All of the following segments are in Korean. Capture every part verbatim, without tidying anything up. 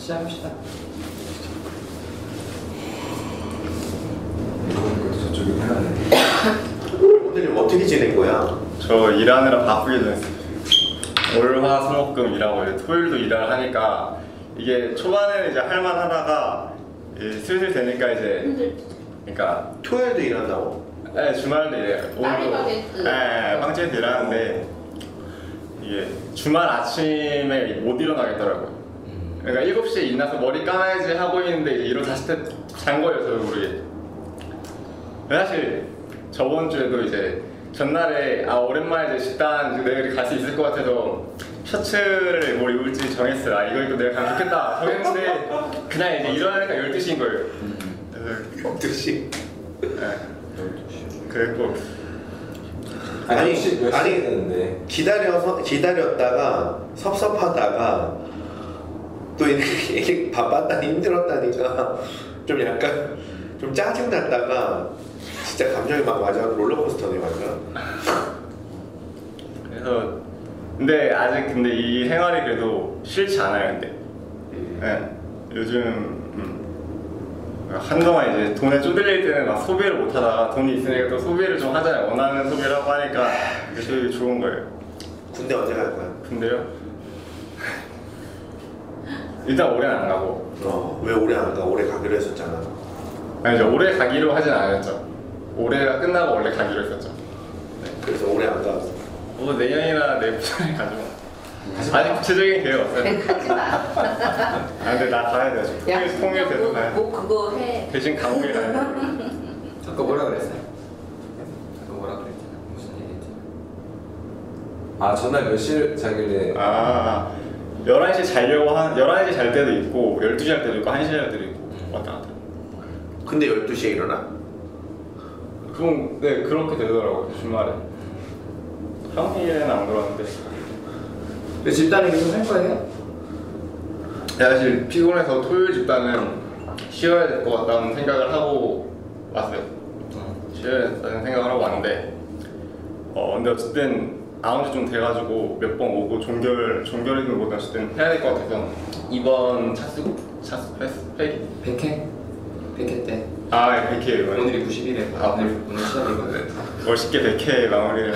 시작합시다. 저쪽이 편하네. 오늘 어떻게 지낸 거야? 저 일하느라 바쁘게 지냈어요. 월, 화, 수, 목, 금 일하고 이제 토요일도 일을 하니까 이게 초반에는 이제 할만 하다가 슬슬 되니까 이제 그러니까 토요일도 일한다고? 네, 주말도 일해요. 파리바게뜨. 네, 빵집에서 일하는데 이게 주말 아침에 못 일어나겠더라고요. 그러니까 일곱 시에 일어나서 머리 감아야지 하고 있는데 이제 일어 다시 잔 거예요, 저도 모르게. 사실 저번 주에도 이제 전날에 아 오랜만에 이제 식단 내일 갈 수 있을 것 같아서 셔츠를 뭘 입을지 정했어요. 아 이거 입고 내일 가면 좋겠다 정했는데 그날 이제 일어나니까 열두 시인 거예요. 그래서 열두 시? 네. 그랬고 아니, 몇 시, 몇 시에 아니 되는데. 기다려서 기다렸다가 섭섭하다가 또 이렇게 바빴다 힘들었다니까 좀 약간 좀 짜증 났다가 진짜 감정이 막 맞아 롤러코스터네 완전. 그래서 근데 아직 근데 이 생활이 그래도 싫지 않아요. 근데 네. 요즘 음, 한동안 이제 돈에 쪼들릴 때는 막 소비를 못 하다가 돈이 있으니까 또 소비를 좀 하잖아요. 원하는 소비를 하고 하니까 그게 좋은 거예요. 군대 언제 갈 거야? 근데요? 일단 올해는 안 가고. 어, 왜 올해 안 가? 올해 가기로 했었잖아. 아니 이제 올해 가기로 하진 않았죠. 올해가 끝나고 원래 가기로 했었죠. 네. 그래서 올해 안 가. 뭐 내년이나 내후년에 가죠. 아직 구체적인 계획 없어요. 가지 마. 아 근데 나 가야 돼. 지금. 통일 통일 돼도 가야 돼. 뭐 그거 해. 대신 감옥에 가야 돼. 아까 뭐라 그랬어요? 아까 뭐라 그랬잖아. 무슨 얘기했지? 아 전날 몇 시를 자길래. 아 열한 시 자려고 한 열한 시 잘 때도 있고 열두 시 할 때도 있고 한 시 할 때도 있고 왔다 갔다. 근데 열두 시에 일어나? 그럼 네 그렇게 되더라고요 주말에. 평일에는 안 그러는데. 근데 집단은 계속 할 거예요? 사실 피곤해서 토요일 집단은 쉬어야 될 것 같다는 생각을 하고 왔어요. 쉬어야 된다는 생각을 하고 왔는데 어 근데 어쨌든 나온 지 좀 돼가지고 몇 번 오고 종결 종결이든 뭐든 어쨌든 해야 될 것 같아서 이번 차수 차수 패스 패기 백 회? 백 회 때. 아 백 회 오늘이 구십일 회. 아, 오늘 오늘 시작이거든. 멋있게 백 회 마무리를.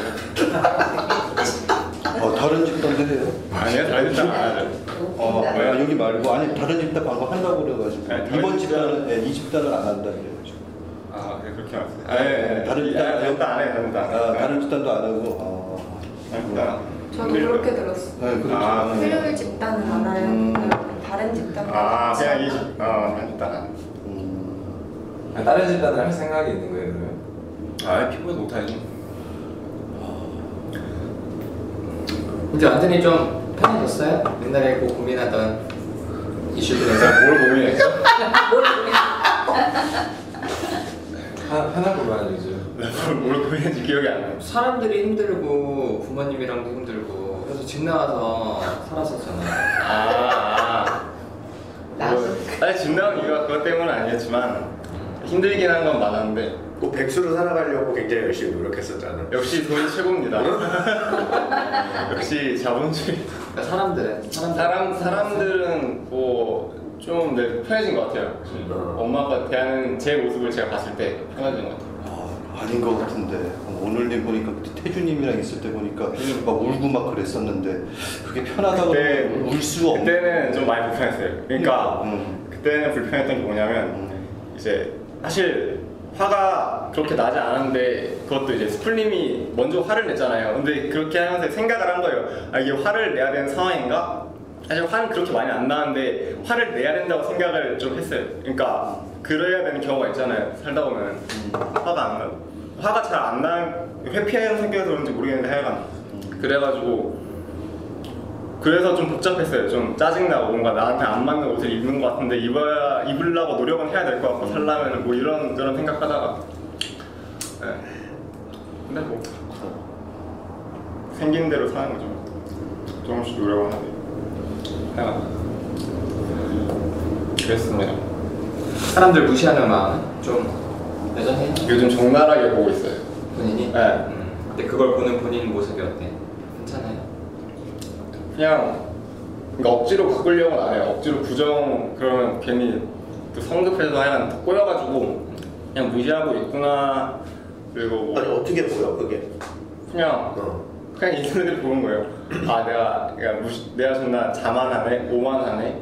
어, 다른 집단도 해요? 아니요 다른 집단 안 하죠. 어, 네. 아, 여기 말고 아니 다른 집단 방금 한다고 그래가지고 네, 다른 이번 집단- 집단은 네, 이 집단은 안 한다 그래가지고 아 네, 그렇게 말씀. 아예 다른 집단 다른 집단 안 해. 다른 집단. 아, 다른 집단도 안 하고 아, 다른 집단. 저도 그렇게 들었어. 네, 그렇죠. 아, 네. 토요일 집단은 안 하요. 음. 다른 집단은 아 같이 그냥 이 하고. 집, 어 다른 집단. 음, 아, 다른 집단을 할 생각이 있는 거예요 그러면? 아 피부에서 못하지. 근데 완전히 좀 편해졌어요? 옛날에 그 고민하던 이슈들에서. 뭘 고민했어? 하, 편하고만 요즘. 뭘 고민했지 기억이 안 나요. 사람들이 힘들고 부모님이랑도 힘들고 그래서 집 나와서 살았었잖아. 아, 나도. 뭐, 사실 집 나온 이유가 그것 때문은 아니었지만 힘들긴 한 건 맞았는데 뭐 백수로 살아가려고 굉장히 열심히 노력했었잖아. 역시 돈이 최고입니다. 역시 자본주의. 그러니까 사람들은 사람들 사람 사람들은 뭐 좀 네, 편해진 것 같아요. 어. 엄마 아빠 대하는 제 모습을 제가 봤을 때 편해진 것 같아요. 아, 아닌 것 같은데 오늘님 보니까 그때 태주님이랑 있을 때 보니까 막 울고 막 그랬었는데 그게 편하다고 그때 울수 없는 그때는 좀 많이 불편했어요. 그러니까 음. 그때는 불편했던 게 뭐냐면 음. 이제 사실 화가 그렇게 나지 않았는데 그것도 이제 스플님이 먼저 화를 냈잖아요. 근데 그렇게 하면서 생각을 한 거예요. 아 이게 화를 내야 되는 상황인가? 사실 화는 그렇게 많이 안 나는데 화를 내야 된다고 생각을 좀 했어요. 그러니까 그래야 되는 경우가 있잖아요. 살다 보면 화가 안 나. 화가 잘 안 나는 회피하는 성격에서 그런지 모르겠는데 하여간 그래가지고 그래서 좀 복잡했어요. 좀 짜증나고 뭔가 나한테 안 맞는 옷을 입는 것 같은데 입어야 입으려고 노력은 해야 될 것 같고 살려면 뭐 이런 저런 생각하다가 네. 근데 뭐 생긴 대로 사는 거죠. 조금씩 노력은 하고 하여간 그랬습니다. 사람들 무시하는 마음 좀 여전해요? 요즘 적나라하게 보고 있어요. 본인이? 네. 음. 근데 그걸 보는 본인 모습이 어때? 괜찮아요? 그냥 그러니까 억지로 바꾸려고는 안 해요. 억지로 부정 그러면 괜히 또 성급해서 하여간 더 꼬여가지고 그냥 무시하고 있구나. 그리고 뭐 아니 어떻게 보여 그게? 그냥 어. 그냥 인터넷을 보는 거예요. 아 내가 내가 무시, 내가 존나 자만하네, 오만하네.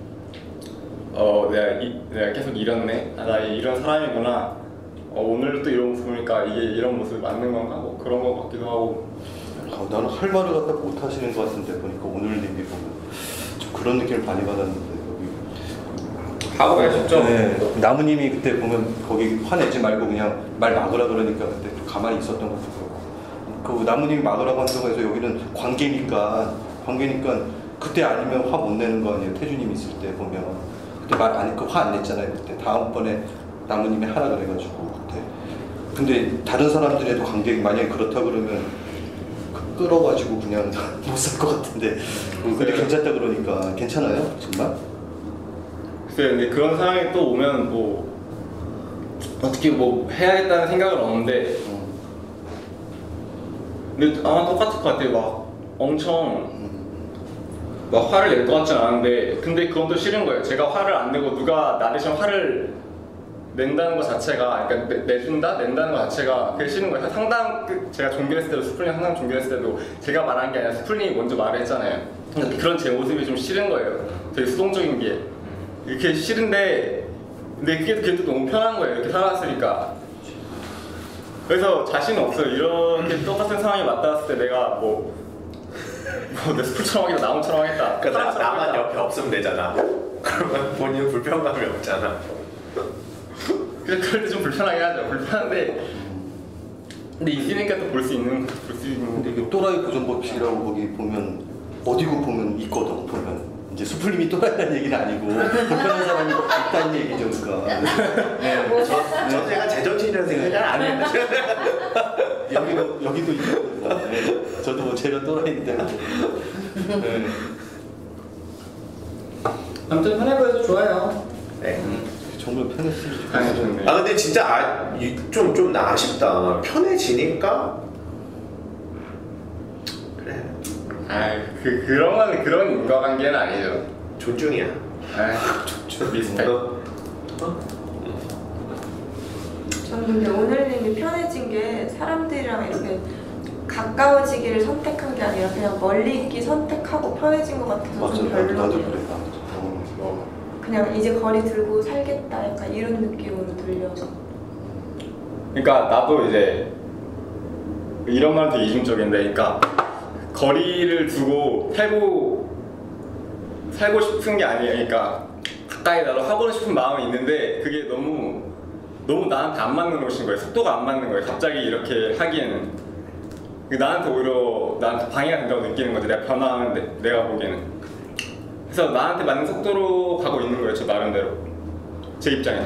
어 내가 이, 내가 계속 이렇네. 아, 나 이런 사람이구나. 어, 오늘 또 이런 모습 보니까 이게 이런 모습 맞는 건가? 뭐 그런 거 같기도 하고. 어, 나는 할 말을 갖다 못 하시는 것 같은데 보니까 오늘 얘기 보면 좀 그런 느낌을 많이 받았는데 여기 하고 싶죠. 네, 나무님이 그때 보면 거기 화내지 말고 그냥 말 막으라 그러니까 그때 가만히 있었던 것 같고 그 나무님이 막으라고 한다고 해서 여기는 관계니까 관계니까 그때 아니면 화 못 내는 거 아니에요. 태주님 있을 때 보면 그때 말 안 그 화 안 냈잖아요. 그때 다음번에 나무님이 하라 그래가지고 그때 근데 다른 사람들에도 관계 만약에 그렇다 그러면 그 끌어가지고 그냥 못 살 것 같은데 근데 괜찮다 그러니까 괜찮아요 정말? 글쎄 근데 그런 상황이 또 오면 뭐 어떻게 뭐 해야겠다는 생각은 없는데 근데 아마 똑같을 것 같아요. 막 엄청 막 화를 낼 것 같진 않은데 근데 그건 또 싫은 거예요. 제가 화를 안 내고 누가 나 대신 화를 낸다는 것 자체가 그러니까 내, 내준다? 낸다는 것 자체가 그게 싫은 거예요. 상담 그 제가 종교했을 때도 스플링 상담 종교했을 때도 제가 말한 게 아니라 스플링이 먼저 말을 했잖아요. 근데 그런 제 모습이 좀 싫은 거예요. 되게 수동적인 게 이렇게 싫은데 근데 그게, 그게 또 너무 편한 거예요. 이렇게 살아왔으니까. 그래서 자신 없어요. 이렇게 똑같은 상황이 맞닿았을 때 내가 뭐 뭐 내 스쿨처럼 하겠다, 나무처럼 하겠다. 그러니까 나, 사람처럼 나만 하겠다. 옆에 없으면 되잖아. 그러면 본인 불편감이 없잖아. 그래서 그럴 때 좀 불편하게 하죠. 불편한데 근데 있으니까 또 볼 수 있는 볼 수 있는 근데 이게 또라이 보존 법칙이라고 거기 보면 어디고 보면 있거든 보면 이제 수풀님이 또라이라는 얘기는 아니고 불편한 사람이 있다는 얘기죠 그러니까 네. 저 제가 제정신이라는 생각이 아니에요. 여기도 여기도 있거든요. 네. 저도 뭐 제가 또라이인데 네. 아무튼 편해 보여서 좋아요. 네. 정말 편했으면 아니 좋겠어요. 좋네. 아 근데 진짜 좀좀 좀 아쉽다. 편해지니까 그래 아그 그런 건 그런 인과관계는 아니죠. 존중이야. 아 비슷해. 어? 저는 근데 오늘님이 편해진 게 사람들이랑 이렇게 가까워지기를 선택한 게 아니라 그냥 멀리 있기 선택하고 편해진 것 같아서 맞아 좀 나도 나도 별로예요. 그래 나도. 어. 뭐 그냥 이제 거리 들고 살겠다 약간 이런 느낌으로 들려서. 그러니까 나도 이제 이런 말도 이중적인데, 그러니까 거리를 두고 살고 살고 싶은 게 아니에요. 그러니까 가까이 나도 하고 싶은 마음이 있는데 그게 너무 너무 나한테 안 맞는 것인 거예요. 속도가 안 맞는 거예요. 갑자기 이렇게 하기에는 나한테 오히려 나한테 방해가 된다고 느끼는 거지. 내가 변화하는데 내가 보기에는. 그래서 나한테 맞는 속도로 가고 있는 거예요. 저 나름대로 제 입장에서.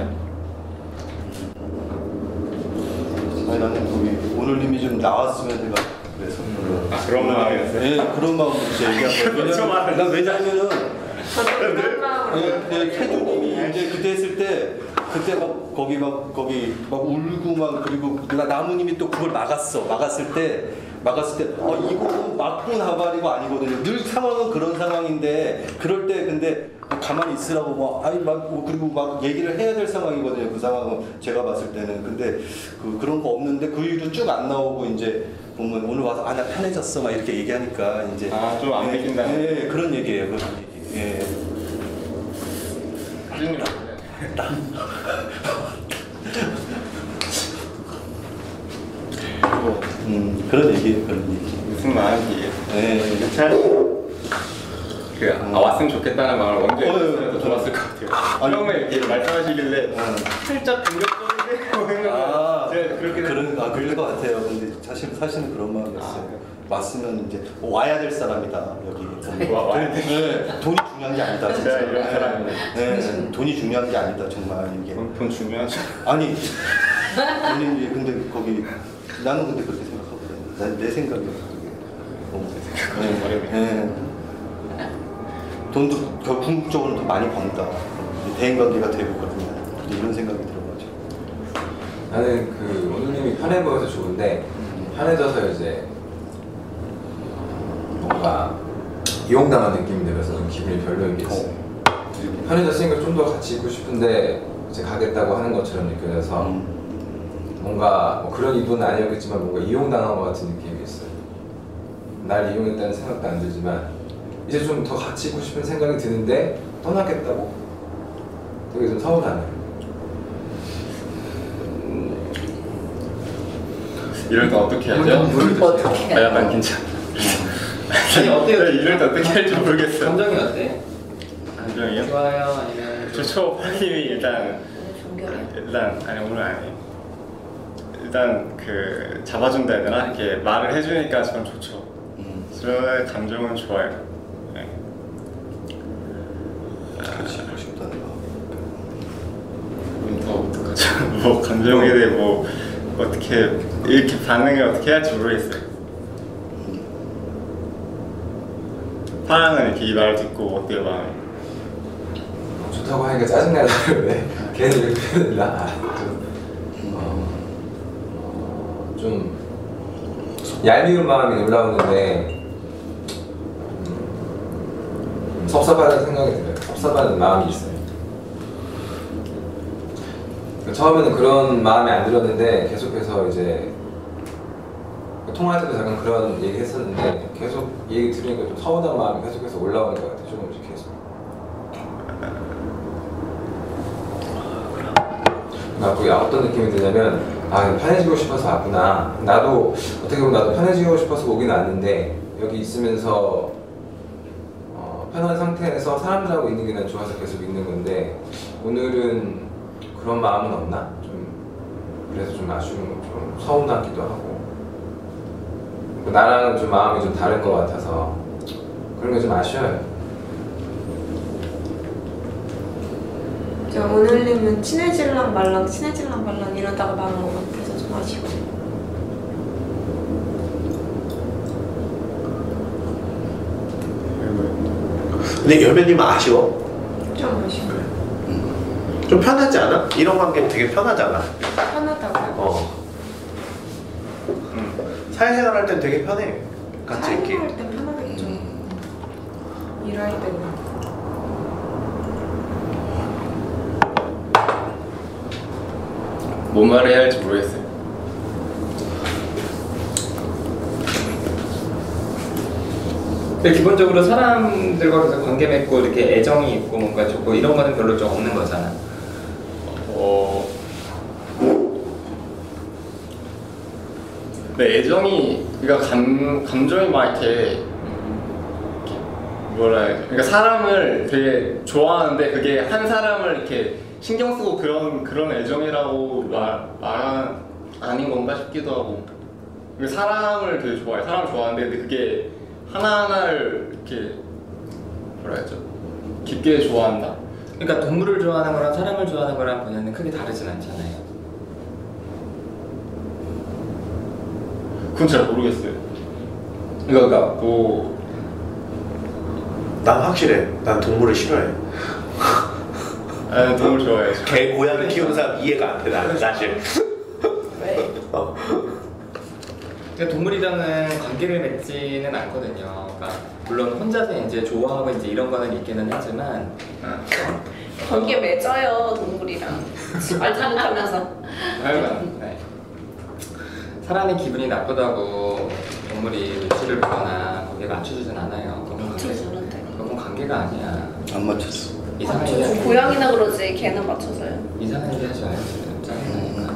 아니 나는 거기 오늘님이 좀 나왔으면 내가 그래서 아 그런 마음이었어요? 네 그런 마음으로 이제 얘기한 거예요. 그렇죠, 왜냐면 난 왜냐면은 저도 그런 마음으로. 네, 네, 태주님이 이제 그때 했을 때 그때 막 거기 막 거기 막 울고 막 그리고 나 나무님이 또 그걸 막았어 막았을 때 막았을 때 어 이거 막고 나발이고 아니거든요. 늘 상황은 그런 상황인데 그럴 때 근데 가만히 있으라고 막 아니 막 그리고 막 얘기를 해야 될 상황이거든요. 그 상황은 제가 봤을 때는 근데 그 그런 거 없는데 그 이후로 쭉 안 나오고 이제 보면 오늘 와서 아 나 편해졌어 막 이렇게 얘기하니까 이제 아, 좀안 믿긴다. 네, 네, 그런 얘기예요. 그런 얘기. 예. 사진님 음 그런 얘기예요. 그런 얘기. 무슨 마음이에요? 네. 그 아, 왔으면 좋겠다는 마음을 먼저 어, 했으면 더 어, 좋았을 것 같아요. 아니, 처음에 이렇게 말씀하시길래 어. 살짝 공격적인데 뭐 했는데 아, 제가 그렇게 그런 아 그럴 것 같아요. 근데 사실 사실은 그런 마음이었어요. 아, 왔으면 이제 와야 될 사람이다 여기. 와, 와야 돈, 네, 돈이 중요한 게 아니다. 진짜. 제가 이런 사람인데. 네, 돈이 중요한 게 아니다 정말 이게. 돈, 돈 중요하죠. 아니 본인이 근데 거기 나는 근데 그렇게 생각하거든. 난 내 생각이었어 그게. 어. 좀 어려워요. 네. 돈도 더 궁극적으로 더 많이 번다. 대인관계가 되고 그러면 이런 생각이 들어가지고. 나는 그 오늘님이 편해 보여서 좋은데 편해져서 이제 뭔가 이용당한 느낌이 들어서 좀 기분이 별로인 게 있어요. 편해졌으니까 좀 더 같이 있고 싶은데 이제 가겠다고 하는 것처럼 느껴져서 뭔가 뭐 그런 의도는 아니었겠지만 뭔가 이용당한 것 같은 느낌이 있어요. 날 이용했다는 생각도 안 들지만 이제 좀 더 같이 있고 싶은 생각이 드는데 떠나겠다고? 되게 좀 서운하네요. 이럴 때 어떻게 하죠? 어떻게 아, 약간 괜찮아. 아니 어때요? 이럴 때 어떻게 할지 모르겠어요. 감정이 어때? 감정이요? 좋아요? 아니면 좀- 좋죠. 파님이 일단 종결이야. 일단 아니 오늘 아니에요. 일단 그 잡아준다 해야 되나? 이렇게 말을 해주니까 전 좋죠. 음. 저의 감정은 좋아요. 네. 같이 있고 싶다는 거. 그럼 더 어떡하죠? 뭐 감정에 대해 뭐 어떻게 이렇게 반응을 어떻게 해야 할지 모르겠어요. 파랑은 이렇게 이 말을 듣고 어때요 마음이? 좋다고 하니까 짜증나는 왜 걔는 이렇게 표현했나? 아, 좀, 어, 어, 좀 얄미운 마음이 올라오는데 음, 섭섭하다는 생각이 들어요. 섭섭하는 마음이 있어요. 처음에는 그런 마음이 안 들었는데 계속해서 이제 통화할 때도 잠깐 그런 얘기 했었는데 계속 얘기 들으니까 좀 서운한 마음이 계속해서 올라오는 것 같아요. 조금씩 계속. 아, 그게 어떤 느낌이 드냐면 아 편해지고 싶어서 왔구나. 나도 어떻게 보면 나도 편해지고 싶어서 오긴 왔는데 여기 있으면서 어, 편한 상태에서 사람들하고 있는 게 난 좋아서 계속 있는 건데 오늘은 그런 마음은 없나? 좀 그래서 좀 아쉬운, 좀 서운하기도 하고 나랑은 좀 마음이 좀 다른 것 같아서 그런 게 좀 아쉬워요. 저 오늘님은 친해질랑 말랑 친해질랑 말랑 이러다가 말한 것 같아서 좀 아쉬워요. 근데 열매님은 아쉬워? 좀 아쉬워요. 좀 편하지 않아? 이런 관계 되게 편하잖아. 편하다고요? 어. 음. 사회생활 할 땐 되게 편해. 같이 있기. 사회생활 땐 편하겠죠. 일할 때는. 뭔 말을 해야 할지 모르겠어요. 근데 기본적으로 사람들과 계속 관계 맺고 이렇게 애정이 있고 뭔가 좋고 이런 거는 별로 좀 없는 거잖아. 어. 네, 애정이 그러니까 감 감정이 막 이렇게, 이렇게 뭐라 해야 돼? 그러니까 사람을 되게 좋아하는데 그게 한 사람을 이렇게 신경 쓰고 그런 그런 애정이라고 말 말한 아닌 건가 싶기도 하고. 그러니까 사람을 되게 좋아해. 사람을 좋아하는데 근데 그게 하나하나를 이렇게 뭐라 해야죠? 깊게 좋아한다. 그러니까 동물을 좋아하는 거랑 사람을 좋아하는 거랑 분야는 크게 다르진 않잖아요. 그건 잘 모르겠어요. 그러니까 뭐 난 확실해. 난 동물을 싫어해. 아, 동물 좋아해요. 개, 고양이 키우는 사람 이해가 안 돼. 나는 사실. 왜? 어. 근데 동물이랑은 관계를 맺지는 않거든요. 그러니까 물론 혼자서 이제 좋아하고 이제 이런 거는 있기는 하지만 관계 맺어요 동물이랑 알지 못하면서. 하여간 네. 사람의 기분이 나쁘다고 동물이 눈치를 보거나 거기에 맞춰주진 않아요. 그건 관계, 맞춰주는데. 그건 관계가 아니야. 안 맞췄어. 이상한 맞춰. 얘기 하지. 고양이나 그러지 걔는 맞춰서요. 이상한 얘기 하지 마요 지금 짜증나니까.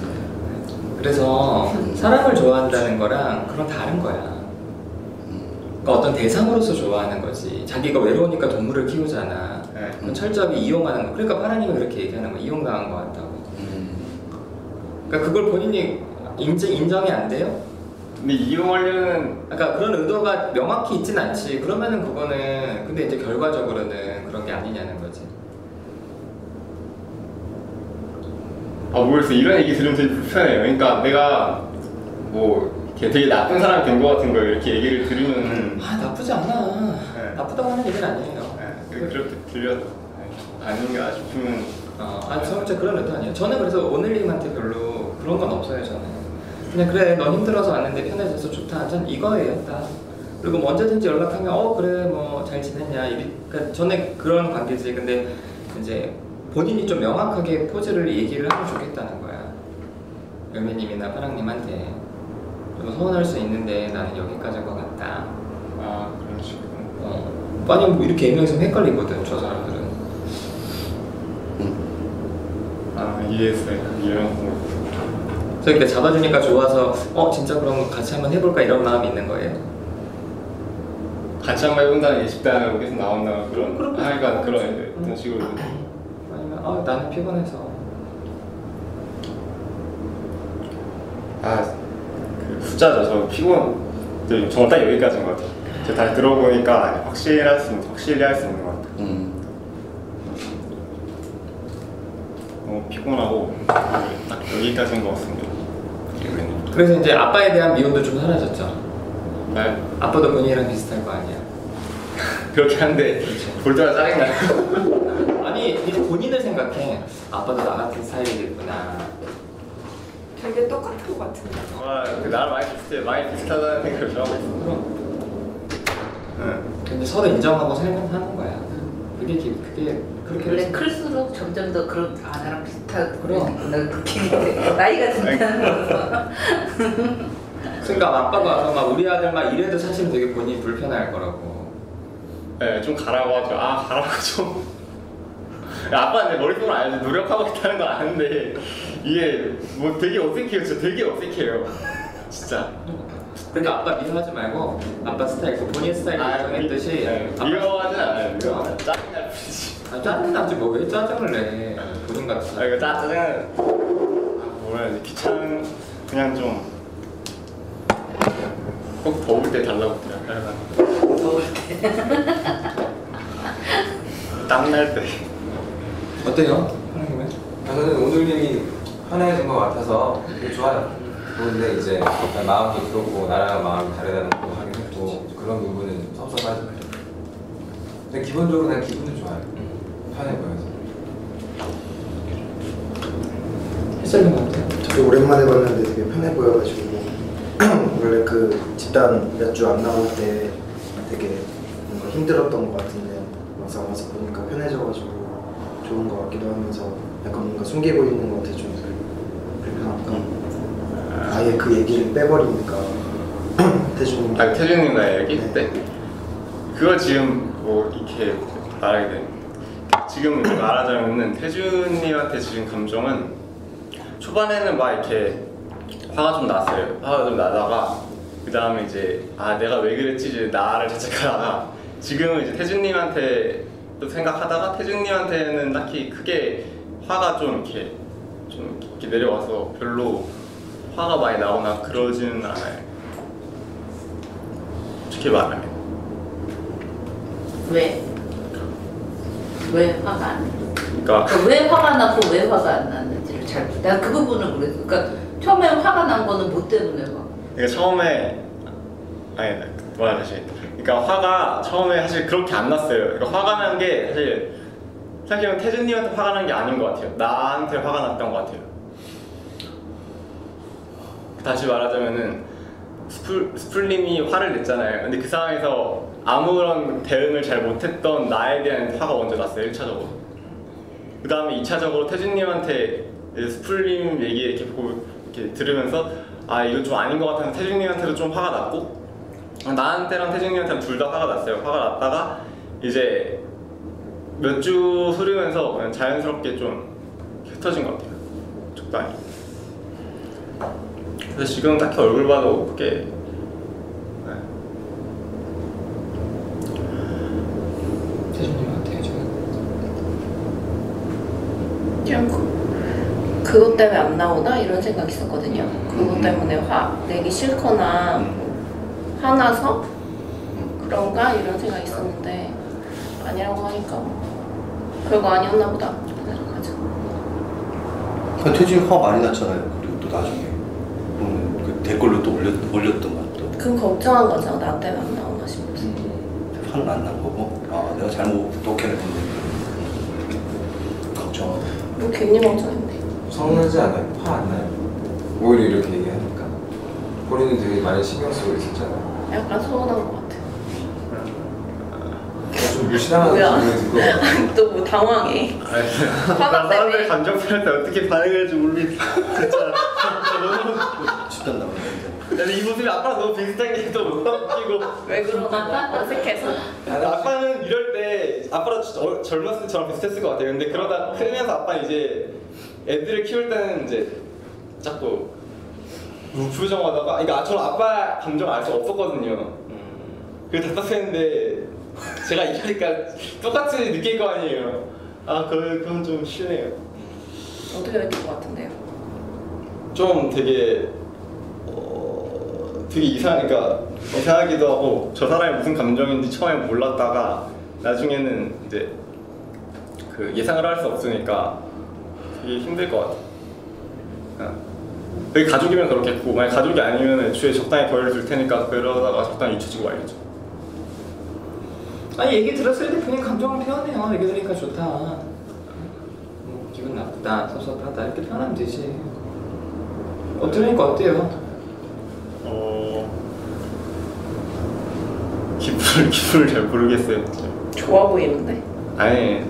그래서 사람을 좋아한다는 거랑 그런 다른 거야. 그러니까 어떤 대상으로서 좋아하는 거지. 자기가 외로우니까 동물을 키우잖아. 네. 그건 철저하게 이용하는 거. 그러니까 파라님이 그렇게 얘기하는 거. 이용당한 거 같다고. 그러니까 그걸 본인이 인정, 인정이 안 돼요? 근데 이용하려는 그러니까 그런 의도가 명확히 있진 않지. 그러면은 그거는 근데 이제 결과적으로는 그런 게 아니냐는 거지. 아 모르겠어. 이런 얘기 들으면 되게 불편해요. 그러니까 내가 뭐 이렇게 되게 나쁜 사람이 된 거 같은 거 이렇게 얘기를 들으면 아 나쁘지 않아. 네. 나쁘다고 하는 얘기는 아니에요. 네, 그렇게 들려서 아닌가 싶으면 어, 아니 진짜 그런 의도 아니에요. 저는 그래서 오늘님한테 별로 그런 건 없어요. 저는 그냥 그래 너 힘들어서 왔는데 편해져서 좋다. 전 이거예요. 딱 그리고 뭐 언제든지 연락하면 어 그래 뭐 잘 지냈냐 이 그러니까 전에 그런 관계지. 근데 이제 본인이 좀 명확하게 포즈를 얘기를 하면 좋겠다는 거야. 열매님이나 파랑님한테 좀 서운할 수 있는데 나는 여기까지인 것 같다. 아 그런 식으로. 어. 아니 뭐 이렇게 애매해서 헷갈리거든 저 사람들은. 아 이해했어요. 이해한 거. 그래서 근데 잡아주니까 좋아서 어 진짜 그럼 같이 한번 해볼까 이런 마음이 있는 거예요? 같이 한번 해본다는 예식단으로 계속 나온다 그런. 그럼 아 그러니까 그런 음. 그런 식으로. 아니면 아 나는 피곤해서 아그 숫자죠. 저 피곤. 네, 저는 딱 여기까지인 것 같아요. 제가 다시 들어보니까 확실할 수 있는 확실히 할 수 있는 것 같아요. 음. 너무 피곤하고 딱 여기까지인 것 같습니다. 열매님. 그래서 이제 아빠에 대한 미움도 좀 사라졌죠. 네. 아빠도 본인이랑 비슷할 거 아니야. 그렇게 하는데 볼 때마다 짜증나요. 아니 이제 본인을 생각해. 아빠도 나 같은 스타일이겠구나. 되게 똑같은 것 같은데. 와, 그 나랑 많이 비슷해. 많이 비슷하다는 생각을 좀 하고 있어. 그럼 응. 근데 서로 인정하고 살면 하는 거야. 그게 기- 그게 그렇게 원래 해서- 클수록 점점 더 그런 아 나랑 비슷하고 그럼. 그러니까 그렇게 했는데 나이가 든다는 거. 그러니까 아빠가 와서 막 우리 아들 막 이래도 사실 되게 본인이 불편할 거라고. 네, 좀 가라고 하죠. 아, 가라고 좀. 야, 아빠는 내 머릿속으로 알지. 노력하고 있다는 건 아는데 이게 뭐 되게 어색해요. 진짜 되게 어색해요. 진짜. 그러니까 아빠 미워하지 말고 아빠 스타일, 그 본인 스타일 정했듯이 네, 아빠 미워하진 않아요. 미워하진 짜증날 뿐이지. 아, 짜증나지 뭐 왜 짜증을 내? 본인 같이. 아, 이거 짜, 짜증은 아, 뭐라 해야 지 귀찮은 그냥 좀 꼭 더울 때 달라고 그냥 약간 더울 때. 땀날 때. 어때요? 하나님은? 저는 오늘님이 편해진 것 같아서 되게 좋아요. 좋은데 이제 마음도 그렇고 나랑 마음이 다르다는 거 하긴 했고 그런 부분은 좀 섭섭하죠. 근데 기본적으로 난 기분은 좋아요. 편해 보여서. 햇살님 어때요? 저도 오랜만에 봤는데 되게 편해 보여가지고 원래 그 집단 몇 주 안 나올 때 되게 뭔가 힘들었던 것 같은데 막상 와서 보니까 편해져가지고 좋은 것 같기도 하면서 약간 뭔가 숨기고 있는 것 같아 좀 불편할까 아예 그 얘기를 빼버리니까 태준님 아, 태준님과 얘기 네. 때 그거 지금 뭐 이렇게 말하게 돼. 지금 이제 말하자면은 태준님한테 지금 감정은 초반에는 막 이렇게 화가 좀 났어요. 화가 좀 나다가 그 다음에 이제 아 내가 왜 그랬지 이제 나를 자책하다가 지금은 이제 태준님한테 또 생각하다가 태준님한테는 딱히 크게 화가 좀 이렇게 좀 이렇게 내려와서 별로 화가 많이 나거나 그러지는 않아요. 어떻게 말하면 왜? 왜 화가 안 나? 그러니까 그러니까 왜 화가 나고 왜 화가 안 났는지를 잘 내가 그 부분을 모르겠어. 그러니까 처음에 화가 난 거는 뭐 때문에 막 그러니까 처음에 아니 뭐라 다시 그러니까 화가 처음에 사실 그렇게 안 났어요. 그러니까 화가 난 게 사실 생각해보면 태준님한테 화가 난 게 아닌 것 같아요. 나한테 화가 났던 것 같아요. 다시 말하자면은 스풀, 스풀님이 화를 냈잖아요. 근데 그 상황에서 아무런 대응을 잘 못했던 나에 대한 화가 먼저 났어요. 일 차적으로. 그 다음에 이 차적으로 태준님한테 스풀님 얘기 이렇게 보고 이렇게 들으면서 아 이거 좀 아닌 것 같아서 태준님한테도 좀 화가 났고 나한테랑 태준님한테는 둘 다 화가 났어요. 화가 났다가 이제 몇 주 흐르면서 그냥 자연스럽게 좀 흩어진 것 같아요. 적당히. 그래서 지금 딱히 얼굴 봐도 그렇게 네. 태준님 어때요 지금? 그냥 그, 그것 때문에 안 나오나 이런 생각 있었거든요. 그것 때문에 화 내기 싫거나 화나서 그런가 이런 생각 있었는데 아니라고 하니까 별거 아니었나 보다 생각하죠. 아, 태준이 화 많이 났잖아요. 그리고 또 나중에 음, 그 댓글로 또 올렸, 올렸던 것도 그건 걱정한 거죠. 나 때문에 안 나오나 싶어서. 화는 안 난 거고 아 내가 잘못 독해냈는데 걱정하고 뭐 괜히 걱정했네. 서운하지 않아요? 화 안 나요? 오히려 이렇게 얘기하니까 본인은 되게 많이 신경 쓰고 있었잖아요. 약간 서운한 것 같아. 무시당하는 뭐야? 기분이 들고 또 뭐 당황해. 나 화가 사람들 때문에. 감정 표현할 때 어떻게 반응할지 모르겠어. 진짜 너무 집단 나오는데. 근데 이 모습이 아빠랑 너무 비슷한 게 또 웃기고. 왜 그러나 어색해서. 아빠는 이럴 때 아빠랑 저- 젊었을 때 저랑 비슷했을 것 같아요. 근데 그러다 크면서 아빠 이제 애들을 키울 때는 이제 자꾸 무표정하다가, 그러니까 저는 아빠 감정 알 수 없었거든요. 그게 답답했는데 제가 이러니까 똑같이 느낄 거 아니에요. 아, 그 그건 좀 싫네요. 어떻게 느낄 것 같은데요? 좀 되게 어, 되게 이상, 그러니까 이상하기도 하고 저 사람이 무슨 감정인지 처음에 몰랐다가 나중에는 이제 그 예상을 할 수 없으니까 되게 힘들 것 같아. 어. 여기 가족이면 그렇겠고, 만약 가족이 아니면 애초에 적당히 거리를 둘 테니까 그러다가 적당히 잊혀지고 말겠죠. 아니 얘기 들었을 때 본인 감정을 표현해요. 얘기 들으니까 좋다. 뭐 기분 나쁘다, 섭섭하다 이렇게 표현하면 되지. 어 들으니까 어때요? 어 기분을 기분을 잘 모르겠어요. 좋아 보이는데. 아니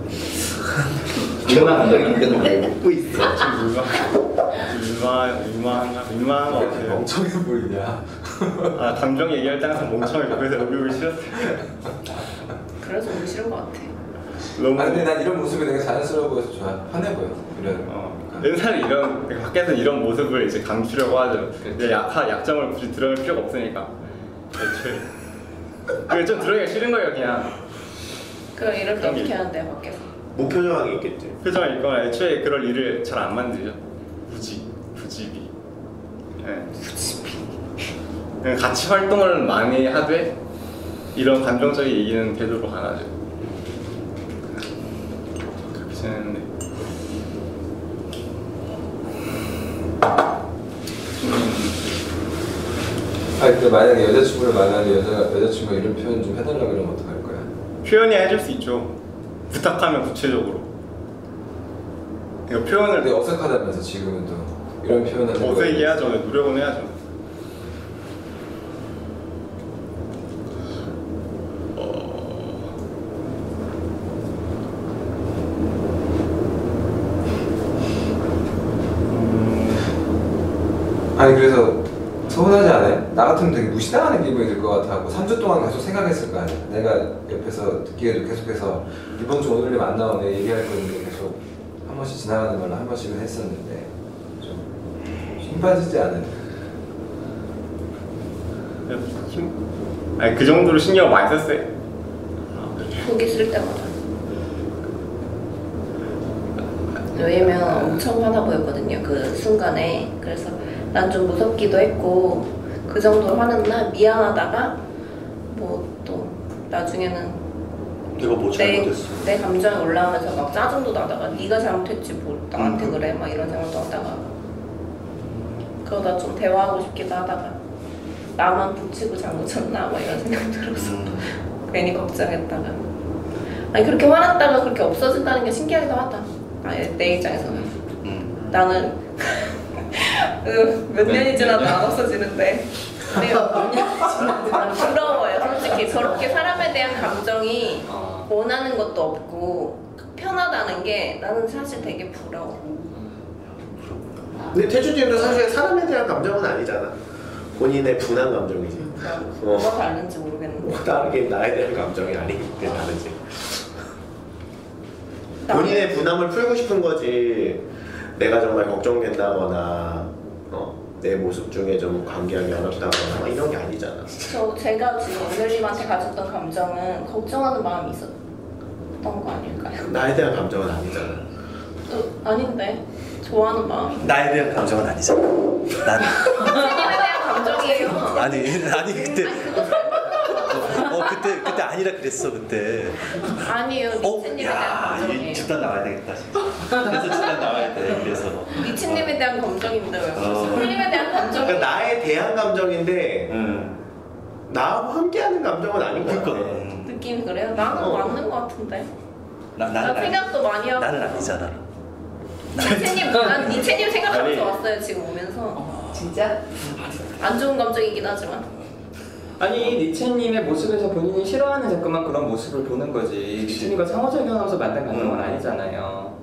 기분나쁘다. 웃고 있어. 좀 민망 민망 민망한 것 같아요. 멍청해 보이냐? 아, 감정 얘기할 때 항상 멍청해. 그래서 여기 오기 싫었어요. 그래서 오기 싫은 것 같아. 너무 아 근데 난 이런 모습이 되게 자연스러워 보여서 좋아. 편해 보여. 이런. 어, 옛날에 이런 밖에서 이런 모습을 이제 감추려고 하죠. 근데 약하 약점을 굳이 드러낼 필요가 없으니까. 애초에 그게 좀 드러내기 싫은 거예요, 그냥. 그럼 이럴 때 그런 게 어떻게 하는데 밖에서? 무표정하게 있겠지. 표정이 있거나 애초에 그럴 일을 잘 안 만들죠. 굳이 굳이. 예. 그냥 같이 활동을 많이 하되 이런 감정적인 얘기는 되도록 안 하죠. 그렇게 지내는데. 아 근데 만약에 여자친구를 만나는 여자 여자친구가 이런 표현 좀 해달라고 그러면 어떡할 거야? 표현이 해줄 수 있죠. 부탁하면 구체적으로. 이거 표현을 근데 어색하다면서 지금은 또 이런 표현을 하는 어색해 거야. 해야죠. 노력은 해야죠. 아니 그래서 서운하지 않아요? 나 같으면 되게 무시당하는 기분이 들 것 같아고 삼 주 동안 계속 생각했을 거 아니야. 내가 옆에서 듣기에도 계속해서 이번 주 오늘님 안 나오네 얘기할 거였는데 계속 한 번씩 지나가는 말로 한 번씩은 했었는데 좀 힘 빠지지 않아요? 힘, 아니 그 정도로 신경 많이 썼어요. 보기 싫을 때마다. 왜냐면 엄청 화나 보였거든요 그 순간에. 그래서 난 좀 무섭기도 했고 그 정도로 화는 날 미안하다가 뭐 또 나중에는 내가 뭐 내, 잘못했어? 내 감정이 올라오면서 막 짜증도 나다가 네가 잘못했지 뭐 나한테 음. 그래 막 이런 생각도 하다가 그러다 좀 대화하고 싶기도 하다가 나만 붙이고 장구 쳤나 막 이런 생각 들어서 음. 괜히 걱정했다가 아니 그렇게 화났다가 그렇게 없어진다는 게 신기하기도 하다. 아니 내 입장에서는 음. 나는 몇 년이 지나도 안 없어지는데 근데 부러워요 솔직히. 저렇게 사람에 대한 감정이 원하는 것도 없고 편하다는 게 나는 사실 되게 부러워. 근데 태준이는 사실 사람에 대한 감정은 아니잖아. 본인의 분한 감정이지. 뭐가 다른지 모르겠는데 뭐 다르게 나에 대한 감정이 아니기 때문에 다르지. 본인의 분함을 풀고 싶은 거지. 내가 정말 걱정된다거나 어? 내 모습 중에 좀 관계하기 어렵다거나 막 이런 게 아니잖아. 저 제가 지금 오늘님한테 가졌던 감정은 걱정하는 마음이 있었던 거 아닐까요? 나에 대한 감정은 아니잖아. 어, 아닌데 좋아하는 마음이. 나에 대한 감정은 아니잖아. 난 선생님에 대한 감정이에요. 아니 아니 그때 어 그때 그때 아니라 그랬어 그때. 아니에요. 어, 미친님에 대한 야, 감정이에요. 이 집단 나와야 되겠다. 그래서 집단 나와야 돼. 그래서 미친님에 대한 감정인데 왜 어. 선생님에 대한 감정이. 그러니까 나에 대한 감정인데 응. 나하고 함께하는 감정은 아닌 것 같아. 그거는 느낌이 그래요? 나는 어. 맞는 거 같은데. 나 나 나는 아니, 생각도 많이 하고. 나는 아니잖아. 니체님, 난 니체님 생각하면서 아니. 왔어요 지금 오면서. 진짜? 안 좋은 감정이긴 하지만. 아니 니체님의 모습에서 본인이 싫어하는 자꾸만 그런 모습을 보는 거지. 니체님과 상호작용하면서 만든 감정은 음. 아니잖아요.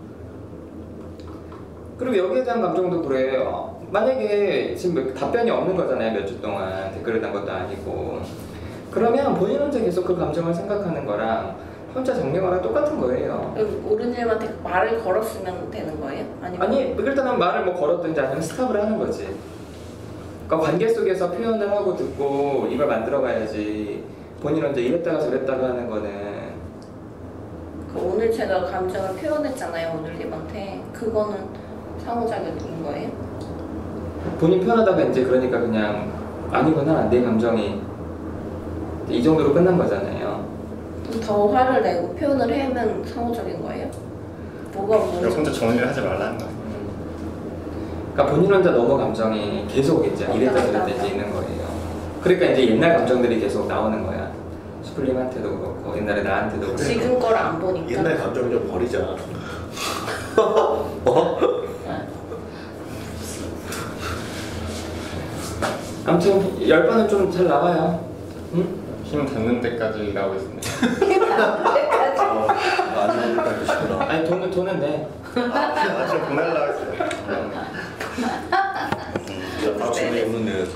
그리고 여기에 대한 감정도 그래. 어, 만약에 지금 답변이 없는 거잖아요. 몇 주 동안 댓글을 단 것도 아니고. 그러면 본인 혼자 계속 그 감정을 생각하는 거랑 혼자 정리하는 거랑 똑같은 거예요. 오르님한테 말을 걸었으면 되는 거예요? 아니면 아니 일단은 말을 뭐 걸었든지 아니면 스탑을 하는 거지. 그러니까 관계 속에서 표현을 하고 듣고 이걸 만들어가야지. 본인 혼자 이랬다가 저랬다가 하는 거는. 그 오늘 제가 감정을 표현했잖아요. 오늘님한테 그거는 상호작용인 거예요? 본인 표현하다가 이제 그러니까 그냥 아니구나 내 감정이 이 정도로 끝난 거잖아요. 그럼 더 화를 내고 표현을 하면 상호적인 거예요? 뭐가 그래서 문제? 혼자 정리를 하지 말라는 거예요. 그러니까 본인 혼자 너무 감정이 계속 이제 이랬다 저랬다 이제 있는 거예요. 그러니까 이제 옛날 감정들이 계속 나오는 거야. 슈플림한테도 그렇고 옛날에 나한테도 그렇고. 지금 걸 안 보니까 옛날 감정 좀 버리자. 어? 아무튼 열 번은 좀 잘 나와요. 응? 힘 닿는 데까지 나오고 있습니다. 어, 안 나올 때까지 싶구나. 아니 돈은 돈은 내. 아, 지금 보내려고 했어요. 아, 지금 오는 내에서.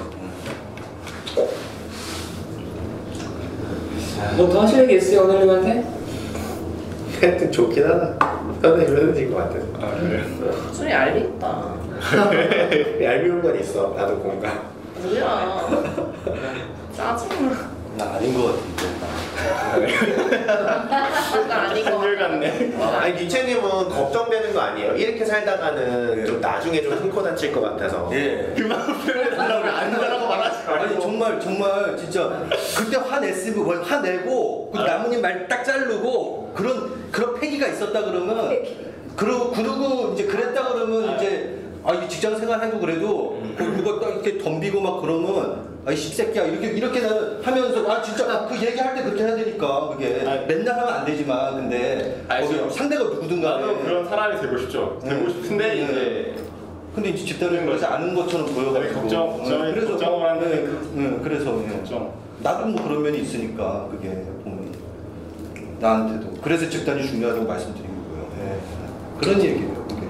뭐 더 하실 얘기 있어요 오늘님한테? 하여튼 좋긴 하다. 편해 편해진 것 같아. 아, 그래요? 술이 알겠다. 얄미운 건 있어. 나도 공감. 뭐야? 짜증나. 나 아닌 것 같은데. 뭔가 아닌 거 한결 같네. 아니 니체님은 걱정되는 거 아니에요? 이렇게 살다가는 네. 좀 나중에 좀 흥코 다칠 것 같아서. 예. 그만 표현해달라고 안 하라고 말하지 말고. 아니 정말 정말 진짜 그때 화냈으면 뭐 화내고 그 나무님 말 딱 자르고 그런 그런 패기가 있었다 그러면 그러고 그러고 이제 그랬다 그러면 이제 아 이 직장 생활 하고 그래도 그거 딱 이렇게 덤비고 막 그러면 아이 씹새끼야 이렇게 이렇게는 하면서 아 진짜 그 얘기할 때 그렇게 해야 되니까 그게 아니, 맨날 하면 안 되지만 근데 아니, 거기 저- 상대가 누구든 간에 나도 그런 사람이 되고 싶죠. 되고 음. 싶은데 음. 이제 근데 이제 집단을 그러지 않은 것처럼 보여가지고 걱정- 걱정이- 그래서 걱정을 하는 네, 그- 네, 그래서 예. 걱정. 나도 뭐 그런 면이 있으니까 그게 보면 나한테도 그래서 집단이 중요하다고 말씀드린 거고요. 예. 그런 얘기예요. 그게.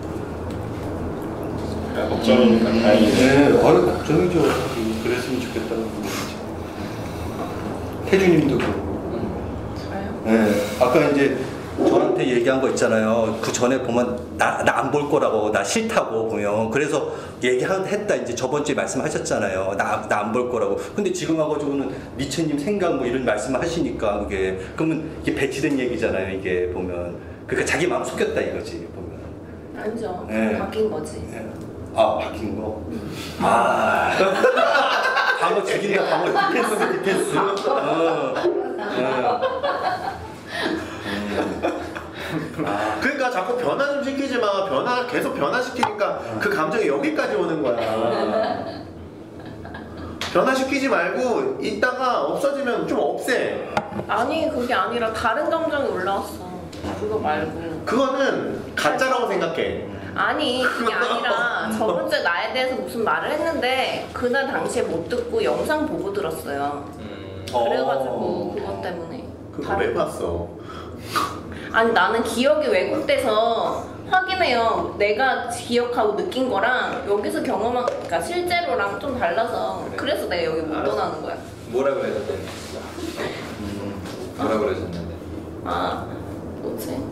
그냥 걱정이니까 다행이네. 네, 어려 걱정이죠. 그랬으면 좋겠다는 거지. 태주님도 그렇고. 저요? 네, 아까 이제 저한테 얘기한 거 있잖아요. 그 전에 보면 나 나 안 볼 거라고 나 싫다고 보면 그래서 얘기했다 이제 저번 주에 말씀하셨잖아요. 나 나 안 볼 거라고. 근데 지금 와가지고는 니체님 생각 뭐 이런 말씀하시니까 그게 그러면 이게 배치된 얘기잖아요. 이게 보면 그러니까 자기 마음 속였다 이거지 보면. 아니죠. 네. 바뀐 거지. 예. 아 바뀐 거. 아. 방어 죽인다 방어 디펜스 디펜스. 어. 어. 그러니까 자꾸 변화 좀 시키지 마. 변화 계속 변화시키니까 그 감정이 여기까지 오는 거야. 변화시키지 말고 있다가 없어지면 좀 없애. 아니 그게 아니라 다른 감정이 올라왔어. 그거 말고. 그거는 가짜라고 생각해. 아니 그게 아니라 저번 주에 나에 대해서 무슨 말을 했는데 그날 당시에 못 듣고 영상 보고 들었어요. 음. 그래가지고 그것 때문에. 그거 왜 봤어? 아니 나는 기억이 왜곡돼서 확인해요. 내가 기억하고 느낀 거랑 여기서 경험한, 그러니까 실제로랑 좀 달라서 그래서 내가 여기 못 알았어. 떠나는 거야. 뭐라 그러셨대? 뭐라 그러셨는데? 아 뭐지?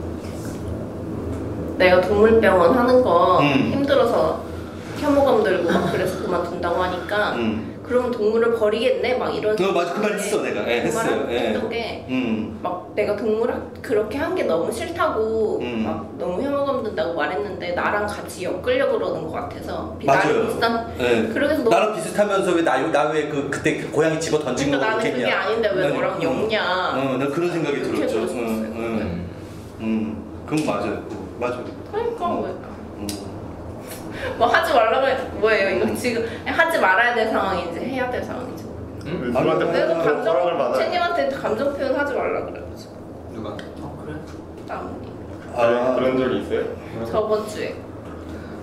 내가 동물병원 하는 거 음. 힘들어서 혐오감 들고 막 그래서 그만둔다고 하니까 음. 그럼 동물을 버리겠네 막 이런. 어 맞아 그 말 했어 내가. 예, 그 했어요. 말을 예. 했던 게 음. 막 내가 동물을 그렇게 한 게 너무 싫다고 음. 막 너무 혐오감 든다고 말했는데 나랑 같이 엮으려고 그러는 것 같아서 비- 맞아요. 나랑 비슷한. 예. 그래서 너 나랑 비슷하면서 왜나왜 그 그때 그 고양이 집어 던진 거 그러니까 나는 그게 그렇겠냐? 아닌데 왜 난- 너랑 음. 엮냐. 어, 난 그런 생각이 그렇게 들었죠. 들었었어요. 음, 음, 음, 그건 맞아요. 맞아요. 그러니까 왜 음. 뭐 하지 말라고 해. 뭐예요 이거 지금 하지 말아야 될 상황인지 해야 될 상황이죠. 응? 누구한테 내가 허락을 감정 받아요? 채님한테 감정 표현 하지 말라 그래가지고 누가? 나무니 아, 그런 적이 있어요? 저번 주에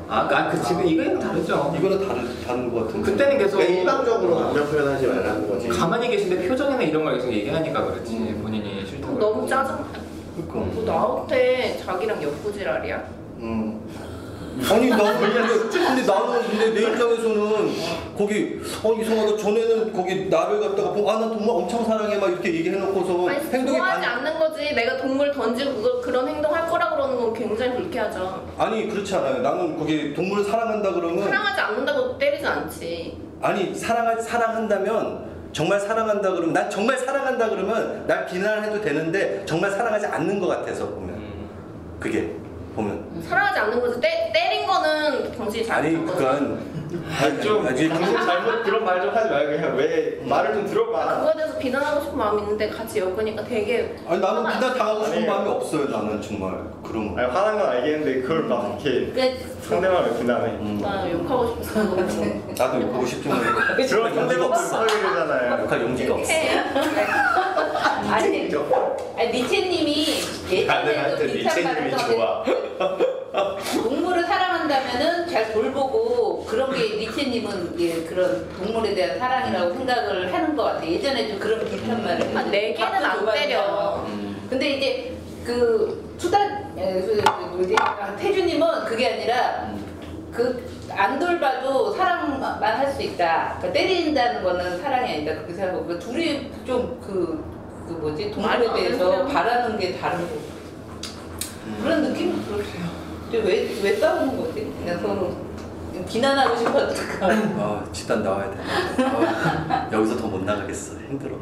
아, 아, 그 지금 이거는 다르죠. 이거는 다른 다른 것 같은데. 그때는 계속 그러니까 일방적으로 감정 표현하지 말라는 거지. 가만히 계신데 표정이나 이런 걸 계속 얘기하니까 그렇지. 본인이 싫다고. 너무 짜증. 그러니까. 뭐 나한테 자기랑 엮고지랄이야? 음. 아니 나는 근데, 근데 나는 근데 내 입장에서는 거기 어 이상하다 전에는 거기 나를 갖다가 아난 동물 엄청 사랑해 막 이렇게 얘기해놓고서 아니 행동이 좋아하지 반- 않는 거지. 내가 동물 던지고 그거, 그런 행동 할 거라 그러는 건 굉장히 불쾌하죠. 아니 그렇지 않아요. 나는 거기 동물을 사랑한다 그러면 사랑하지 않는다고 때리지 않지. 아니 사랑하 사랑한다면 정말 사랑한다 그러면 난 정말 사랑한다 그러면 날 비난해도 되는데 정말 사랑하지 않는 것 같아서 보면 그게 보면 사랑하지 않는 거지. 때, 때린 거는 당신이 아니 잘못한 거지. 그건 아니 좀 아니, 당신 잘못 그런 말 좀 하지 말고 그냥 왜 말을 좀 들어봐. 그거에 대해서 비난하고 싶은 마음이 있는데 같이 엮으니까 되게 아니 나는 화가 비난 당하고 싶은 아니, 마음이 없어요. 나는 정말 그런 아니 화난 건 알겠는데 그걸 막 이렇게 그게 상대방을 비난해. 음. 나 욕하고 싶었어. 나도 욕하고 싶지만 그런 상대방 없어 되잖아요. 욕할 용기가 없어. 해. 아니, 아니 니체님이 예전에도 나한테 비슷한 말을 니체님이 했는데 좋아. 동물을 사랑한다면은 잘 돌보고 그런 게 니체님은 예, 그런 동물에 대한 사랑이라고 생각을 하는 것 같아. 예전에 좀 그런 비슷한 말을 아, 네 개는 밥도 안 줘봤냐. 때려. 근데 이제 그 수단 에, 그, 뭐지 아, 태주님은 그게 아니라 그 안 돌봐도 사랑만 할 수 있다. 그러니까 때린다는 거는 사랑이 아니다. 그렇게 생각하고 그 둘이 좀 그 그 뭐지 동물에 말도 안 대해서 되는 바라는 게 다른 거. 그런 느낌이 들었어요. 근데 왜, 왜 싸우는 거지? 그냥 서로 비난하고 싶었을까? 아 집단 나와야 돼. 아, 여기서 더 못 나가겠어. 힘들어.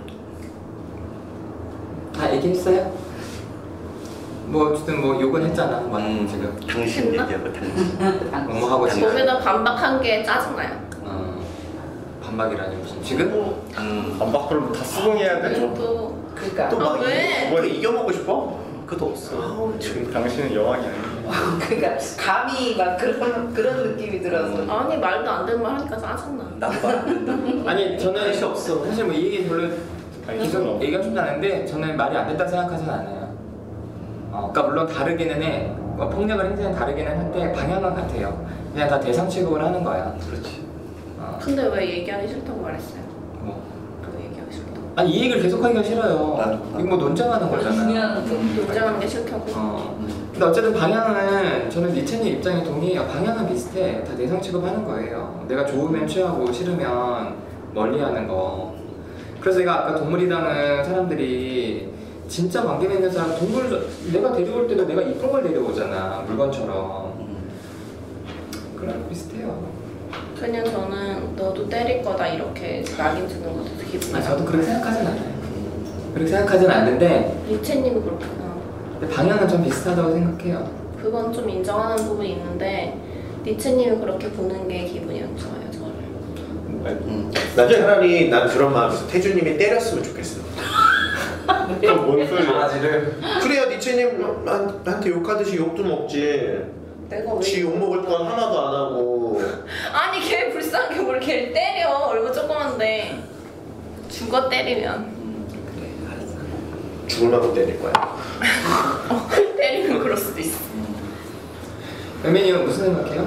다 얘기했어요? 뭐 어쨌든 뭐 욕은 했잖아. 뭐 지금 당신 얘기하고 당신. 뭐 하고 지금 거기다 반박한 게 짜증나요. 어, 반박이라니 무슨 지금? 음. 반박 그럼 다 수긍해야 돼. 또 그러니까 아, 또막 왜? 뭐 이겨먹고 싶어? 그것도 없어. 아우 지금 당신은 여왕이 아니야. 그러니까 감히 막 그런 그런 느낌이 들어서 아니 말도 안 되는 말 하니까 짜증나. 나도 말안 된다. 아니 저는 할수 없어. 사실 뭐 이 얘기 별로 아니, 계속 없어. 얘기하고 싶지 않은데 저는 말이 안 됐다 생각하진 않아요. 어, 그러니까 물론 다르기는 해. 뭐 폭력을 행사는 다르기는 한데 방향은 같아요. 그냥 다 대상 취급을 하는 거야. 그렇지. 어, 근데 왜 얘기하기 싫다고 말했어요? 뭐. 왜 얘기하기 싫다고? 아니 이 얘기를 계속하기가 싫어요. 나도. 이거 뭐 논쟁하는 거잖아. 중요한 거. 논쟁하는 게 싫다고. 어. 근데 어쨌든 방향은 저는 니체님 입장에 동의해요. 방향은 비슷해. 다 대상 취급하는 거예요. 내가 좋으면 취하고 싫으면 멀리하는 거. 그래서 내가 아까 동물이라는 사람들이 진짜 관계 맺는 사람 동물 내가 데려올 때도 내가 이쁜 걸 데려오잖아 물건처럼. 그랑 비슷해요. 그냥 저는 너도 때릴 거다 이렇게 낙인 주는 것도 되게 기분 아 나빠. 저도 그렇게 생각하진 않아요. 그렇게 생각하진 않는데 리체님이 그렇게 생각. 근데 방향은 좀 비슷하다고 생각해요. 그건 좀 인정하는 부분이 있는데 리체님이 그렇게 보는 게 기분이 안 좋아요 저를. 음. 난 차라리 난 그런 마음에서 태주님이 때렸으면 좋겠어. 그럼 뭔 소리야? 강아지를 그래야 니체님한테 욕하듯이 욕도 먹지. 내가 왜? 지 욕 먹을 건 하나도 안 하고. 아니 걔 불쌍하게 뭘 걔를 때려. 얼굴 조그만데 죽어 때리면. 그래 알았어. 죽을 만큼 때릴 거야. 어, 때리면 그럴 수도 있어. 연민이는 무슨 생각해요?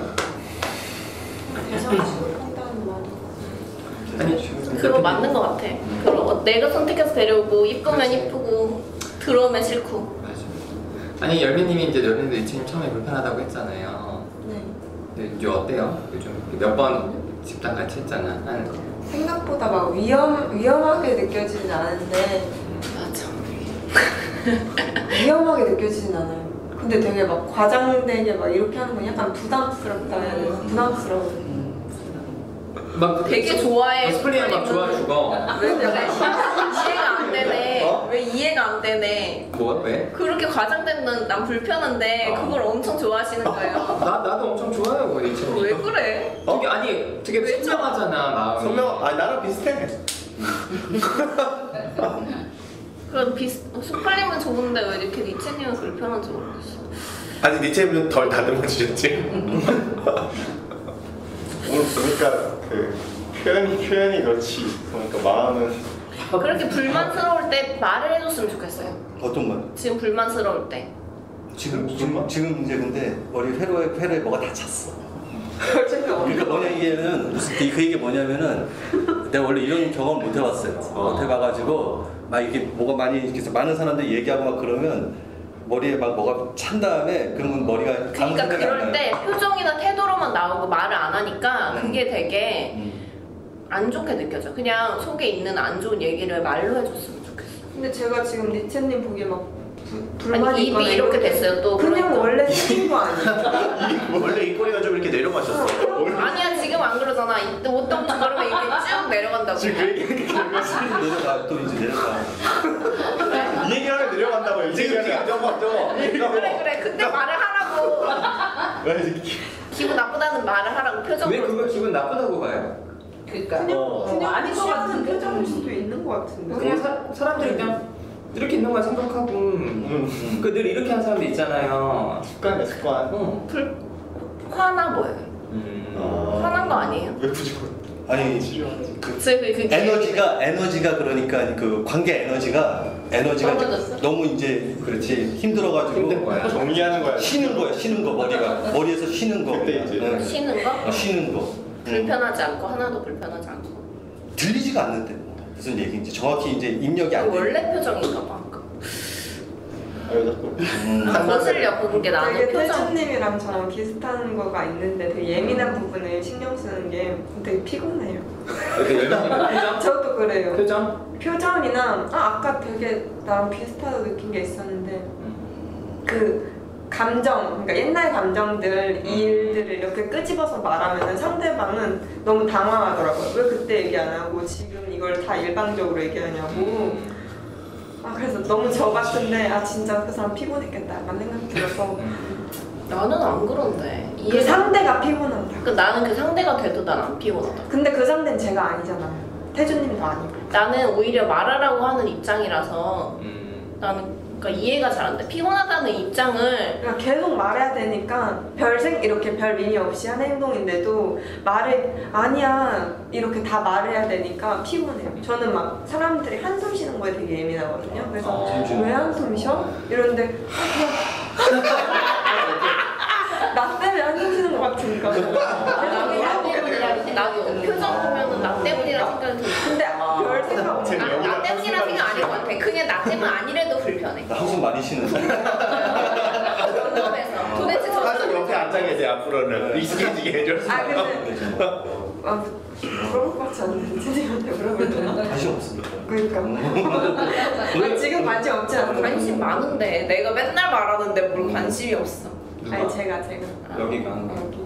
대상 취급한다는 말이 아니 그거 맞는 것 같아. 그럼 어, 내가 선택해서 데려오고 이쁘면 그렇지. 이쁘고 들어오면 싫고. 맞아. 아니 열매님이 이제 열매도 이체님 처음에 불편하다고 했잖아요. 네. 근데 이제 어때요? 요즘 몇 번 집단 같이 했잖아. 한 생각보다 막 위험 위험하게 느껴지진 않은데 맞아. 위험하게 느껴지진 않아요. 근데 되게 막 과장되게 막 이렇게 하는 건 약간 부담스럽다 해야 되나? 부담스러워. 막 되게 좋아해. 스플리는 막 좋아 죽어. 왜 내가 이해가 안 되네. 어? 왜 이해가 안 되네. 뭐가 왜? 그렇게 과장되면 난 불편한데 어. 그걸 엄청 좋아하시는 거예요. 나 나도 엄청 좋아요 그 이체님. 왜 그래? 되게 아니 되게 왜 선명하잖아 마음이. 선명, 아 나랑 비슷해. 그럼 비슷 스팔림은 좋은데 왜 이렇게 니체님은 불편한지 모르겠어. 아니 니체님은 덜 다듬어주셨지. 오늘 보니까 그 표현이 표현이 그렇지. 그러니까 마음은 그렇게 불만스러울 때 말을 해줬으면 좋겠어요. 어떤 말? 지금 불만스러울 때. 지금 지금 지금 이제 근데 머리 회로에 회로에 뭐가 다 찼어. 별 생각 없어. 그러니까 뭐냐 이게는 무슨 그 얘기 뭐냐면은 내가 원래 이런 경험 못 해봤어요. 못 해봐가지고 막 이렇게 뭐가 많이 이렇게 많은 사람들이 얘기하고 막 그러면 머리에 막 뭐가 찬 다음에 그러면 머리가 아무 그러니까 생각이 안 그럴 나요. 때 표정이나 태도로만 나오고 말을 안 하니까 그게 되게 음. 안 좋게 느껴져. 그냥 속에 있는 안 좋은 얘기를 말로 해줬으면 좋겠어. 근데 제가 지금 리체님 보기에 막 부- 아니 불만이 있거나 입이 이렇게 됐어요 또. 그냥 그러니까. 원래 생긴 거 아니에요? 원래 이 꼬리가 좀 이렇게 내려가셨어. 아니야 지금 안 그러잖아. 이때 옷도 그러면 이렇게 쭉 내려간다고. 지금 그 얘기 내려가 또 이제 내려가. 이 얘기하면 내려간다고요. 이 얘기하면 내려가죠. 그래 그래 그때 말을 하라고. 기분 나쁘다는 말을 하라고 왜 표정으로. 그걸 기분 나쁘다고 봐요? 그러니까 그냥 어, 그냥 아닌 것 취하는 같은데. 표정일 수도 있는 것 같은데. 그냥 사, 사람들이 그냥 이렇게 있는 거야 생각하고 그 늘 이렇게 하는 사람도 있잖아요. 습관이야 습관. 어. 불 화나 보여요. 음. 화난 거 아니에요? 왜 굳이 아니 그, 그, 그 에너지가 에너지가 그러니까 그 관계 에너지가 에너지가 이제 떨어졌어? 너무 이제 그렇지 힘들어가지고 힘든 거야. 정리하는 거야. 쉬는 거야 쉬는 거 머리가 머리에서 쉬는 거 그때 이제 응. 쉬는 거? 어, 쉬는 거 불편하지 않고 하나도 불편하지 않고. 들리지가 않는데 무슨 얘기인지 정확히 이제 입력이 안 돼. 원래 표정인가 봐. 아 여자 거. 음. 거슬려 보는 게 나는 되게 표정. 태준님이랑 저랑 비슷한 거가 있는데 되게 예민한 부분을 신경 쓰는 게 되게 피곤해요. 이렇게 열받는 표정? 저도 그래요. 표정? 표정이나 아 아까 되게 나랑 비슷하다고 느낀 게 있었는데 그 감정, 그러니까 옛날 감정들, 일들을 이렇게 끄집어서 말하면 상대방은 너무 당황하더라고요. 왜 그때 얘기 안 하고 지금 이걸 다 일방적으로 얘기하냐고. 아 그래서 너무 저 같은데 아 진짜 그 사람 피곤했겠다 약간 생각이 들어서 나는 안 그런데. 그 이해가- 상대가 피곤한다. 그 나는 그 상대가 돼도 난 안 피곤하다. 근데 그 상대는 제가 아니잖아요. 태준님도 아니고. 나는 오히려 말하라고 하는 입장이라서 음. 나는 그러니까 이해가 잘 안 돼. 피곤하다는 입장을 그러니까 계속 말해야 되니까 별생 이렇게 별 의미 없이 하는 행동인데도 말을 아니야 이렇게 다 말해야 되니까 피곤해요. 저는 막 사람들이 한숨 쉬는 거에 되게 예민하거든요. 그래서 어. 왜 한숨 쉬어? 이러는데 아, 그냥 나 때문에 한숨 쉬는 것 같으니까. 나도 표정 보면은 나 때문이라 생각이 들어. 근데 별 생각 없이 나, 나 때문이라 생각 아닐 것 같아. 그냥 나 때문 아니래도 불편해. 나 한숨 많이 쉬는데. 궁금해서. 도대체 저 사실 옆에 앉아 계세요 앞으로는 익숙해지게 해줘서. 아 근데 아, 물어볼 것 같지 않은데 선생님한테 물어볼 때는 관심 없습니다. 그러니까 아, 지금 관심 없지 않아요? 관심 많은데 내가 맨날 말하는데 뭘 관심이 없어. 누가? 아니 제가 제가 여기가 여기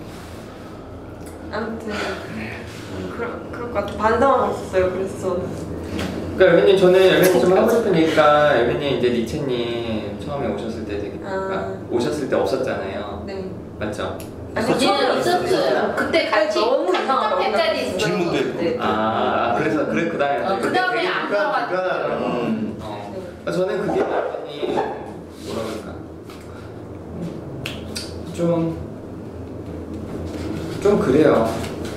아무튼 음, 그럴, 그럴 것 같아. 반성하고 있었어요. 그래서 그러니까 열매님 저는 열매님 좀 하고 싶은 얘기가 열매님 이제 리체님 처음에 오셨을 때 되게 그러니까 아. 오셨을 때 없었잖아요. 네 맞죠? 아니 거기는 있었어요. 그때 같이 너무 이상하다. 카페짜리 있었던 질문도 거 했고. 그때. 아 그래서 그래 그 다음에 어, 그 다음에 안 불편 나왔어. 불편하더라고. 음. 어. 아, 저는 그게 많이 뭐라 그럴까 좀 좀 그래요.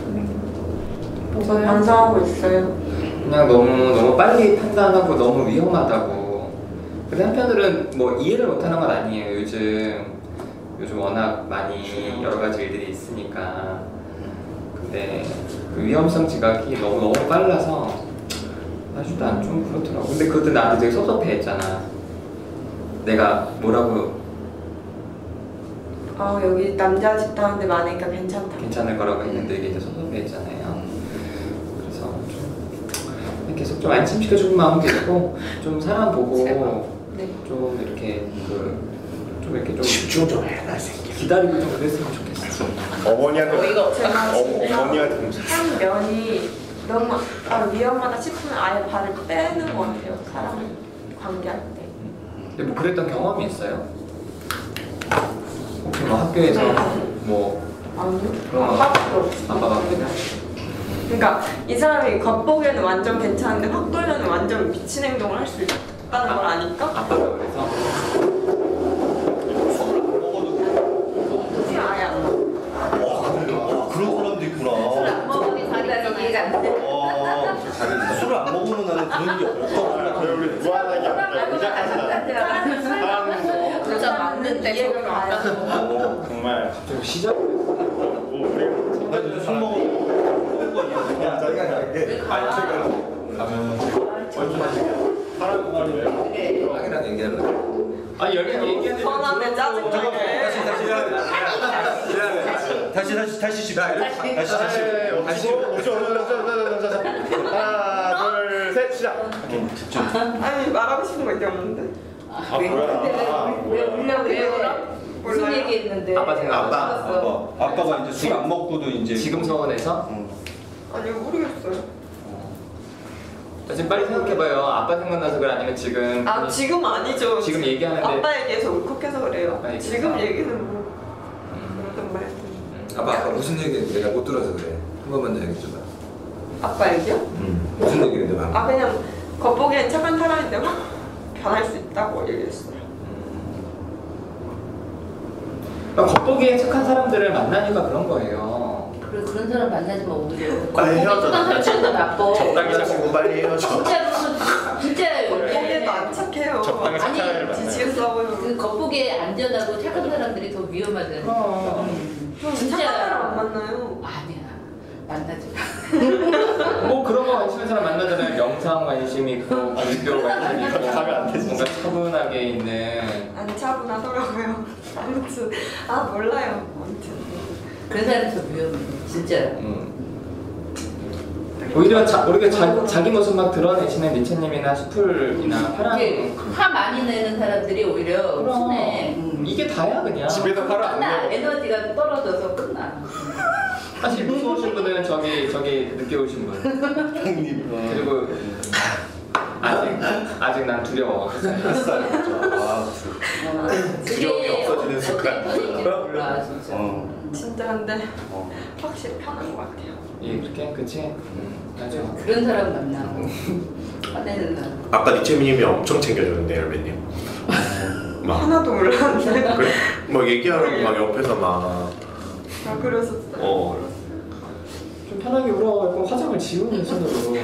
저 반성하고 있어요. 그냥 너무 너무 빨리 판단하고 너무 위험하다고. 근데 한편으로는 뭐 이해를 못하는 건 아니에요. 요즘 요즘 워낙 많이 여러 가지 일들이 있으니까. 근데 그 위험성 지각이 너무 너무 빨라서 아주 난 좀 그렇더라고. 근데 그것도 나한테 되게 섭섭해했잖아. 내가 뭐라고 아 여기 남자 집단인데 많으니까 괜찮다. 괜찮을 거라고 했는데 이게 이제 섭섭해했잖아요. 그래서 좀 계속 좀 안심시켜주고 마음도 있고 좀 사람 보고 네. 좀 이렇게 그 좀 이렇게 좀 집중 좀 해라 이 새끼. 기다리고 좀 그랬으면 좋겠어. 어머니한테 어이가 없어. 제가 어, 진짜 어머니한테 좀 한 면이 너무 아, 위험하다 싶으면 아예 발을 빼는 것 같아요. 사람 관계할 때. 근데 뭐 그랬던 경험이 있어요? 혹시 뭐 학교에서 뭐 아니요. 어. 아빠도 없어. 아빠가 그래? 그러니까 이 사람이 겉보기에는 완전 괜찮은데 확 돌면 완전 미친 행동을 할 수 있다는 걸 아니까 아빠가 그래서 그게 아예 안 나. 와, 근데 와, 그런 사람도 있구나. 술안 먹으니 다리가 이해가 안 돼. 와, 술을 안 먹으면 나는 그런 일이 없어. 우리 무한하게 아까 의자까지 사람 진짜 맞는데 이해가 저걸 안 가요. 정말 좀 시작. 오 왜 가? 가면 파란 거 가려요? 그래. 빵이랑 얘기하려고. 아니 열심히 얘기하는데 선한데 짜증나게. 다시 다시 다시 다시 집 다시 다시 다시 다시 하나 둘셋 시작. 아니 말하고 싶은 거 있었는데. 아 뭐야? 왜 울려 왜 울어? 무슨 몰라요. 얘기했는데? 아빠 생각. 아빠. 알았어. 아빠, 아빠가 이제 술 안 먹고도 이제 지금 서원에서 응. 아니 모르겠어요. 자, 지금 빨리 생각해봐요. 아빠 생각나서 그래 아니면 지금 아 본인- 지금 아니죠. 지금 얘기하는데 아빠 얘기해서 울컥해서 그래요. 아빠 얘기해서. 지금 얘기는 뭐 음, 그러던 말. 음. 아빠 아까 무슨 얘기했는데 내가 못 들어서 그래. 한 번만 더 얘기 줘봐. 아빠 얘기요? 음. 무슨 얘기했는데 방금? 아 그냥 겉보기엔 착한 사람인데 확 변할 수 있다고 얘기했어요. 그러니까 겉보기에 착한 사람들을 만나니까 그런 거예요. 그래 그런 사람 만나지 마 오히려. 빨리 헤어져. 착한 사람 나빠. 적당히 자시고 빨리 헤어져. 진짜로 진짜예요. 겉보기에도 안 착해요. 적당히 착한 아니, 애를 만나요. 지지겠어요. 그 겉보기에 안전하고 착한 사람들이 더 위험하잖아. 그럼. 음. 진짜 착한 사람 안 만나요. 아니야. 만나지 마. 뭐 그런 거 관심 있는 사람 만나잖아요. 명상 관심 있고 불교 관심 있고 가면 안 되지. 뭔가 차분하게 있는. 안 차분하더라고요. 아무튼 아 몰라요. 아무튼 그런 사람이 더 위험해. 진짜. 음. 오히려 자, 우리가 자, 자기 모습 막 드러내시는 니체님이나 수풀이나 파랑 이게 화 많이 내는 사람들이 오히려 그럼. 순해. 음. 이게 다야 그냥. 집에서 화를 안 끝나. 내고 에너지가 떨어져서 끝나. 사실 무서우신 분은 저기 저기 늦게 오신 분. 형님 어. 그리고 아직 아직 난 두려워. 햇살 아, 두려움이 없어지는 순간. 몰라 진짜. 어. 진짜 근데 어. 확실히 편한 것 같아요. 예 그렇게 그치. 음, 맞아. 그런 사람 만나고 화내는 사람. 아까 니체미님이 엄청 챙겨줬는데 열매님. 막 하나도 몰랐는데. 그래? 뭐 얘기하라고 막 옆에서 막 아 그랬었어요. 어. 좀 편하게 울어. 화장을 지우는 손으로.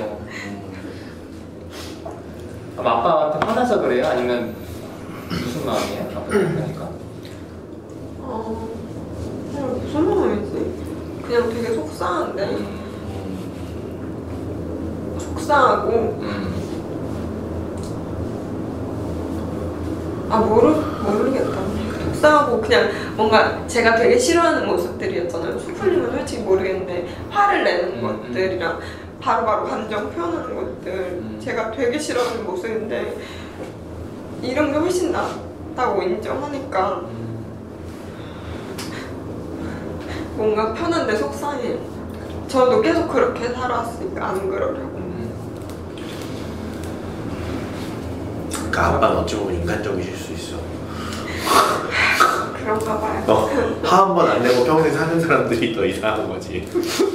아마 아빠한테 화나서 그래요? 아니면 무슨 마음이에요? 아빠 생각하니까. 어, 그냥 무슨 마음이지? 그냥 되게 속상한데 속상하고 음. 아 모르 모르겠다. 속상하고 그냥 뭔가 제가 되게 싫어하는 모습들이었잖아요. 수풀님은 솔직히 모르겠는데 화를 내는 음, 것들이랑 바로바로 감정 표현하는 것들 음. 제가 되게 싫어하는 모습인데 이런 게 훨씬 낫다고 인정하니까 뭔가 편한데 속상해요. 저도 계속 그렇게 살아왔으니까 안 그러려고. 그러니까 아빠는 어찌 보면 인간적이실 수 있어. 그런가 봐요. 어, 화 한 번 안 내고 평생 사는 사람들이 더 이상한 거지.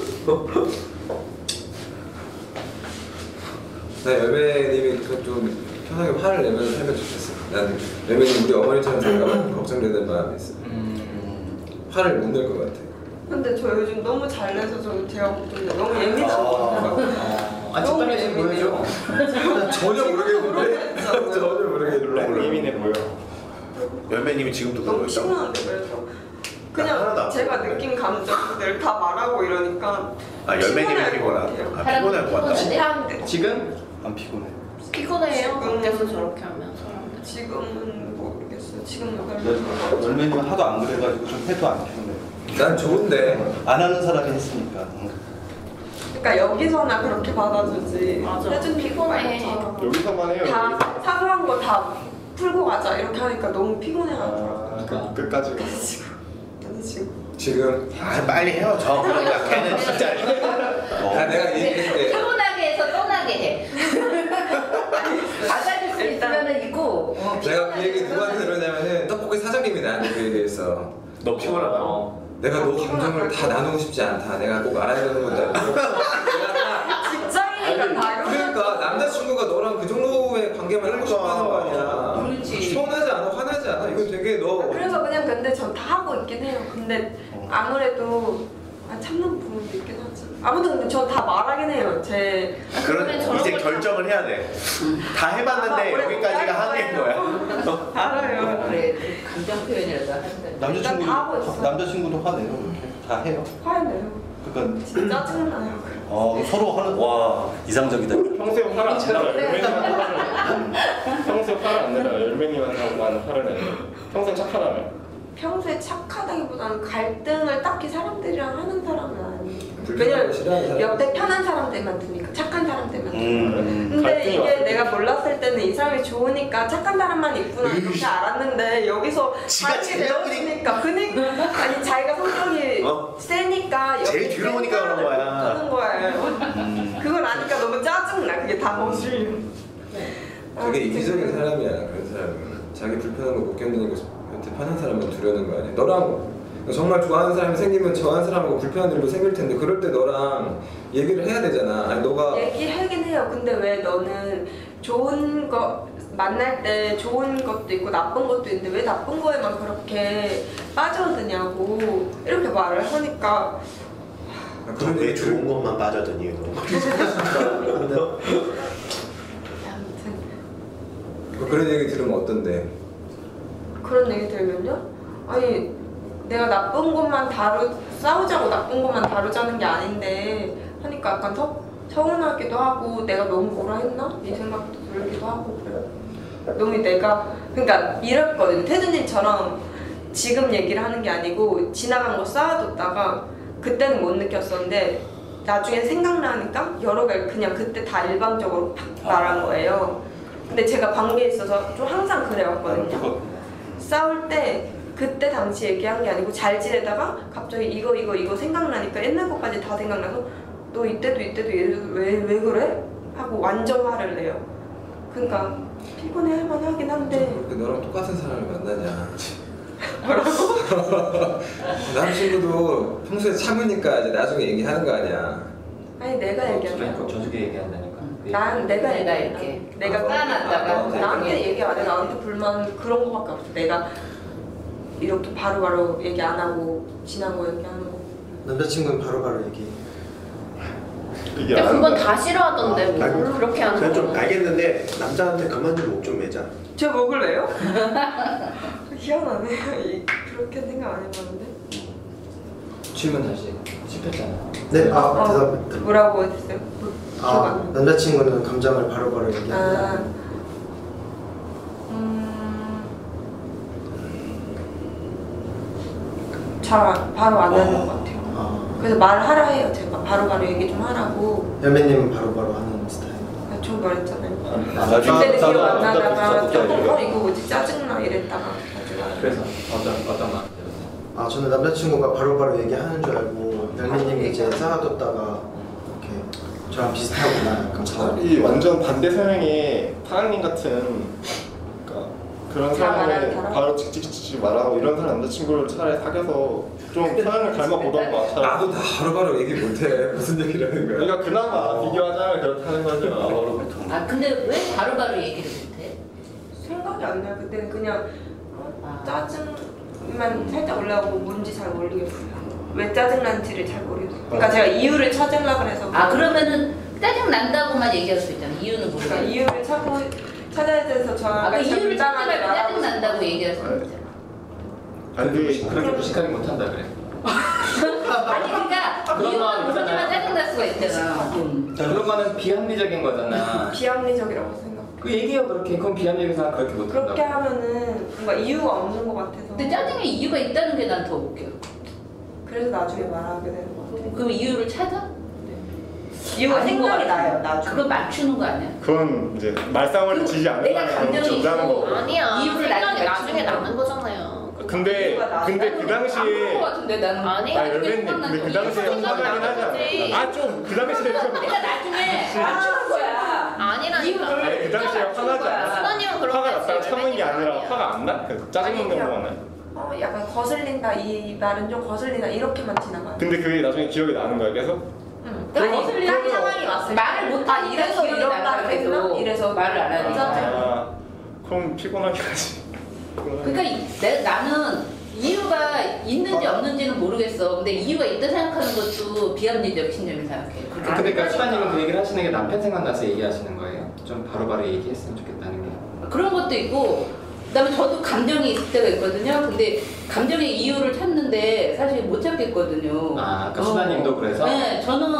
나 열매님이 좀 편하게 화를 내면서 살면 좋겠어. 난 열매님 우리 어머니처럼 살까봐 걱정되는 마음이 있어. 음. 화를 못 낼 것 같아. 근데 저 요즘 너무 잘 내서 저 제가 걱정돼. 너무 예민하더라고요. 아 집단에 지금 보여줘. 전혀 모르겠는데? 전혀 모르겠는데? 예민해 보여. 열매님이 지금도 그러고 너무 있다고. 심한데 그래서 하나도 그냥 안 제가 보여요. 느낀 감정들 다 말하고 이러니까 아 열매님이 피곤할 피곤하. 것 같아요. 아 피곤할 것 같다. 피곤한데 지금? 안 피곤해. 피곤해요. 지금- 밖에서 저렇게 하면 사람들. 지금은 모르겠어요. 지금은 열- 별로. 열매님은 하도 안 그래가지고 좀 해도 안 피곤해. 난 좋은데. 안 하는 사람이 했으니까. 응. 그러니까 여기서나 그렇게 받아주지. 맞아. 혜준이 피곤해. 말처럼 여기서만 해요. 다 사소한 거 다 풀고 가자 이렇게 하니까 너무 피곤해하더라고요. 아, 그, 끝까지. 그래서 지금 그래서 지금 지금 아 빨리 헤어져. 그러니까 걔는 진짜. 아 내가 얘기했을 때 차분하게 해서 떠나게 해. 받아줄 수 있으면은 있고. 어, 내가 그 얘기 누구한테 들었냐면은 떡볶이 사장님이 나한테 그 얘기했어. 너 피곤하다. 어. 내가 너 감정을 다 나누고 싶지 않다. 내가 꼭 알아야 되는 건데. 내가 직장이니까 다 이런 그러니까 남자친구가 너랑 그 정도의 관계만 하고 싶어 하는 거 아니야. 그렇지. 서운하지 않아? 화나지 않아? 이거 되게 너 그래서 그냥 근데 전 다 하고 있긴 해요. 근데 아무래도 아, 참는 부분도 있긴 하지. 아무튼 근데 전 다 말하긴 해요. 제 그런 저런 이제 걸 결정을 해야 돼. 다 해봤는데 아, 여기까지가 한계인 거야. 알아요. 그래 감정 표현이라도 한다. 남자친구 다 하고 있어. 남자친구도 화내요. 이렇게 다 해요. 화내요. 그러니까 진짜 짜증나요. 어, 서로 하는 와 이상적이다. 평소에 화를 안 내다가 열매님한테 화를 내요. 평소에 화를 안 내다가 열매님한테만 화를 내요. 평소에 착하다며. 평소에 착하다기보다는 갈등을 딱히 사람들이랑 하는 사람은 아니에요. 불편한 거 싫어하는 왜냐면 사람. 옆에 편한 사람들만 두니까 착한 사람들만 두니까. 음. 근데 갈등이 이게 왔을 내가 몰랐을 때는 이 사람이 좋으니까 착한 사람만 있구나 이렇게 알았는데 여기서 지가 자기 제일 배웠으니까 그니까 아니 자기가 성격이 어? 세니까 제일 옆에 뒤로 보니까 센 그런 거야. 사람을 두는 거예요. 그걸 아니까 너무 짜증나. 그게 다 멋이에요. 되게 이기적인 사람이야. 그런 사람은 자기 불편한 거 못 견디니까 여태 편한 사람만 두려는 거 아니야. 너랑 정말 좋아하는 사람이 생기면 좋아하는 사람하고 불편한 일도 생길 텐데 그럴 때 너랑 얘기를 해야 되잖아. 아니 너가 얘기하긴 해요. 근데 왜 너는 좋은 거 만날 때 좋은 것도 있고 나쁜 것도 있는데 왜 나쁜 거에만 그렇게 빠져드냐고 이렇게 말을 하니까 넌 왜 좋은 것만 빠져드니? 아무튼 그런 얘기 들으면 어떤데? 그런 얘기 들면요? 아니 내가 나쁜 것만 다루 싸우자고 나쁜 것만 다루자는 게 아닌데 하니까 약간 서, 서운하기도 하고 내가 너무 뭐라 했나? 이 생각도 들기도 하고 그래요. 너무 내가 그러니까 이랬거든. 태준님처럼 지금 얘기를 하는 게 아니고 지나간 거 쌓아뒀다가 그때는 못 느꼈었는데 나중에 생각나니까 여러 개 그냥 그때 다 일방적으로 팍 말한 거예요. 근데 제가 관계에 있어서 좀 항상 그래왔거든요. 싸울 때 그때 당시 얘기한 게 아니고 잘 지내다가 갑자기 이거 이거 이거 생각나니까 옛날 것까지 다 생각나서 너 이때도 이때도 왜, 왜 그래? 하고 완전 화를 내요. 그러니까 피곤해 할만 하긴 한데 그렇게 너랑 똑같은 사람을 만나냐? 남친구도 평소에 참으니까 이제 나중에 얘기하는 거 아니야. 아니 내가 얘기한 아니, 거야. 저주게 얘기한다니까. 난 내가 내가 얘기해. 이렇게 내가 쌓아놨다가 어, 나한테 얘기 안 해. 나한테 불만 그런 거밖에 없어. 내가 이렇게 바로바로 얘기 안 하고 지난 거 얘기하는 거. 남자친구는 바로바로 얘기해. 이게 근데 안 그건 돼. 다 싫어하던데 뭐 아니, 그렇게 하는 그냥 좀 거는. 알겠는데 남자한테 그만 좀 목 좀 매자. 제가 먹을래요? 희한하네. 이- 그렇게 생각 안 해봤는데. 질문 다시 씹혔잖아. 네, 아 어, 대답. 뭐라고 했어요? 기억 안 아 나. 남자친구는 감정을 바로바로 아, 얘기한다. 음, 잘 바로 안 하는 것 같아요. 아 그래서 말하라 해요. 제가 바로바로 얘기 좀 하라고. 열매님은 바로바로 하는 스타일. 아, 좀 말했잖아요. 나중에 그때는 기억 안 나도 나다가 나도 조금 나도 어 이거 뭐지 짜증나 이랬다가 그래서 어떤 어떤 말? 아 저는 남자친구가 바로바로 얘기하는 줄 알고 열매님이 이제 쌓아뒀다가 이렇게 저랑 비슷하구나 약간 차라리 완전 반대 성향의 파랑님 같은 그러니까 그런 다 말하는 사람을 사람? 바로 직직직직 말하고 이런 사람 남자친구를 차라리 사귀어서 좀 사랑을 닮아보던가 차라리. 나도 다 바로바로 얘기 못해. 무슨 얘기를 하는 거야? 우리가 그나마 비교하자면 그렇다는 거죠. 아 근데 왜 바로바로 얘기를 못해? 생각이 안 나요. 그때는 그냥 어, 아. 짜증만 살짝 올라오고 뭔지 잘 모르겠어요. 왜 짜증난지를 잘 모르겠어요. 그러니까 제가 이유를 찾으려고 해서 아 그러면은 짜증 난다고만 얘기할 수 있잖아. 이유는 그러니까 모르겠어. 이유를 찾고 찾아야 돼서 저랑 아까 같이 이유를 찾지 적당하게 말고 짜증 말하고 난다고 얘기할 수 있잖아. 그렇게 그렇게 무식하게 못한다 그래. 아니 그러니까 그런 이유는 마음 모르지만 있잖아. 짜증 날 수가 있잖아. 음. 그런 거는 비합리적인 거잖아. 비합리적이라고 생각. 그 얘기요 그렇게 그건 비합리적인 사람 그렇게 못한다. 그렇게 하면은 뭔가 이유가 없는 것 같아서. 근데 짜증에 이유가 있다는 게 난 더 웃겨. 그래서 나중에 말하게 되는 것 같아요. 그럼 이유를 찾아? 이유가 아닌 것 생각이 같아. 나요. 나중에. 그거 맞추는 거 아니야? 그건 이제 말싸움을 그 지지 않는 내가 사람이 감정이 없다는 있고 거고. 아니야. 이유를 생각이 나중에 나중에 맞추는 나는 거잖아요. 근데 근데 그 안 당시에 그런 거 같은데 나는. 아니, 아 열매님 근데 그 당시에 생각이 화나긴 하지 나는 않아. 아좀 그 당시에 좀 내가 나중에 맞추는 거야. 아니라니까. 이유를 아니 그 당시에 화나지 않아. 수다님은 그렇게 화가 났다가 했어요. 참는 게 아니라 아니야. 화가 안 나? 그 짜증 내는 거는. 어, 약간 거슬린다. 이 말은 좀 거슬린다. 이렇게만 지나가요. 근데 그게 나중에 기억이 나는 거야 계속? 응. 그러면 아니, 거슬리는 딱 상황이 왔을 때. 말을 못 아, 하니까 이래서 기억이 이런다 나는 그랬나? 거고. 이래서 말을 안 하니까. 아 그럼 피곤하게 하지. 그러니까 이- 내, 나는 이유가 있는지 없는지는 모르겠어. 근데 이유가 있다 생각하는 것도 비합리적 신념이 생각해. 그렇게 그러니까 수다님은 그 얘기를 하시는 게 남편 생각나서 얘기하시는 거예요? 좀 바로바로 얘기했으면 좋겠다는 게. 그런 것도 있고, 그다음에 저도 감정이 있을 때가 있거든요. 근데 감정의 이유를 찾는데 사실 못 찾겠거든요. 아, 아까 수다님도 그래서? 네, 저는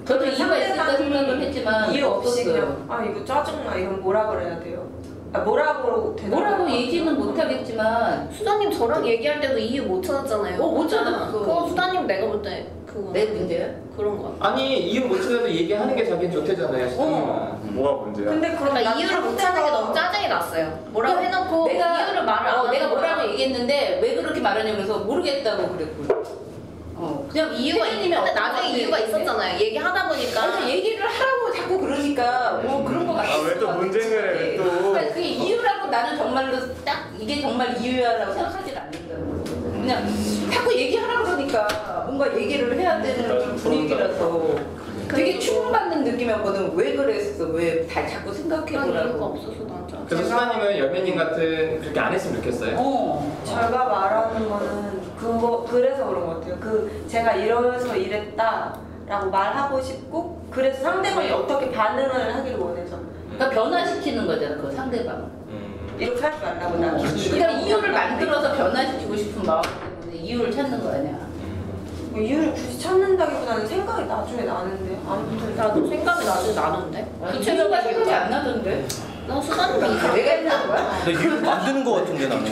저도 이유가 있을까 생각은 했지만 이유 없이 없었어요. 그냥 아 이거 짜증나 이건 뭐라 그래야 돼요? 아 뭐라고 되는 뭐라고 거야? 얘기는 못하겠지만 수다님 저랑 얘기할 때도 이유 못 찾았잖아요. 어, 못 찾았어. 그거 수다님 내가 볼 때 그거 내 문제야? 그런 거 같아. 아니 이유 못 찾아도 얘기하는 게 자기는 좋대잖아요. 어. 뭐가 문제야? 근데 그럼 그러니까 나 이유를 못 상대가- 찾는 게 너무 짜증이 났어요. 뭐라고 해놓고 내가 이유를 말을 안 어, 하는 내가 거야. 뭐라고 얘기했는데 왜 그렇게 말하냐고 그래서 모르겠다고 그랬고. 어, 그냥 이유가 있는데 나중에 이유가 있었잖아요. 얘기하다 보니까 그러니까 얘기를 하라고 자꾸 그러니까 뭐 그런 거 같아. 아, 왜또 논쟁을 해, 또. 그러니까 그게 이유라고 나는 정말로 딱 이게 정말 이유야라고 생각하지 않는다고. 그냥 자꾸 얘기하라 그러니까 뭔가 얘기를 해야 되는 분위기라서 되게 충받는 느낌이었거든. 왜 그랬어? 왜 다 자꾸 그런 이유가 생각해보라고. 없어서 나한테. 그래서 수아님은 열매님 같은 그렇게 안 했으면 좋겠어요. 어. 제가 말하는 거는 그거 그래서 그런 것 같아요. 그 제가 이러면서 이랬다라고 말하고 싶고 그래서 상대방이 어떻게 반응을 하기를 원해서 그러니까 변화시키는 거잖아, 그 상대방. 음. 이렇게 하지 말라고 나. 그러니까 이유를 만들어서 변화시키고 싶은 마음 때문에 이유를 찾는 거 아니야. 뭐 이유를 굳이 찾는다기보다는 생각이 나중에 나는데 아무튼 나도 생각이 나중에 나는데. 구체적으로 생각이 안 나던데. 난 수다님 내가 했나 거야? 근데 이유 만드는 거 같은데 나는.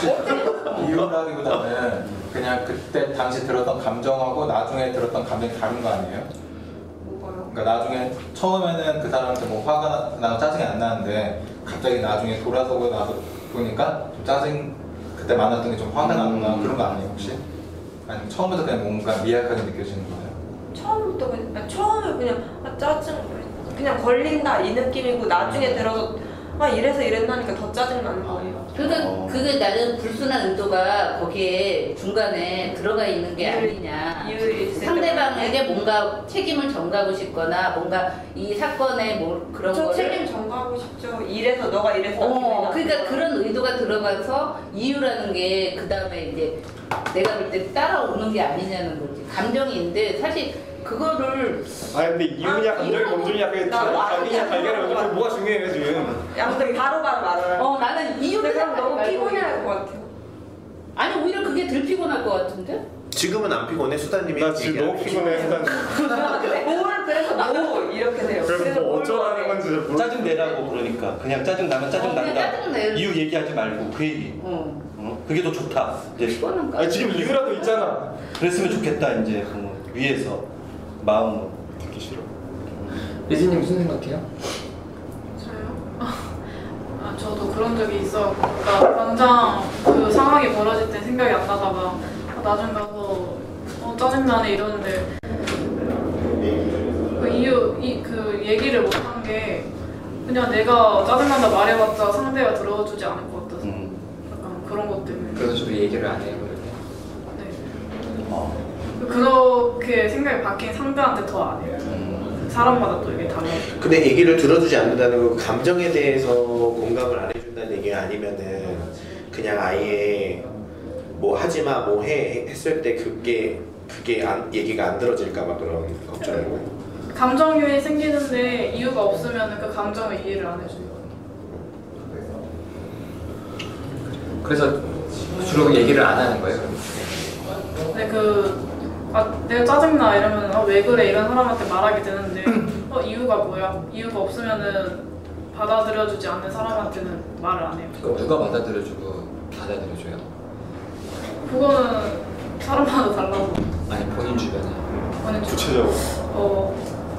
이유라기보다는 그냥 그때 당시 들었던 감정하고 나중에 들었던 감정이 다른 거 아니에요? 뭐가요? 그러니까 나중에 처음에는 그 사람한테 뭐 화가 나 짜증이 안 나는데 갑자기 나중에 돌아서고 나서 보니까 좀 짜증 그때 많았던 게 좀 화가 나거나 그런 거 아니에요 혹시? 아니면 처음부터 그냥 뭔가 미약하게 느껴지는 거예요? 처음부터 그냥 아, 처음에 그냥 아, 짜증 그냥 걸린다 이 느낌이고 나중에 들어서 아 이래서 이랬나니까 더 짜증 나는 거예요. 그러니까 어. 그게 나는 불순한 의도가 거기에 중간에 들어가 있는 게 아니냐. 이유를 있을 상대방에게 뭔가 책임을 전가하고 싶거나 뭔가 이 사건에 뭐 그런 저 거를 책임 전가하고 싶죠. 이래서 너가 이래서 어, 그러니까 그런 의도가 들어가서 이유라는 게 그 다음에 이제 내가 볼 때 따라오는 게 아니냐는 거지. 감정인데 사실 그거를 아 근데 이유냐 감정이 뭔지냐 그게 나도 자기냐 알겠어. 발견을 못하고 뭐가 중요해요 지금. 양들이 바로바로 말을. 어 나는 이유를 근데 그럼 너무 생각하지 말고 피곤해할 것 같아요. 아니 오히려 그게 덜 피곤할 것 같은데? 지금은 안 피곤해 수다님이 나 지금 너무 피곤해 일단. 뭘 그래서 뭐 이렇게 돼요. 그래서 뭐 어쩌라는 건지 모르. 짜증 내라고 그러니까 그냥 짜증 나면 짜증 어, 그냥 난다. 짜증 내. 이유 얘기하지 말고 그 얘기. 어 어? 그게 더 좋다. 이제 피곤한가? 아 지금 이유라도 있잖아. 그랬으면 좋겠다 이제 어, 위에서 마음으로. 듣기 싫어. 리즈님 무슨 생각해요? 저요? 아, 저도 그런 적이 있어요. 그러니까 당장 그 상황이 벌어질 때 생각이 안 나다가 아, 나중 가서 어, 짜증나네 이러는데 그 이유, 이, 그 얘기를 못한 게 그냥 내가 짜증난다 말해봤자 상대가 들어주지 않을 것 같아서 음. 약간 그런 것 때문에 그래서 저도 얘기를 안 해요. 그렇게. 네. 어. 그렇게 생각이 바뀐 상대한테 더 안 해요. 사람마다 또 이게 달라요. 근데 얘기를 들어주지 않는다는 건 감정에 대해서 공감을 안 해준다는 얘기가 아니면은 그냥 아예 뭐 하지마 뭐 해 했을 때 그게 그게 안, 얘기가 안 들어질까봐 그런 걱정인 거예요. 감정이 생기는데 이유가 없으면 그 감정을 이해를 안 해줘요. 그래서 주로 얘기를 안 하는 거예요. 근데 그 아, 내가 짜증나 이러면 어, 왜 그래 이런 사람한테 말하게 되는데 어 이유가 뭐야? 이유가 없으면은 받아들여주지 않는 사람한테는 말을 안 해요. 그거 누가 받아들여주고 받아들여줘요? 그거는 사람마다 달라서 아니 본인 주변에. 저는 좀 구체적으로. 어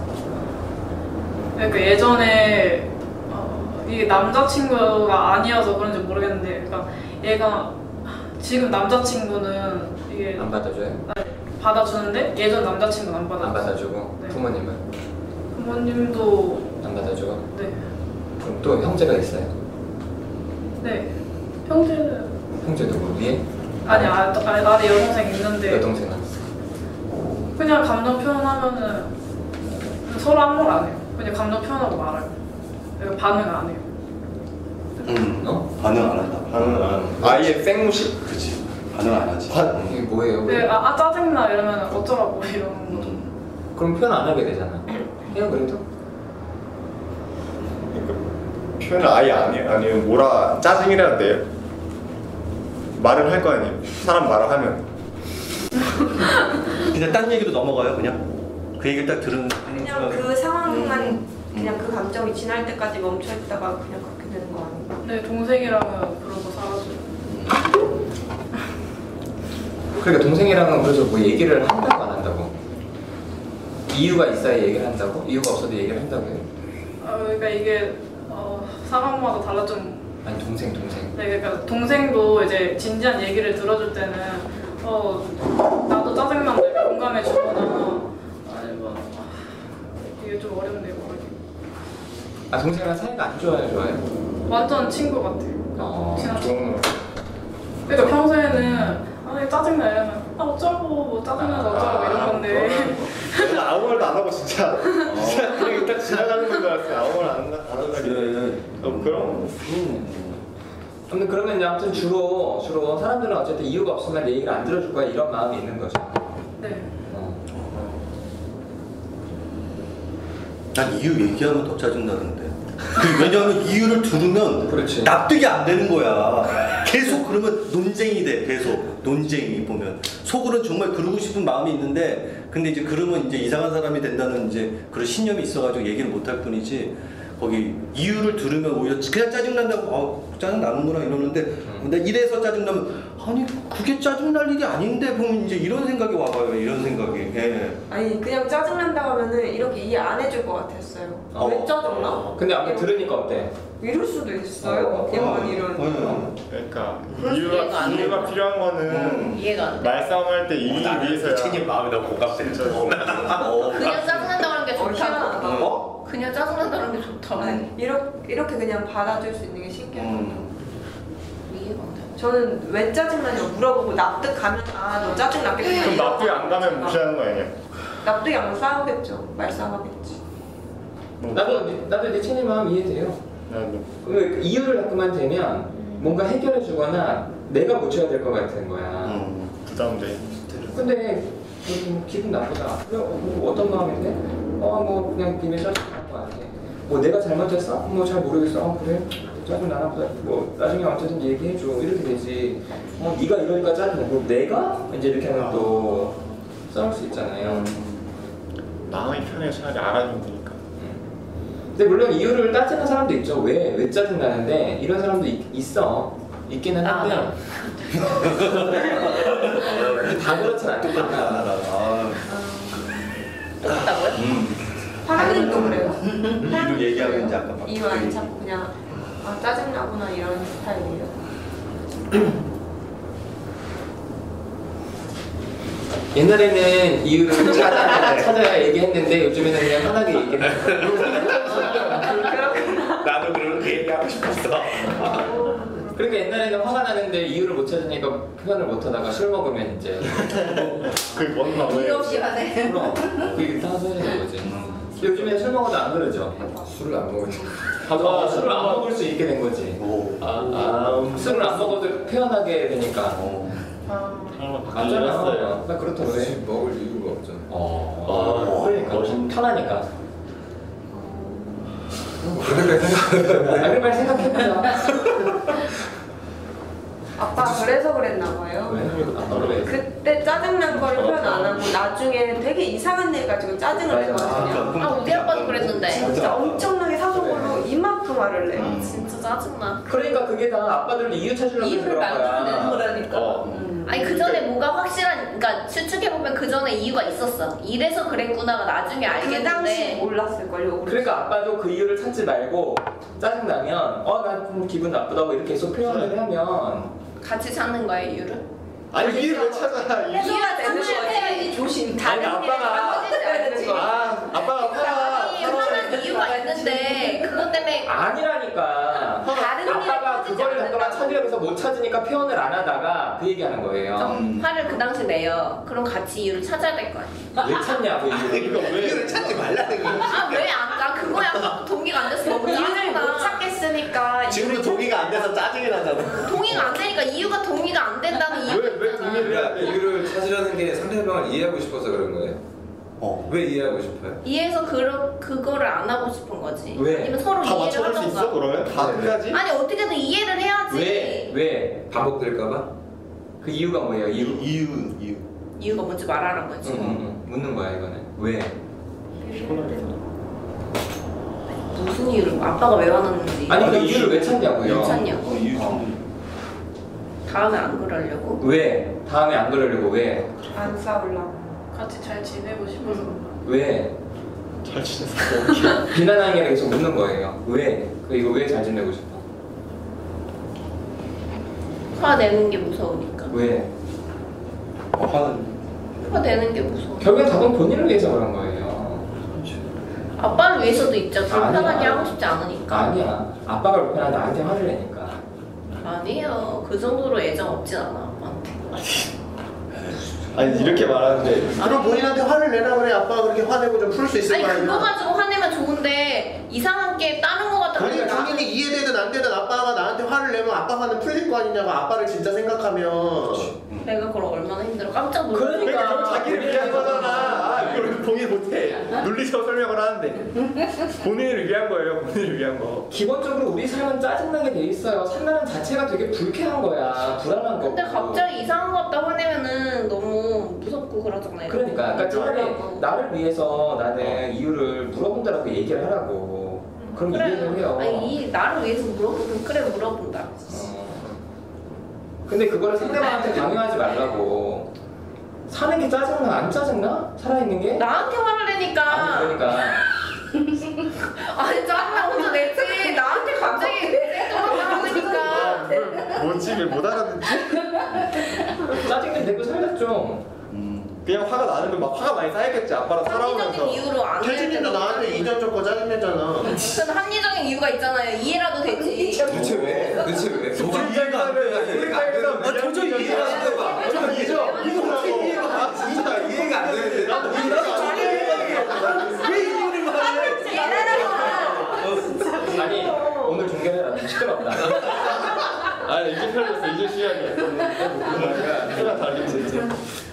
그러니까 예전에 어, 이게 남자친구가 아니어서 그런지 모르겠는데 그러니까 얘가 지금 남자친구는 이게 안 받아줘요? 받아주는데 예전 남자친구는 안 받아줘. 안 받아주고 네. 부모님은 부모님도 안 받아주고 네. 그럼 또 형제가 있어요? 네. 형제는 형제 누구 위에? 아니 아, 아, 아래 여동생 있는데 여동생은? 그냥 감정 표현하면은 서로 아무 말 안 해요. 그냥 감정 표현하고 말아요. 그러니까 반응을 안 해요. 음. 어? 반응 안 한다. 반응 안. 아예 생무식. 그치. 반응 안 하지. 이게 뭐예요? 근데 아, 아 짜증나 이러면 어쩌라고 이러는 거죠. 음. 그럼 표현 안 하게 되잖아. 해요 그래도? 표현을 아예 안 해요. 아니면 뭐라 짜증이라도 내요. 말을 할 거 아니에요. 사람 말을 하면. 그냥 딴 얘기로 넘어가요 그냥. 그 얘기를 딱 들은 그냥 그 상황만 그냥 그 감정이 지날 때까지 멈춰 있다가 그냥 그렇게 되는 거 아닌가? 네, 동생이랑은 그러고 살아줘요. 그러니까 동생이랑은 그래서 뭐 얘기를 한다고 안 한다고? 이유가 있어야 얘기를 한다고? 이유가 없어도 얘기를 한다고요? 아, 그러니까 이게 어, 상황마다 달라 좀. 아니 동생 동생. 네, 그러니까 동생도 이제 진지한 얘기를 들어줄 때는 어 나도 짜증난데 공감해 주거나 아니 뭐 아, 이게 좀 어렵네요. 모르겠. 아 동생이랑 사이가 안 좋아요, 좋아요? 완전 친구 같아요. 어, 친한 좋은 거. 그러니까 평소에는 아니 짜증나 이러면 아 어쩌고 뭐 짜증나서 어쩌고 이런 건데 내가 아무 말도 안 하고 진짜 진짜 그냥 딱 지나가는 건 줄 알았어요. 아무 말 안 하다가 어, 그럼 아무튼 그러면 아무튼 주로 주로 사람들은 어쨌든 이유가 없으면 내 얘기를 안 들어줄 거야 이런 마음이 있는 거죠. 네. 어. 난 이유 얘기하면 더 짜증나는데. 그 왜냐하면 이유를 들으면 그렇지. 납득이 안 되는 거야. 계속 그러면 논쟁이 돼. 계속 논쟁이 보면 속으로는 정말 그러고 싶은 마음이 있는데 근데 이제 그러면 이제 이상한 사람이 된다는 이제 그런 신념이 있어가지고 얘기를 못 할 뿐이지. 거기 이유를 들으면 오히려 그냥 짜증난다고 아 짜증 나는구나 이러는데 음. 근데 이래서 짜증나면 아니 그게 짜증날 일이 아닌데 보면 이제 이런 생각이 와봐요. 이런 생각이. 예. 아니 그냥 짜증난다고 하면은 이렇게 이해 안 해줄 것 같았어요. 어. 왜 짜증나? 근데 아까 들으니까 어때? 이럴 수도 있어요. 어, 약간 이런. 어. 그러니까 그럴 수도 이유가 이해가 안 이유가 돼. 필요한 거는 이해가 안 돼. 말싸움할 때 이유 위해서야. 이채님 마음이 너무 공감돼. 그냥 짜증난다는 게 어, 좋다고. 희한하다. 어? 그냥 짜증난다는 게 좋다고. 아니, 이렇게, 이렇게 그냥 받아줄 수 있는 게 신기하다. 음. 이해가 안 돼. 저는 왜 짜증나냐고 물어보고 납득하면 아 너 짜증났겠구나. 그럼 납득이 안 가면 무시하는 거 아니야? 납득이 안 가면 싸우겠죠. 말싸움하겠지. 뭐, 나도 나도 니체님 마음 이해돼요. 나도. 그 이유를 자꾸만 대면 뭔가 해결해주거나 내가 고쳐야 될 것 같은 거야. 음. 부담돼. 근데 뭐 기분 나쁘다. 그래, 어, 뭐 어떤 마음인데? 어 뭐 그냥 김에 짜증날 것 같아. 뭐 내가 잘못했어? 뭐 잘 모르겠어. 어 그래? 짜증 나나 보다. 뭐 나중에 언제든지 얘기해줘. 이렇게 되지. 어 네가 이러니까 짜증나. 그럼 내가 이제 이렇게 하면 또 싸울 수 있잖아요. 마음이 편해 차라리 알아주면 되니까. 근데 물론 이유를 따지는 사람도 있죠. 왜? 왜 짜증나는데? 이런 사람도 있, 있어. 있기는 한데 아, 다 그렇진 않겠다. 똑같다고요? 음. 파랑님도 그래요? 이유를 얘기하면 이제 아까 막 이유 안 찾고 그냥 아 짜증나구나 이런 스타일이에요. 옛날에는 이유를 찾아, 찾아야 얘기했는데 요즘에는 그냥 편하게 얘기를 해요. 나도 그런 얘기하고 싶었어. 그러니까 옛날에는 화가 나는데 이유를 못 찾으니까 표현을 못 하다가 술 먹으면 이제 그게 뭔 이유 마음이야? 없이 하네. 그럼 그게 이상한 소리가 되는 거지. 근데 요즘에 술 먹어도 안 그러죠. 술을 안 먹으니까. 봐봐, 술을 안 먹을 수 있게 된 거지. 오. 아, 아 술을 안 먹어도 표현하게 되니까. 어. 맞잖아. 나 그렇다고 그래. 굳이 먹을 이유가 없잖아. 어, 그러니까 편하니까. 그렇게 생각하면 아, 그말 생각해보자. 아빠 그래서 그랬나 봐요. 왜? 아빠 왜? 그때 짜증난 거를 표현 안 하고 나중에 되게 이상한 일 가지고 짜증을 맞아. 내거든요. 아 우리 아빠도 그랬는데. 진짜 엄청나게 사소걸로 이만큼 화를 내요. 진짜 짜증나. 그러니까 그게 다 아빠들도 이유 찾으려고 이유를 그런 만들어내는 거야. 거라니까. 어. 음. 아니 그 전에 뭔가 확실한, 그러니까 추측해보면 그 전에 이유가 있었어. 이래서 그랬구나가 나중에 그 당시 알겠는데. 몰랐을걸요. 그러니까 아빠도 그 이유를 찾지 말고 짜증나면 어 나 좀 기분 나쁘다고 이렇게 계속 표현을 하면 같이 찾는 거야 이유를? 아니 이유를 왜 찾아? 이유. 이유가 되는 거지. 해야지 조심. 아니 다른 아빠가 일을 아 아빠가 화가 아니 화난 이유가 있는데 그것 때문에 아니라니까. 다른 일에 아빠가 빠지지 그거를 잠깐만 않는다고. 찾으려고 해서 못 찾으니까 표현을 안 하다가 그 얘기하는 거예요. 좀 화를 그 당시 내요. 그럼 같이 이유를 찾아야 될 거 아니야. 왜 찾냐고 이유를. 이거 왜 이유를 찾지 말라는 거야. 아 왜 안 가? 그거야 동의가 안 돼서 너무 이유를 못 짜증나. 찾겠으니까 지금도 동의가 안 돼서 짜증이 나잖아. 동의가 안 되니까 이유가 동의가 안 된다는 이유가 왜, 왜 있잖아. 동의를 야, 이유를 찾으려는 게 상대방을 이해하고 싶어서 그런 거예요? 어. 왜 이해하고 싶어요? 이해해서 그, 그거를 안 하고 싶은 거지. 왜? 아니면 서로 다 이해를 맞춰줄 수 있어 하던가. 그러면? 다 네. 끝까지? 아니 어떻게든 이해를 해야지. 왜? 왜? 반복될까봐? 그 이유가 뭐예요? 이유? 이유 이유. 이유가 뭔지 말하는 거지. 응, 응, 응. 묻는 거야 이거는. 왜? 무슨 이유로? 아빠가 왜 화났는지. 아니 그 이유를 왜 찾냐고요? 왜 찾냐고? 어, 이유 어. 다음에 안 그러려고? 왜? 다음에 안 그러려고 왜? 안 싸우려고. 같이 잘 지내고 싶어서 그런가? 왜? 잘 지냈어. 비난하는 게 계속 묻는 거예요. 왜? 그 이거 왜 잘 지내고 싶어? 화내는 게 무서우니까. 왜? 어, 화는 화내는 게 무서워. 결국엔 답은 본인을 위해서 그런 거예요. 아빠를 위해서도 있죠. 불편하게 아니야. 하고 싶지 않으니까. 아니야. 아빠가 불편하다 나한테 화를 내니까. 아니에요. 그 정도로 애정 없진 않아 아빠한테. 아니 이렇게 말하는데 그럼 본인한테 화를 내라 그래. 아빠가 그렇게 화내고 좀 풀 수 있을 아니 거 아니야. 그거 가지고 화내면 좋은데 이상한 게 다른 거 같다. 본인, 본인이 이해되든 안 되든 아빠가 나한테 화를 내면 아빠 화는 풀릴 거 아니냐고. 아빠를 진짜 생각하면. 내가 그걸 얼마나 힘들어. 깜짝 놀랐어. 그러니까. 그러니까 결국 자기를 위한 거잖아. 아, 이걸 동의 못해. 논리적으로 설명을 하는데 본인을 위한 거예요. 본인을 위한 거. 기본적으로 우리 삶은 짜증나게 돼 있어요. 산다는 자체가 되게 불쾌한 거야. 불안한 거고. 근데 갑자기 이상한 거 같다 화내면은 너무 무섭고 그러잖아요. 그러니까, 그러니까 차라리 그러라고. 나를 위해서 나는 이유를 물어본다라고 얘기를 하라고. 그럼 이해를 해요. 아니 이 나를 위해서 물어보면 그래 물어본다. 어. 근데 그거를 상대방한테 강요하지 말라고. 사는 게 짜증나? 안 짜증나? 살아있는 게? 나한테 화를 내니까. 아니 그러니까 아니 짜증나 혼자 내지. 나한테 갑자기 내 화를 내니까. 뭐지? 왜 못 알아듣지? 짜증내 내고 살자 좀. 그냥 화가 나는 건 막 화가 많이 쌓였겠지. 아빠랑 살아오면서. 합리적인 이유로 안 해야 태준이도 나한테 이전 줬고 짜증냈잖아. 근데 합리적인 이유가 있잖아요. 이해라도 되지. 대체 왜? 대체 왜? 뭐가 이해가 안 돼. 우리 사이에서 아, 도저히 이해가 안 돼. 봐. 저는 이죠. 이거 어떻게 이해가 안 돼? 진짜 이해가 안 되는데. 나도 왜 이유를 말해? 아니 오늘 종결해라. 시끄럽다. 아니 이제 편했어. 이제 시작이야. 그냥 달리지 이제.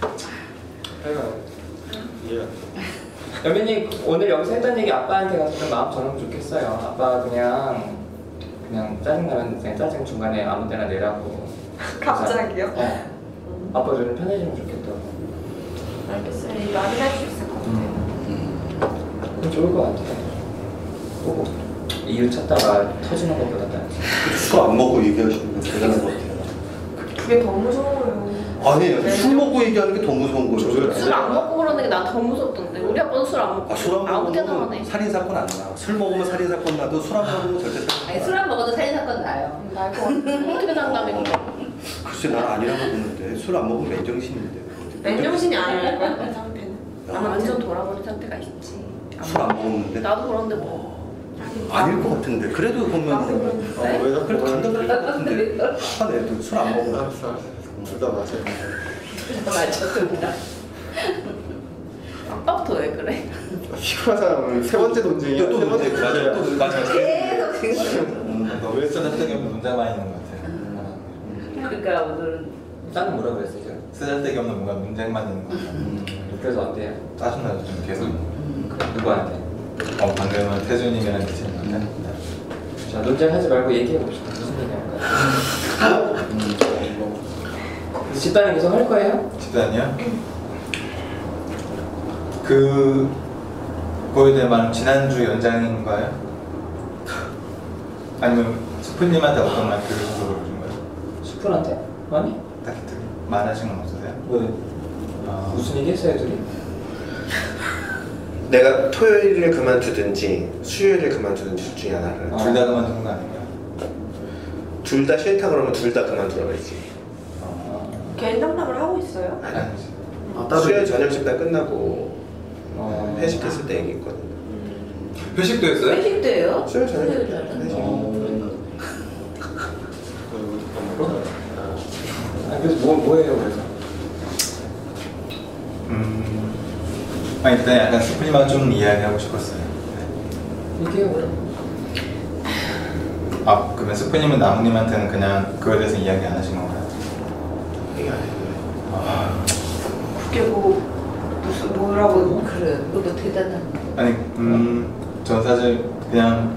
예. 연민님 오늘 여기서 했던 얘기 아빠한테 가서 좀 마음 전하면 좋겠어요. 아빠 그냥 그냥 짜증나면 그냥 짜증 중간에 아무 데나 내라고. 갑자기요? 어. 아빠 좀 편해지면 좋겠다고. 알겠어요. 이 말을 할 수 있을 것 같아요. 음. 그럼 좋을 것 같아. 뭐 이유 찾다가 터지는 것보다 낫지. 술 안 먹고 얘기하시는 게 대단한 것 같아요. 그게 더 무서워요. 아니 술 먹고 얘기하는 게 더 무서운 거예요. 술 안 먹고 그러는 게 난 더 무섭던데. 우리 아빠도 술 안 먹고 아, 술 안 아무 때나 먹으면 하네. 살인 사건 안 나. 술 먹으면 살인 사건 나도 술 안 먹으면 절대 살인 아니 술 안 먹어도 살인 사건 나요. 날것 같아. 어떻게 산다며 그거. 글쎄 난 아니라고 보는데 술 안 먹으면 맨정신인데. 맨정신이 아닐까? 그 상태는. 나는 완전 돌아버린 상태가 있지. 술 안 먹었는데? 나도 그런데 뭐. 아닐 것 같은데. 그래도 보면 네? 왜 자꾸 그래도 간다 그럴 것 같은데. 한 애도 술 안 먹으면. 알았어, 알았어. 둘 다 맞아요. 맞췄습니다. 아빠부터 왜 그래? 피곤한 사람은 세 번째 논쟁이야. 또 세 번째 문제 맞아. 또 맞아. 계속 음. 너왜 쓰잘데기 없는 문장만 있는 것 같아. 그러니까 오늘은 나는 뭐라 그랬어 지금? 쓰잘데기 없는 뭔가 문장만 있는 것 같아. 그래서 어때요? 짜증나죠 좀 계속. 누구한테? 어 방금은 태준님이랑 같이 했는데. 자 논쟁하지 말고 얘기해 봅시다. 무슨 얘기할까요? 집단은 계속 할 거예요? 집단이요? 그 거에 대해 말은 지난주 연장인가요? 아니면 스프님한테 어떤 말 교육으로 준 거예요? 수풀한테? 아니? 딱히 특히 말하신 건 없으세요? 왜? 아, 무슨 얘기 했어요 둘이? 내가 토요일을 그만두든지 수요일을 그만두든지 둘 중에 하나를. 둘 다 그만두는 거 아닌가요? 둘 다 싫다 그러면 둘 다 그만두라고 했지. 개인 상담을 하고 있어요? 아니지. 아, 따로 수요일 저녁 식단 끝나고 어... 회식했을 때 얘기했거든. 회식도 했어요? 회식 때예요? 수요일 저녁 수요일 식단. 저녁? 회식. 아, 그래서 뭐, 뭐예요 그래서? 음, 아 일단 약간 스프님하고 좀 이야기하고 싶었어요. 네. 얘기해요 그럼. 아 그러면 스프님은 나무님한테는 그냥 그거에 대해서 이야기 안 하신 건가요? 얘기 안 했는데. 아, 그게 뭐 무슨 뭐라고? 그래, 그거 대단한. 아니 음, 전 사실 그냥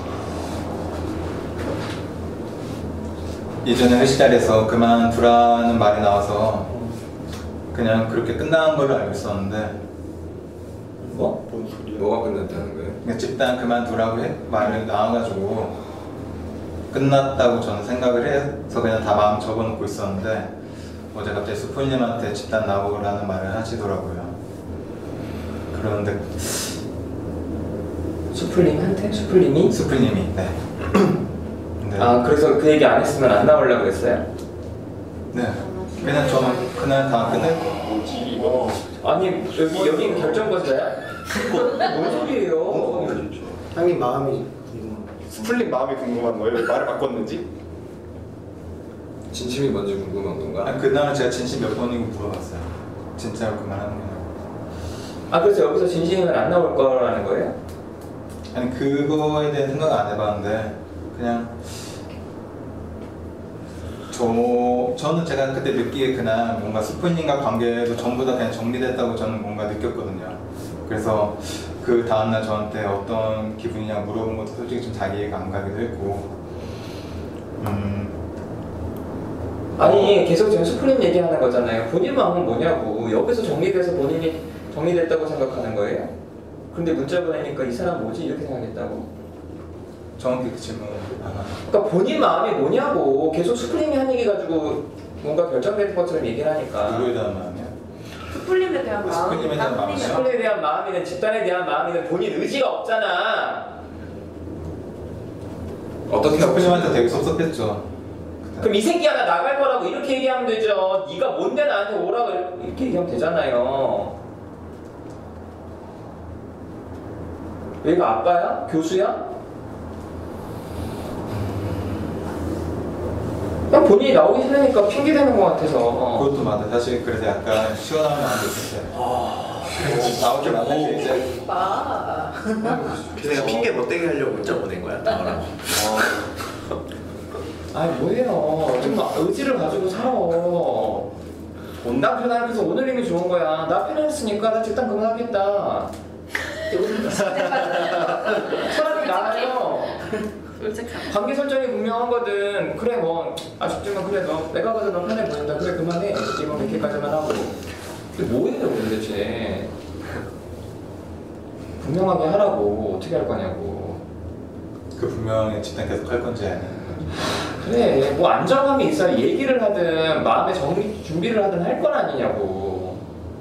예전에 회식 자리에서 그만두라는 말이 나와서 그냥 그렇게 끝나는 걸로 알고 있었는데 뭐? 뭔 소리야? 뭐가 끝났다는 거예요? 그러니까 집단 그만두라고 해, 말을 나와가지고 끝났다고 저는 생각을 해서 그냥 다 마음 접어놓고 있었는데 어제 갑자기 수풀님한테 집단 나오라는 말을 하시더라고요. 그런데 수풀님한테? 수풀님이? 수풀님이 네. 근데 아 그래서 그 얘기 안 했으면 안 나오려고 그랬어요? 네. 그냥 저는 그날 다 끝냈고. 어. 아니 여기 여긴 결정권자야? 뭔 소리예요? 형님 마음이 궁금한 스플릿 마음이 궁금한 거예요? 왜 말을 바꿨는지? 진심이 뭔지 궁금한 건가? 아니, 그날은 제가 진심 몇 번이고 물어봤어요. 진짜로 그만하는 거냐고. 아 그래서 여기서 진심은 안 나올 거라는 거예요? 아니 그거에 대해 생각 안 해봤는데 그냥 저 저는 제가 그때 느끼기에 그날 뭔가 스프님과 관계도 전부 다 그냥 정리됐다고 저는 뭔가 느꼈거든요. 그래서 그 다음날 저한테 어떤 기분이냐 물어본 것도 솔직히 좀 자기 이해가 안 가기도 했고. 음. 아니 계속 지금 수프림 얘기하는 거잖아요. 본인 마음은 뭐냐고. 여기서 정리돼서 본인이 정리됐다고 생각하는 거예요? 근데 문자 보내니까 이 사람 뭐지? 이렇게 생각했다고? 정확히 그 질문 안 하죠. 그러니까 본인 마음이 뭐냐고. 계속 수프림이 한 얘기 가지고 뭔가 결정된 것처럼 얘기를 하니까. 누구에 대한 마음이야? 스플림에 대한 마음? 스플림에 대한 마음이요? 수프림에 대한 마음이든 집단에 대한 마음이든 본인 의지가 없잖아. 어떻게 하고 스프님한테 되게 섭섭했죠. 그럼 이 새끼야 나 나갈 거라고 이렇게 얘기하면 되죠. 네가 뭔데 나한테 오라고 이렇게 얘기하면 되잖아요. 얘가 아빠야? 교수야? 그냥 본인이 나오기 싫으니까 핑계대는 것 같아서. 그것도 맞아. 사실 그래서 약간 시원한 마음도 있었어요. 나오지 말라고 이제 아. 내가 핑계 못되게 하려고 문자 보낸 거야. 나와라. 아니 뭐예요. 좀 의지를 가지고 살아. 나 편안해서 오늘 힘이 좋은 거야. 나 편안했으니까 나 집단 그만하겠다. 사람이 나아요. 솔직하게. 관계 설정이 분명한 거든. 그래 뭐 아쉽지만 그래 너 내가 봐도 너 편해 보인다. 그래 그만해. 이번 이렇게까지만 하고. 근데 뭐예요 도대체. 분명하게 하라고. 어떻게 할 거냐고. 그 분명히 집단 계속 할 건지 아니면 그래 뭐 안정감이 있어야 얘기를 하든 마음의 정리 준비를 하든 할 건 아니냐고.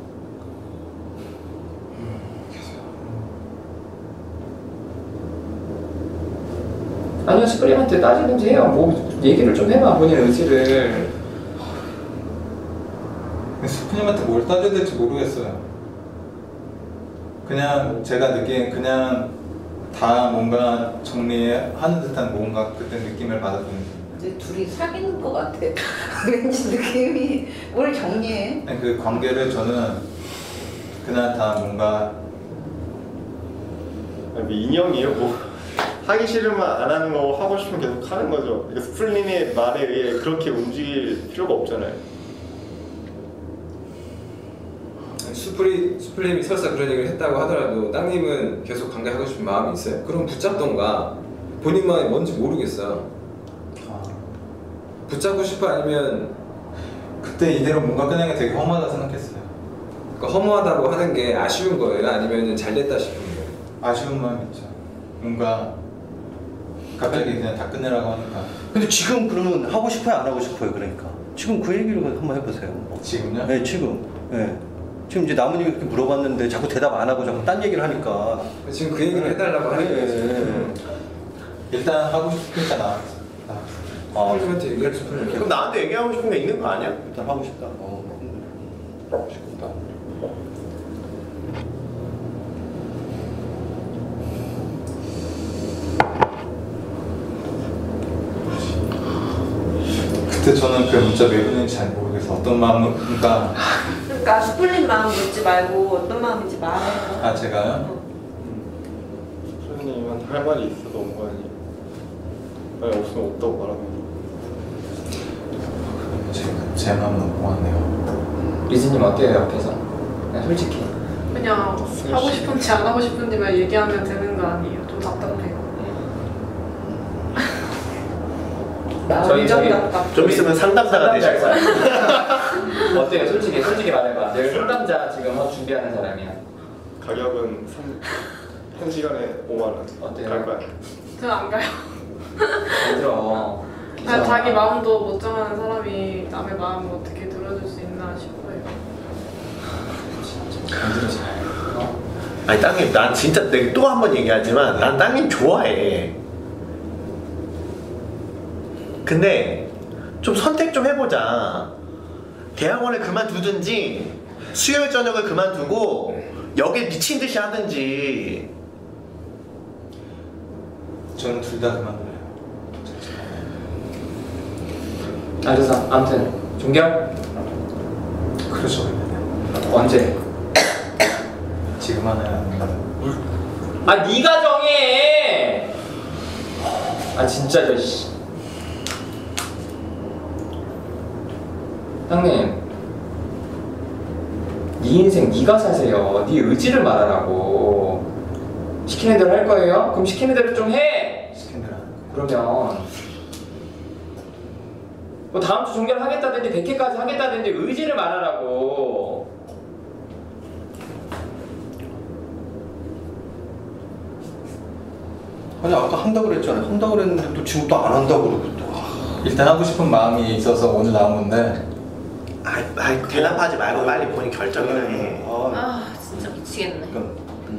아니요 스프림한테 따지든지 해요. 뭐 얘기를 좀 해봐 본인 의지를. 스프님한테 뭘 따져야 될지 모르겠어요. 그냥 제가 느낀 그냥 다 뭔가 정리하는 듯한 뭔가 그때 느낌을 받았거든요. 이제 둘이 사귀는 것 같아. 왠지 느낌이 뭘 정리해? 아니, 그 관계를 저는 그냥 다 뭔가 아니, 뭐 인형이에요? 뭐 하기 싫으면 안 하는 거 하고 싶으면 계속 하는 거죠. 이거 스플린의 말에 의해 그렇게 움직일 필요가 없잖아요. 수프리, 수프림이 설사 그런 얘기를 했다고 하더라도 땅님은 계속 관계하고 싶은 마음이 있어요? 그럼 붙잡던가. 본인 마음이 뭔지 모르겠어. 붙잡고 싶어 아니면 그때 이대로 뭔가 끝내는 게 되게 험하다 생각했어요. 그러니까 허무하다고 하는 게 아쉬운 거예요? 아니면 잘 됐다 싶은 거예요? 아쉬운 마음이 있죠. 뭔가 갑자기 그냥 다 끝내라고 하니까. 근데 지금 그러면 하고 싶어요, 안 하고 싶어요? 그러니까 지금 그 얘기를 한번 해보세요. 지금요? 네, 지금. 네. 지금 이제 나무님이 그렇게 물어봤는데 자꾸 대답 안 하고 자꾸 딴 얘기를 하니까. 지금 그 얘기를 해달라고 하는 거예요. 네. 일단 하고 싶으니까 나왔어. 아, 수프림한테 얘기할 수프림. 그럼 나한테 얘기하고 싶은 게 있는 거 아니야? 일단 하고 싶다. 어. 하고 싶다. 그때 저는 그 문자 왜 보냈는지 잘 모르겠어. 어떤 마음으로, 그러니까 그러니까 스플린 마음 묻지 말고 어떤 마음인지 말해. 아 제가요? 스플린님한테 할 말이 있어도 온 거 아니에요? 말이 없으면 없다고 말하면. 제, 제 마음은 못 보았네요. 리즈님 어때요 옆에서? 그냥 솔직히. 그냥 하고 싶은지 안 하고 싶은지만 얘기하면 되는 거 아니에요? 좀 답답해요. 저희 저희 좀 있으면 상담사가 되실 거야. 어때요? 솔직히 솔직히 말해봐. 내가 상담자 지금 막 준비하는 사람이야. 가격은 삼 한 시간에 오만 원. 어때요? 갈 거야. 저는 안 가요. 안 들어. 아니, 자기 마음도 못 정하는 사람이 남의 마음을 어떻게 들어줄 수 있나 싶어요. 안 들어 잘. 어? 아니 땅님 난 진짜 내가 또 한 번 얘기하지만 난 땅님 좋아해. 근데 좀 선택 좀 해보자. 대학원을 그만두든지 수요일 저녁을 그만두고 여길 미친 듯이 하든지. 저는 둘 다 그만둬요. 알겠어. 아무튼 종결? 그렇죠. 언제? 지금 하나요? 아 네가 정해. 아 진짜 저 씨. 형님, 네 인생 네가 사세요. 네 의지를 말하라고. 시키는 대로 할 거예요? 그럼 시키는 대로 좀 해. 시킨 대로 하는 거예요. 그러면 뭐 다음 주 종결하겠다든지 백 회까지 하겠다든지 의지를 말하라고. 아니 아까 한다고 그랬잖아요. 한다고 그랬는데 또 지금 또 안 한다고 그러고 또. 일단 하고 싶은 마음이 있어서 오늘 나온 건데. 아이, 아이 대답하지 말고 빨리 본인 결정이나 해. 아, 아 진짜 미치겠네. 그러니까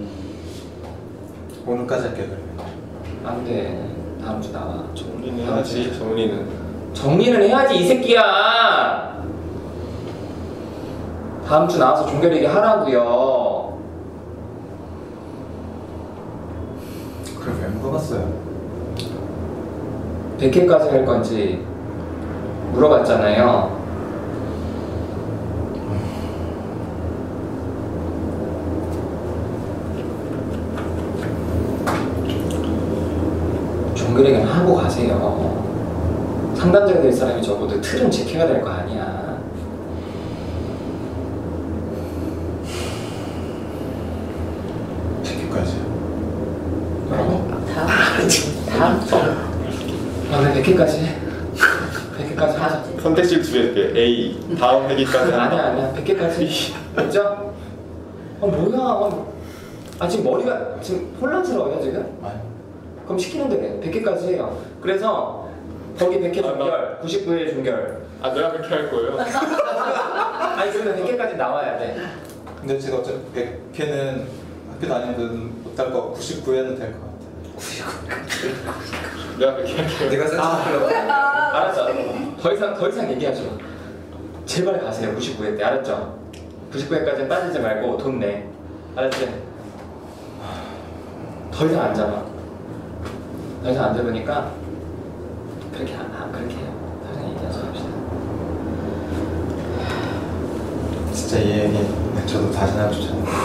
오늘까지 할게요 그러면. 안 돼. 다음 주 나와. 정리는 해야지. 정리는. 정리는 해야지 이 새끼야. 다음 주 나와서 종결 얘기 하라고요. 그럼 왜 물어봤어요? 백 회까지 할 건지 물어봤잖아요. 종결 얘기는 하고 가세요. 상담자가 될 사람이 적어도 틀은 지켜야 될 거 아니야. 백 회까지요? 아니 다음 다음 주. 아, 네, 백 회까지 해. 백 회까지 하자. 다음 주. 선택지를 두 개 할게. A 다음 회기까지 아니야, 아니야. 백 개까지. 됐죠? 아, 뭐야. 아, 아, 지금 머리가 지금 혼란스러워요, 지금? 아니. 그럼 시키는 대로 해. 백 개까지 해요. 그래서 거기 백 회 아, 종결, 구십구 회 종결. 아 내가 그렇게 할 거예요? 아니, 그러면 백 개까지 나와야 돼. 근데 제가 어차피 백 회는 학교 다니는 못할 거 구십구 회는 될 것 같아요. 내가 그렇게 할게요. 내가 센스 알았어. 더 이상, 더 이상 얘기하지 마. 제발 가세요, 구십구 회 때. 알았죠? 구십구 회까지는 빠지지 말고 돈 내. 알았지? 더 이상 안 잡아. 더 이상 안 잡으니까 그렇게 안, 안 그렇게 해요. 더 이상 얘기하지 맙시다. 진짜 이 얘기 네, 저도 다시 나주잖아요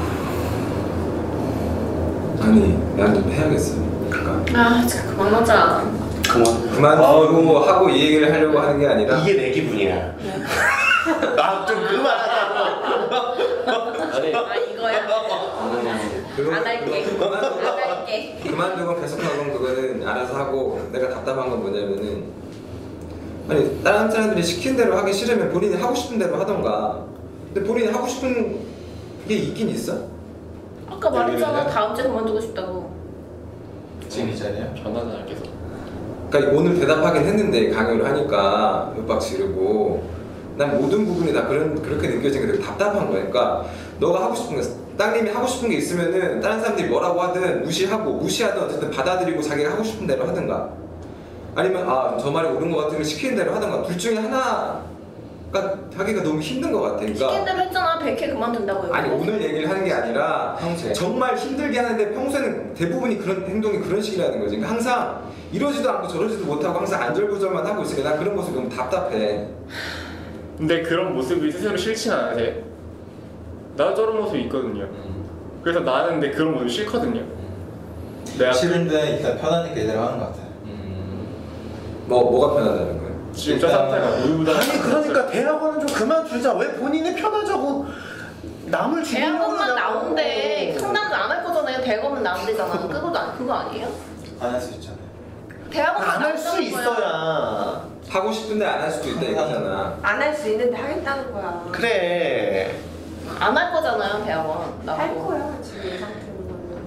아니 난 좀 해야겠어. 그러니까 아 진짜 그만하자. 그만. 그만두고 하고 이 얘기를 하려고 하는 게 아니라 이게 내 기분이야. 나 좀 그만하자고. 아니, 아 이거야? 그거- 안 할게. 그거 안 그만두고 할게. 그만두고 계속하건 그거는 알아서 하고 내가 답답한 건 뭐냐면은 아니 다른 사람들이 시킨 대로 하기 싫으면 본인이 하고 싶은 대로 하던가. 근데 본인이 하고 싶은 게 있긴 있어? 아까 말했잖아 다음 주에 그만두고 싶다고. 지금 이 자리야? 전화는 계속. 그러니까 오늘 대답하긴 했는데 강요를 하니까 협박 지르고 난 모든 부분이 다 그런 그렇게 느껴지는 게 되게 답답한 거야. 그러니까 너가 하고 싶은 거 땅님이 하고 싶은 게 있으면은 다른 사람들이 뭐라고 하든 무시하고 무시하든 어쨌든 받아들이고 자기가 하고 싶은 대로 하든가 아니면 아 저 말이 옳은 거 같으면 시키는 대로 하든가 둘 중에 하나가 하기가 너무 힘든 거 같아. 그러니까 시킨 대로 했잖아. 백 회 그만둔다고요. 아니 오늘 얘기를 하는 게 아니라 평소에. 정말 힘들게 하는데 평소에는 대부분이 그런 행동이 그런 식이라는 거지. 그러니까 항상 이러지도 않고 저러지도 못하고 항상 안절부절만 하고 있으니까 난 그런 모습이 너무 답답해. 근데 그런 모습이 스스로 싫진 않으세요? 나도 저런 모습이 있거든요. 그래서 나는 근데 그런 모습이 싫거든요. 내가 싫은데 일단 편하니까 이대로 하는 것 같아요. 뭐 뭐가 편하다는 거야? 지금 저 상태가 우유부단. 아니 그러니까 대학원은 좀 그만두자. 왜 본인이 편하자고 남을 죽이려고 대학원만 그러냐고. 나온대. 상담도 안 할 거잖아요. 대학원만 나온대잖아. 그거 안 그거 아니에요? 안 할 수 있잖아요. 대학원만 안 할 수 나온다는 거야. 있어야. 하고 싶은데 안 할 수도 있다 이거잖아. 안 할 수 있는데 하겠다는 거야. 그래. 안 할 거잖아요. 대학원. 나도. 할 거야 지금 이 상태로는.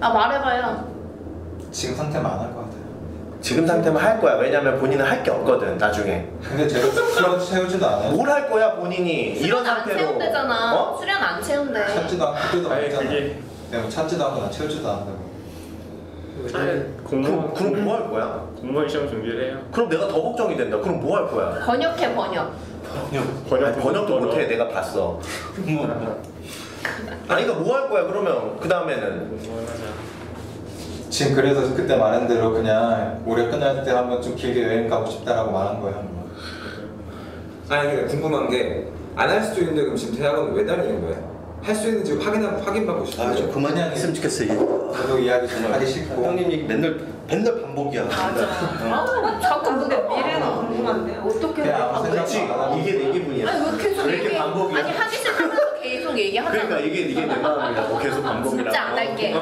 아 말해봐요. 지금 상태면 안 할 것 같아요. 지금 상태면 할 거야. 왜냐면 본인은 할 게 없거든 나중에. 근데 제가 채워, 채우지도 않아요. 뭘 할 거야 본인이 이런 수련 안 상태로. 채운대잖아. 어? 수련 안 채운대. 찾지도 않고 그때도 아니, 없잖아. 그게- 내가 뭐 찾지도 않고 나 채우지도 않는다고. 차라리 공무원 그럼, 그럼 뭐 할 거야? 공무원 시험 준비를 해요. 그럼 내가 더 걱정이 된다. 그럼 뭐 할 거야? 번역해 번역. 번역 아니, 번역도 못해. 내가 봤어. 아니 그러니까 뭐 할 거야 그러면 그 다음에는. 지금 그래서 그때 말한 대로 그냥 올해 끝날 때 한번 좀 길게 여행 가고 싶다라고 말한 거예요. 한번. 아니 근데 궁금한 게 안 할 수도 있는데 그럼 지금 대학원 왜 다니는 거예요? 할 수 있는지 확인하고 확인받고 싶어요. 아, 좀 그만이 했으면 좋겠어 이게. 저도 이야기 좀 하기 싫고. 형님 얘기 맨날 맨날 반복이야. 맞아. 아, 자꾸 근데 미래는 궁금한데 어떻게 그냥 아무 아, 생각 그렇지. 안 하고. 이게 내 기분이야. 아니 왜 계속 왜 이렇게 얘기해? 반복이야? 아니 하기 싫다면서 계속 얘기하잖아. 그러니까 이게 이게 내 마음이라고 계속 반복이라고. 진짜 안 할게.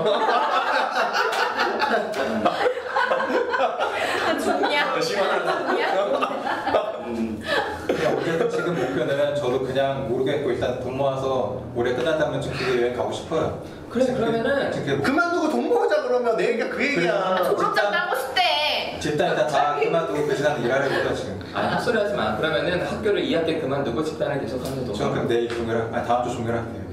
좋냐? 좋냐? 그냥 올해 지금 목표는 저도 그냥 모르겠고 일단 돈 모아서 올해 끝난다면 좀 길게 여행 가고 싶어요. 그래 그러면은 지금 그만두고 돈 모으자 그러면 내 얘기가 그 얘기야. 졸업장 따고 싶대. 집단 일단 다 그만두고 그 시간에 일하려고요 지금. 아니 헛소리 하지 마. 그러면은 학교를 이 학기 그만두고 집단을 계속 하면 너. 저는 그럼 내일 종결, 아니 다음 주 종결할게요.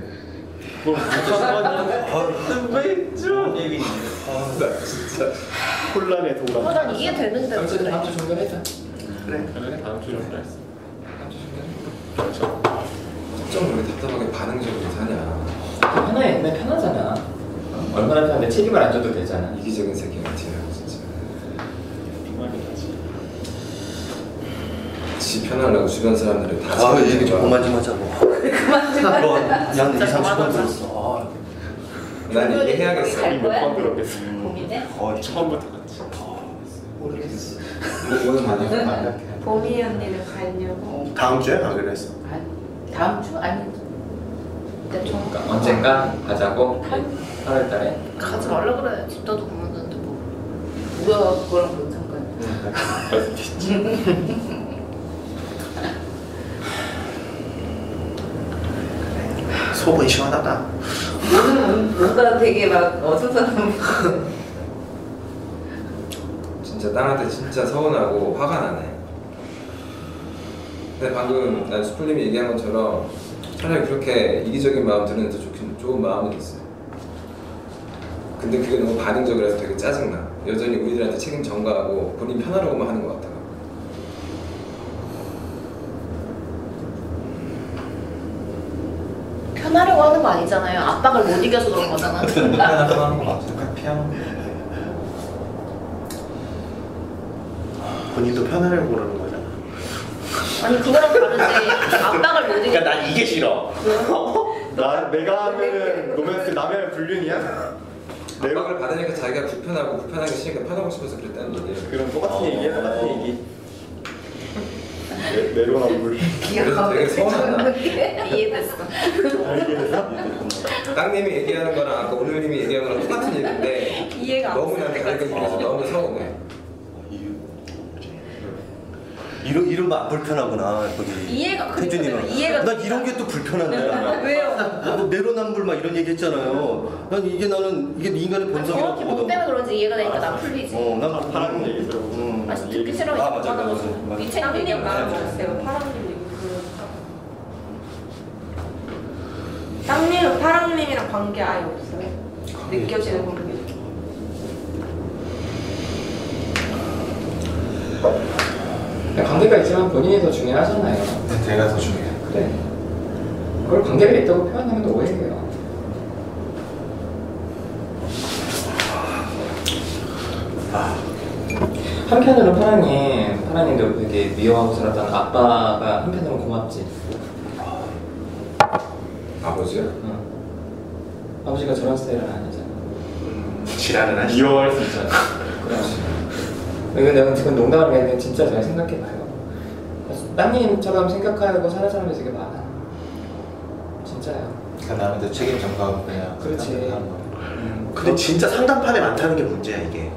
왜좀 얘기? 나 진짜 혼란의 어, 도감. 난 이해 되는데. 다음 주 다음 주 종결해자. 그래. 그래 다음 주 종결했어. 다음 주 종결. 그렇죠. 좀 왜 답답하게 반응적으로 사냐. 편해 옛날 편하잖아. 어? 얼마나 편한데 책임을 안 져도 되잖아. 이기적인 새끼 같아요 진짜. 지 편하려고 주변 사람들을 다 아, 지켜주고 얘기 좀 그만 좀 하자고. 그만 좀 하자. 한 이, 진짜 삼십 분 그만하자. 들었어. 난 얘기해야겠어. 갈 거야? 몇번 그렇겠어. 고민해? 아, 처음부터 같이. 모르겠어. 오늘 많이 만날게. 봄이 언니는 가려고. 다음 주에 가기로 했어. 아, 다음 주 아니 일단 좀 그러니까 언젠가 가자고. 팔월 달에. 가지 말라 그래. 집다도 그만두는데 뭐. 누가 그거랑 무슨 상관이야? 속은 시원하다. 뭔가 되게 막 어수선한. 진짜 딸한테 진짜 서운하고 화가 나네. 근데 방금 난 수풀님이 얘기한 것처럼 차라리 그렇게 이기적인 마음 드는 더 좋긴, 좋은 마음은 있어요. 근데 그게 너무 반응적이라서 되게 짜증나. 여전히 우리들한테 책임 전가하고 본인 편하려고만 하는 것 같아. 편하려고 하는 거 아니잖아요. 압박을 못 이겨서 그런 거잖아. 피하는 하는 거 맞아요. 피하는 거. 본인도 편하려고 그러는 거잖아. 아니 그거랑 다르지. 압박을 못 이겨. 그러니까 난 이게 싫어. 나 내가 하면은 로맨스 남의 불륜이야? 압박을 받으니까 자기가 불편하고 불편하게 싫으니까 편하고 싶어서 그랬다는 얘기예요. 그럼 똑같은 얘기야, 똑같은 얘기. 내- 내로남불. 그래서 되게 서운하다. 이해됐어. 땅님이 얘기하는 거랑 아까 오늘님이 얘기하는 거랑 똑같은 얘기인데 이해가 안 너무 나한테 다르게 느껴서 너무 서운해. 이러, 이러면 안 불편하구나 거기. 이해가 태준이는. 이해가 난 이런 게 또 불편한데. 왜요? 뭐 내로남불 막 이런 얘기 했잖아요. 난 이게 나는 이게 인간의 본성이라고 정확히 뭐 보거든. 때문에 그런지 이해가 되니까 난 풀리지. 어, 난 파란 얘기 들어보고. 음. 아 듣기 싫어 이제 아, 맞아, 그만하고 맞아, 싶어. 맞아. 네 책임 땀님 얘기하고 말해보세요. 파랑님 얘기 그. 땀님은 파랑님이랑 관계 아예 없어요? 느껴지는 관계? 관계가 있지만 본인이 더 중요하잖아요. 근데 제가 더 중요해요. 그래. 그걸 관계가 있다고 표현하면 오해해요. 한편으로 파랑님, 파랑님도 되게 미워하고 살았던 아빠가 한편으로 고맙지. 아버지요? 응. 아버지가 저런 스타일은 아니잖아. 지랄은 하시. 미워할 수 있잖아. 그렇지. 이거 내가 지금 농담을 했는데 진짜 잘 생각해봐요. 따님처럼 생각하고 사는 사람이 되게 많아. 진짜요. 그러니까 나는 내 책임 전가하고 그냥. 그렇지. 하는 거야. 음. 근데 진짜 상담판에 많다는 게 문제야 이게.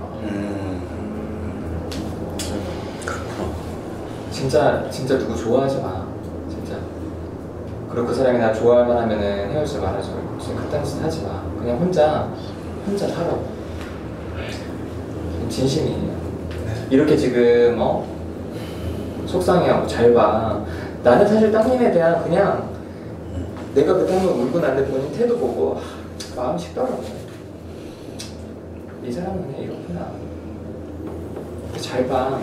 진짜 진짜 누구 좋아하지 마. 진짜. 그리고 그 사람이 나 좋아할 만하면은 헤어지지 말아줘. 지금 그딴 짓 하지 마. 그냥 혼자 혼자 살아. 진심이에요. 이렇게 지금 어 속상해하고 잘 봐. 나는 사실 따님에 대한 그냥 내가 그때 한번 울고 난데 본인 태도 보고 하, 마음이 식더라고. 이 사람은 그냥 이렇구나. 잘 봐.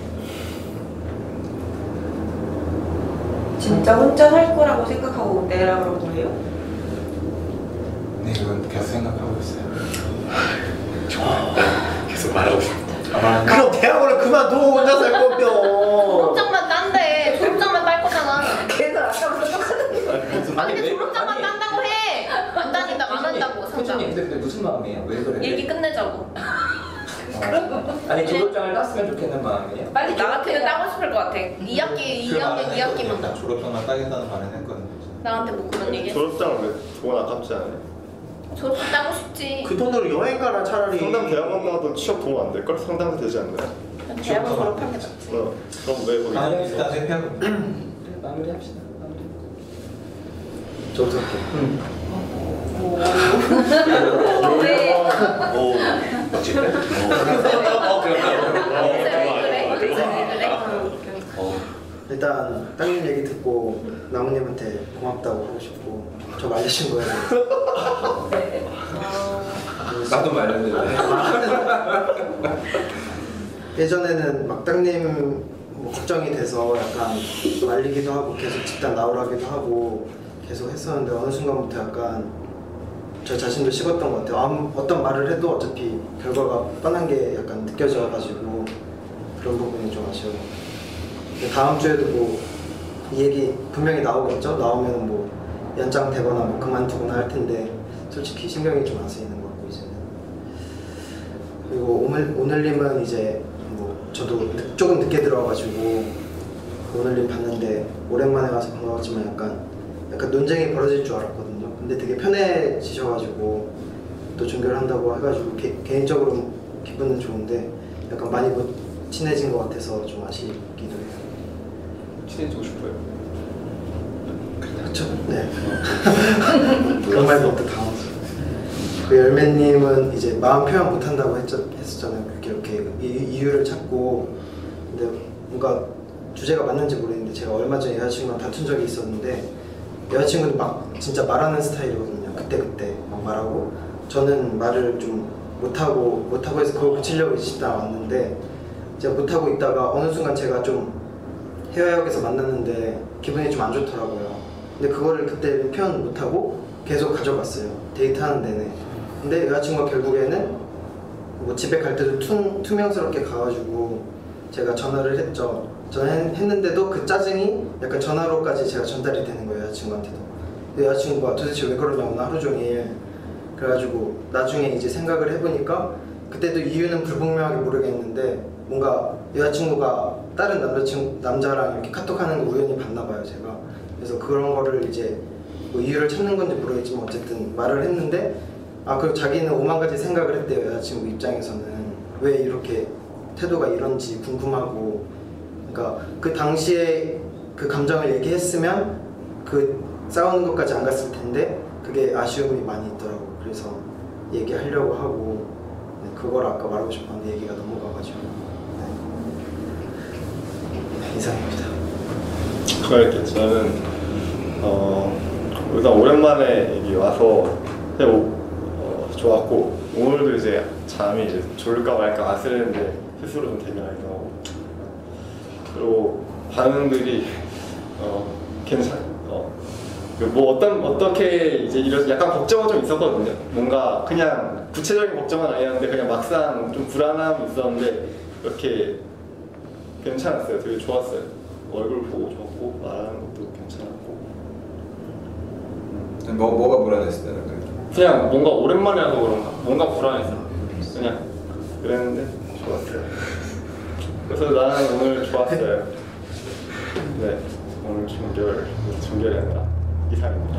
진짜 혼자 살 거라고 생각하고 내라 그런 거예요? 네, 이건 계속 생각하고 있어요. 계속 말하고 싶다. 아, 그럼 대학원을 그만둬 혼자 살 거면. 졸업장만 딴대. 졸업장만 딸 거잖아. 걔는 아까부터 똑같은 아니 근데 졸업장만 딴다고 해. 안 다닌다고 안 한다고 상장. 근데 근데 무슨 마음이에요? 왜 그래? 일기 끝내자고. 어. 아니 졸업장을 땄으면 좋겠는 마음이에요? 빨리 나 같으면 따고 싶을 것 같아. 이 학기 이 학년 이 학기만 다. 졸업장만 따겠다는 말은 했거든요. 나한테 뭐 그런 얘기 했어? 졸업장을 왜 돈 아깝지 않아요? 졸업장 따고 싶지. 그 돈으로 여행 가라 차라리. 상담 대학원 나와도 취업 도움 안 될걸? 상담도 되지 않나요? 대학원 졸업한 게 낫지. 어, 그럼 왜 거기 아니, 일단 회피하고. 마무리합시다. 마무리. 저도 할게요. 왜? 오, 멋지네. 어, 그래 그래 그래 그래. 일단 따님 얘기 듣고 나무님한테 고맙다고 하고 싶고 저 말려준 거예요. 나도 말렸는데. 예전에는 막 땅님 뭐 걱정이 돼서 약간 말리기도 하고 계속 집단 나오라기도 하고 계속 했었는데 어느 순간부터 약간 저 자신도 식었던 것 같아요. 아무, 어떤 말을 해도 어차피 결과가 뻔한 게 약간 느껴져가지고 그런 부분이 좀 아쉬워요. 다음 주에도 뭐 이 얘기 분명히 나오겠죠? 나오면 뭐 연장되거나 뭐 그만두거나 할 텐데 솔직히 신경이 좀 안 쓰이는 것 같고 이제는. 그리고 오늘, 오늘님은 이제 뭐 저도 늦, 조금 늦게 들어와가지고 오늘님 봤는데 오랜만에 와서 반가웠지만 약간 약간 논쟁이 벌어질 줄 알았거든요. 근데 되게 편해지셔가지고 또 종교를 한다고 해가지고 개, 개인적으로 기분은 좋은데 약간 많이 못 친해진 것 같아서 좀 아쉽기도 해요. 친해지고 싶어요. 그렇죠. 네. 그런 말도 없다 당황스러워. 그 열매님은 이제 마음 표현 못한다고 했었잖아요. 그렇게 이렇게 이유를 찾고 근데 뭔가 주제가 맞는지 모르겠는데 제가 얼마 전에 여자친구랑 다툰 적이 있었는데 여자친구는 막 진짜 말하는 스타일이거든요. 그때 그때 막 말하고 저는 말을 좀 못하고 못하고 해서 그걸 고치려고 집단 왔는데 제가 못하고 있다가 어느 순간 제가 좀 해외역에서 만났는데 기분이 좀 안 좋더라고요. 근데 그거를 그때 표현 못하고 계속 가져갔어요. 데이트하는 내내. 근데 여자친구가 결국에는 뭐 집에 갈 때도 투, 투명스럽게 가가지고 제가 전화를 했죠. 전화했는데도 그 짜증이 약간 전화로까지 제가 전달이 되는 거예요. 여자친구한테도. 근데 여자친구가 도대체 왜 그러냐고 나 하루 종일. 그래가지고 나중에 이제 생각을 해보니까 그때도 이유는 불분명하게 모르겠는데 뭔가 여자친구가 다른 남자친구, 남자랑 이렇게 카톡하는 거 우연히 봤나 봐요 제가. 그래서 그런 거를 이제 뭐 이유를 찾는 건지 모르겠지만 어쨌든 말을 했는데 아 그리고 자기는 오만 가지 생각을 했대요. 여자친구 입장에서는 왜 이렇게 태도가 이런지 궁금하고 그러니까 그 당시에 그 감정을 얘기했으면 그 싸우는 것까지 안 갔을 텐데 그게 아쉬움이 많이 있더라고요. 그래서 얘기하려고 하고 네, 그걸 아까 말하고 싶었는데 얘기가 넘어가가지고 네. 네, 이상입니다. 그럴게요. 저는 어, 일단 오랜만에 여기 와서 어, 좋았고 오늘도 이제 잠이 이제 졸까 말까 아슬했는데 스스로 좀 대면하기도 하고 그리고 반응들이 어, 괜찮 어, 뭐 어떤 어떻게 이제 이런 약간 걱정은 좀 있었거든요. 뭔가 그냥 구체적인 걱정은 아니었는데 그냥 막상 좀 불안함이 있었는데 이렇게 괜찮았어요. 되게 좋았어요. 얼굴 보고 좋고 말하는 것도 괜찮았고. 뭐 뭐가 불안했어요? 그냥 뭔가 오랜만에 와서 그런가 뭔가 불안했어. 그냥 그랬는데 좋았어요. 그래서 나는 오늘 좋았어요. 네 오늘 종결 종결이 아니라 이상입니다.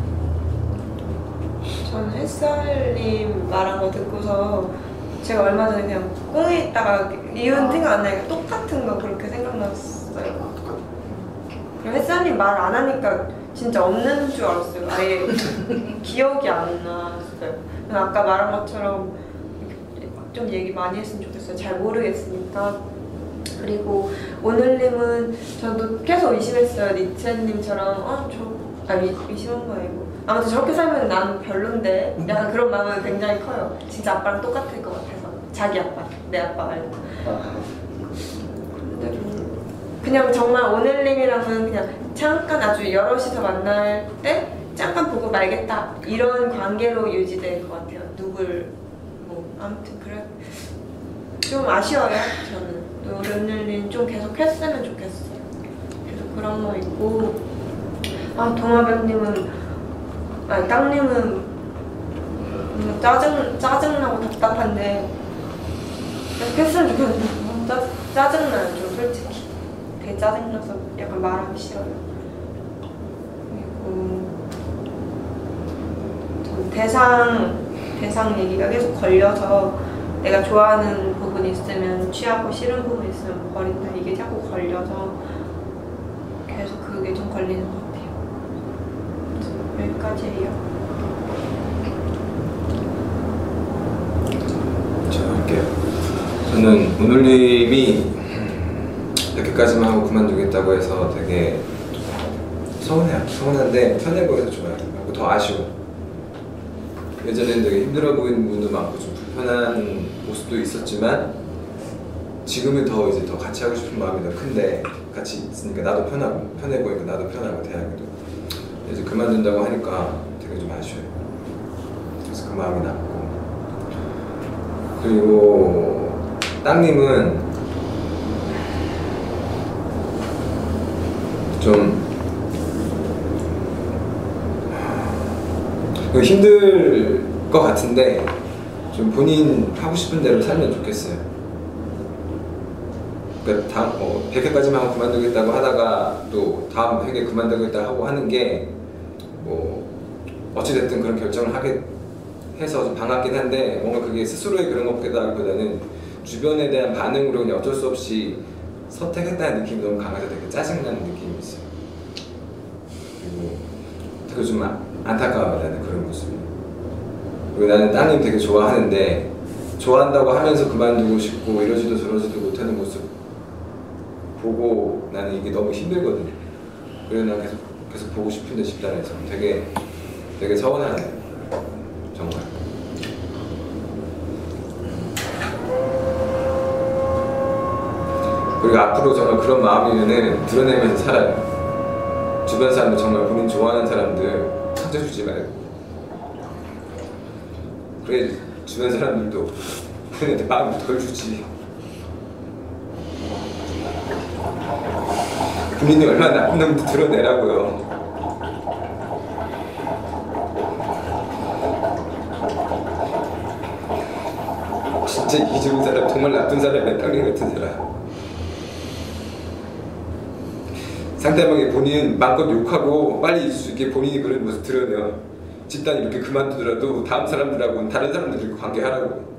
저는 햇살님 말한 거 듣고서 제가 얼마 전에 그냥 꽁에 있다가 이유는 생각 안 나니까 똑같은 거 그렇게 생각났어요. 그리고 햇살님 말 안 하니까 진짜 없는 줄 알았어요. 아예 기억이 안 났어요. 아까 말한 것처럼 좀 얘기 많이 했으면 좋겠어요. 잘 모르겠으니까. 그리고 오늘님은 저도 계속 의심했어요. 니체님처럼 어? 저... 아니 의심한 거 아니고 아무튼 저렇게 살면 난 별론데 약간 그런 마음은 굉장히 커요. 진짜 아빠랑 똑같을 것 같아서. 자기 아빠, 내 아빠 말고. 근데 그냥 정말 오늘님이랑은 그냥 잠깐 아주 여럿이서 만날 때 잠깐 보고 말겠다 이런 관계로 유지될 것 같아요. 누굴 뭐 아무튼 그래 좀 아쉬워요. 저는 또 오늘님 좀 계속 했으면 좋겠어요. 계속 그런 거 있고 아 동아배님은 아니 땅님은 음, 짜증 짜증나고 답답한데 계속 했으면 좋겠는데 짜 짜증나요 좀 솔직히. 되게 짜증나서 약간 말하기 싫어요. 그리고 전 대상 대상 얘기가 계속 걸려서 내가 좋아하는 부분이 있으면 취하고 싫은 부분이 있으면 버린다 이게 자꾸 걸려서 계속 그게 좀 걸리는 것 같아요. 여기까지예요. 자, 할게요. 저는 오늘님이 이렇게까지만 하고 그만두겠다고 해서 되게 서운해요. 서운한데 편해 보여서 좋아요. 그리고 더 아쉬워. 예전에는 되게 힘들어 보이는 부분도 많고 좀 불편한 모습도 있었지만 지금은 더 이제 더 같이 하고 싶은 마음이 더 큰데 같이 있으니까 나도 편하고 편해 보이고 나도 편하고 대학에도 이제 그만둔다고 하니까 되게 좀 아쉬워요. 그래서 그 마음이 남고 그리고 땅님은 좀 힘들 것 같은데 좀 본인 하고 싶은 대로 살면 좋겠어요. 그러니까 다음 어, 백 회까지만 하고 그만두겠다고 하다가 또 다음 회에 그만두겠다 하고 하는 게 뭐 어찌됐든 그런 결정을 하게 해서 좀 반갑긴 한데 뭔가 그게 스스로의 그런 것보다는 주변에 대한 반응으로 그냥 어쩔 수 없이 선택했다는 느낌이 너무 강해서 되게 짜증나는 느낌이 있어요. 그리고 되게 좀 안타까워요. 나는 그런 모습이. 그리고 나는 따님 되게 좋아하는데 좋아한다고 하면서 그만두고 싶고 이러지도 저러지도 못하는 모습 보고 나는 이게 너무 힘들거든요. 그래서 난 계속 계속 보고 싶은데 집단에서 되게 되게 서운하네요. 정말. 그리고 앞으로 정말 그런 마음이면은 드러내면서 살아요. 주변 사람들 정말 본인 좋아하는 사람들 상처 주지 말고. 그래 주변 사람들도 본인한테 마음을 덜 주지. 본인이 얼마나 나쁜 놈인지 드러내라고요. 진짜 이기 좋은 사람, 정말 나쁜 사람이야. 땅님 같은 사람. 상대방이 본인 마음껏 욕하고 빨리 잊을 수 있게 본인이 그런 모습 드러내요. 집단이 이렇게 그만두더라도 다음 사람들하고는 다른 사람들이 관계하라고.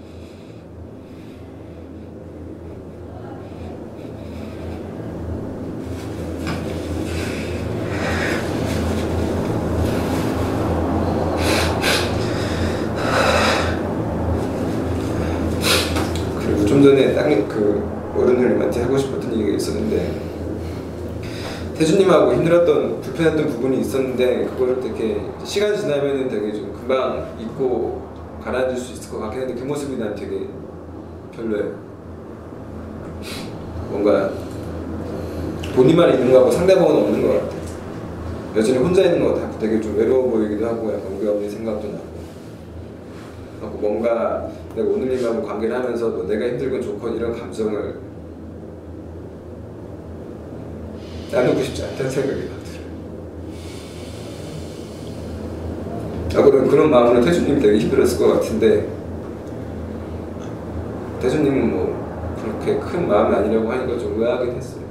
그리고 좀 전에 땅 그 어른들한테 하고 싶었던 얘기가 있었는데 태준님하고 힘들었던 불편했던 부분이 있었는데 그걸 되게 시간 지나면은 되게 좀 금방 잊고 가라앉을 수 있을 것 같긴 한데 그 모습이 난 되게 별로예요. 뭔가 본인만 있는 거 하고 상대방은 없는 것 같아. 여전히 혼자 있는 것 같아. 되게 좀 외로워 보이기도 하고 약간 우리 없는 생각도 나고. 하고 뭔가 내가 오늘님하고 관계를 하면서 뭐 내가 힘들건 좋건 이런 감정을 나누고 싶지 않다는 생각이 들어요. 아, 그런, 그런 마음으로 태준님이 되게 힘들었을 것 같은데 태준님은 뭐 그렇게 큰 마음이 아니라고 하니까 좀 의아하긴 했어요.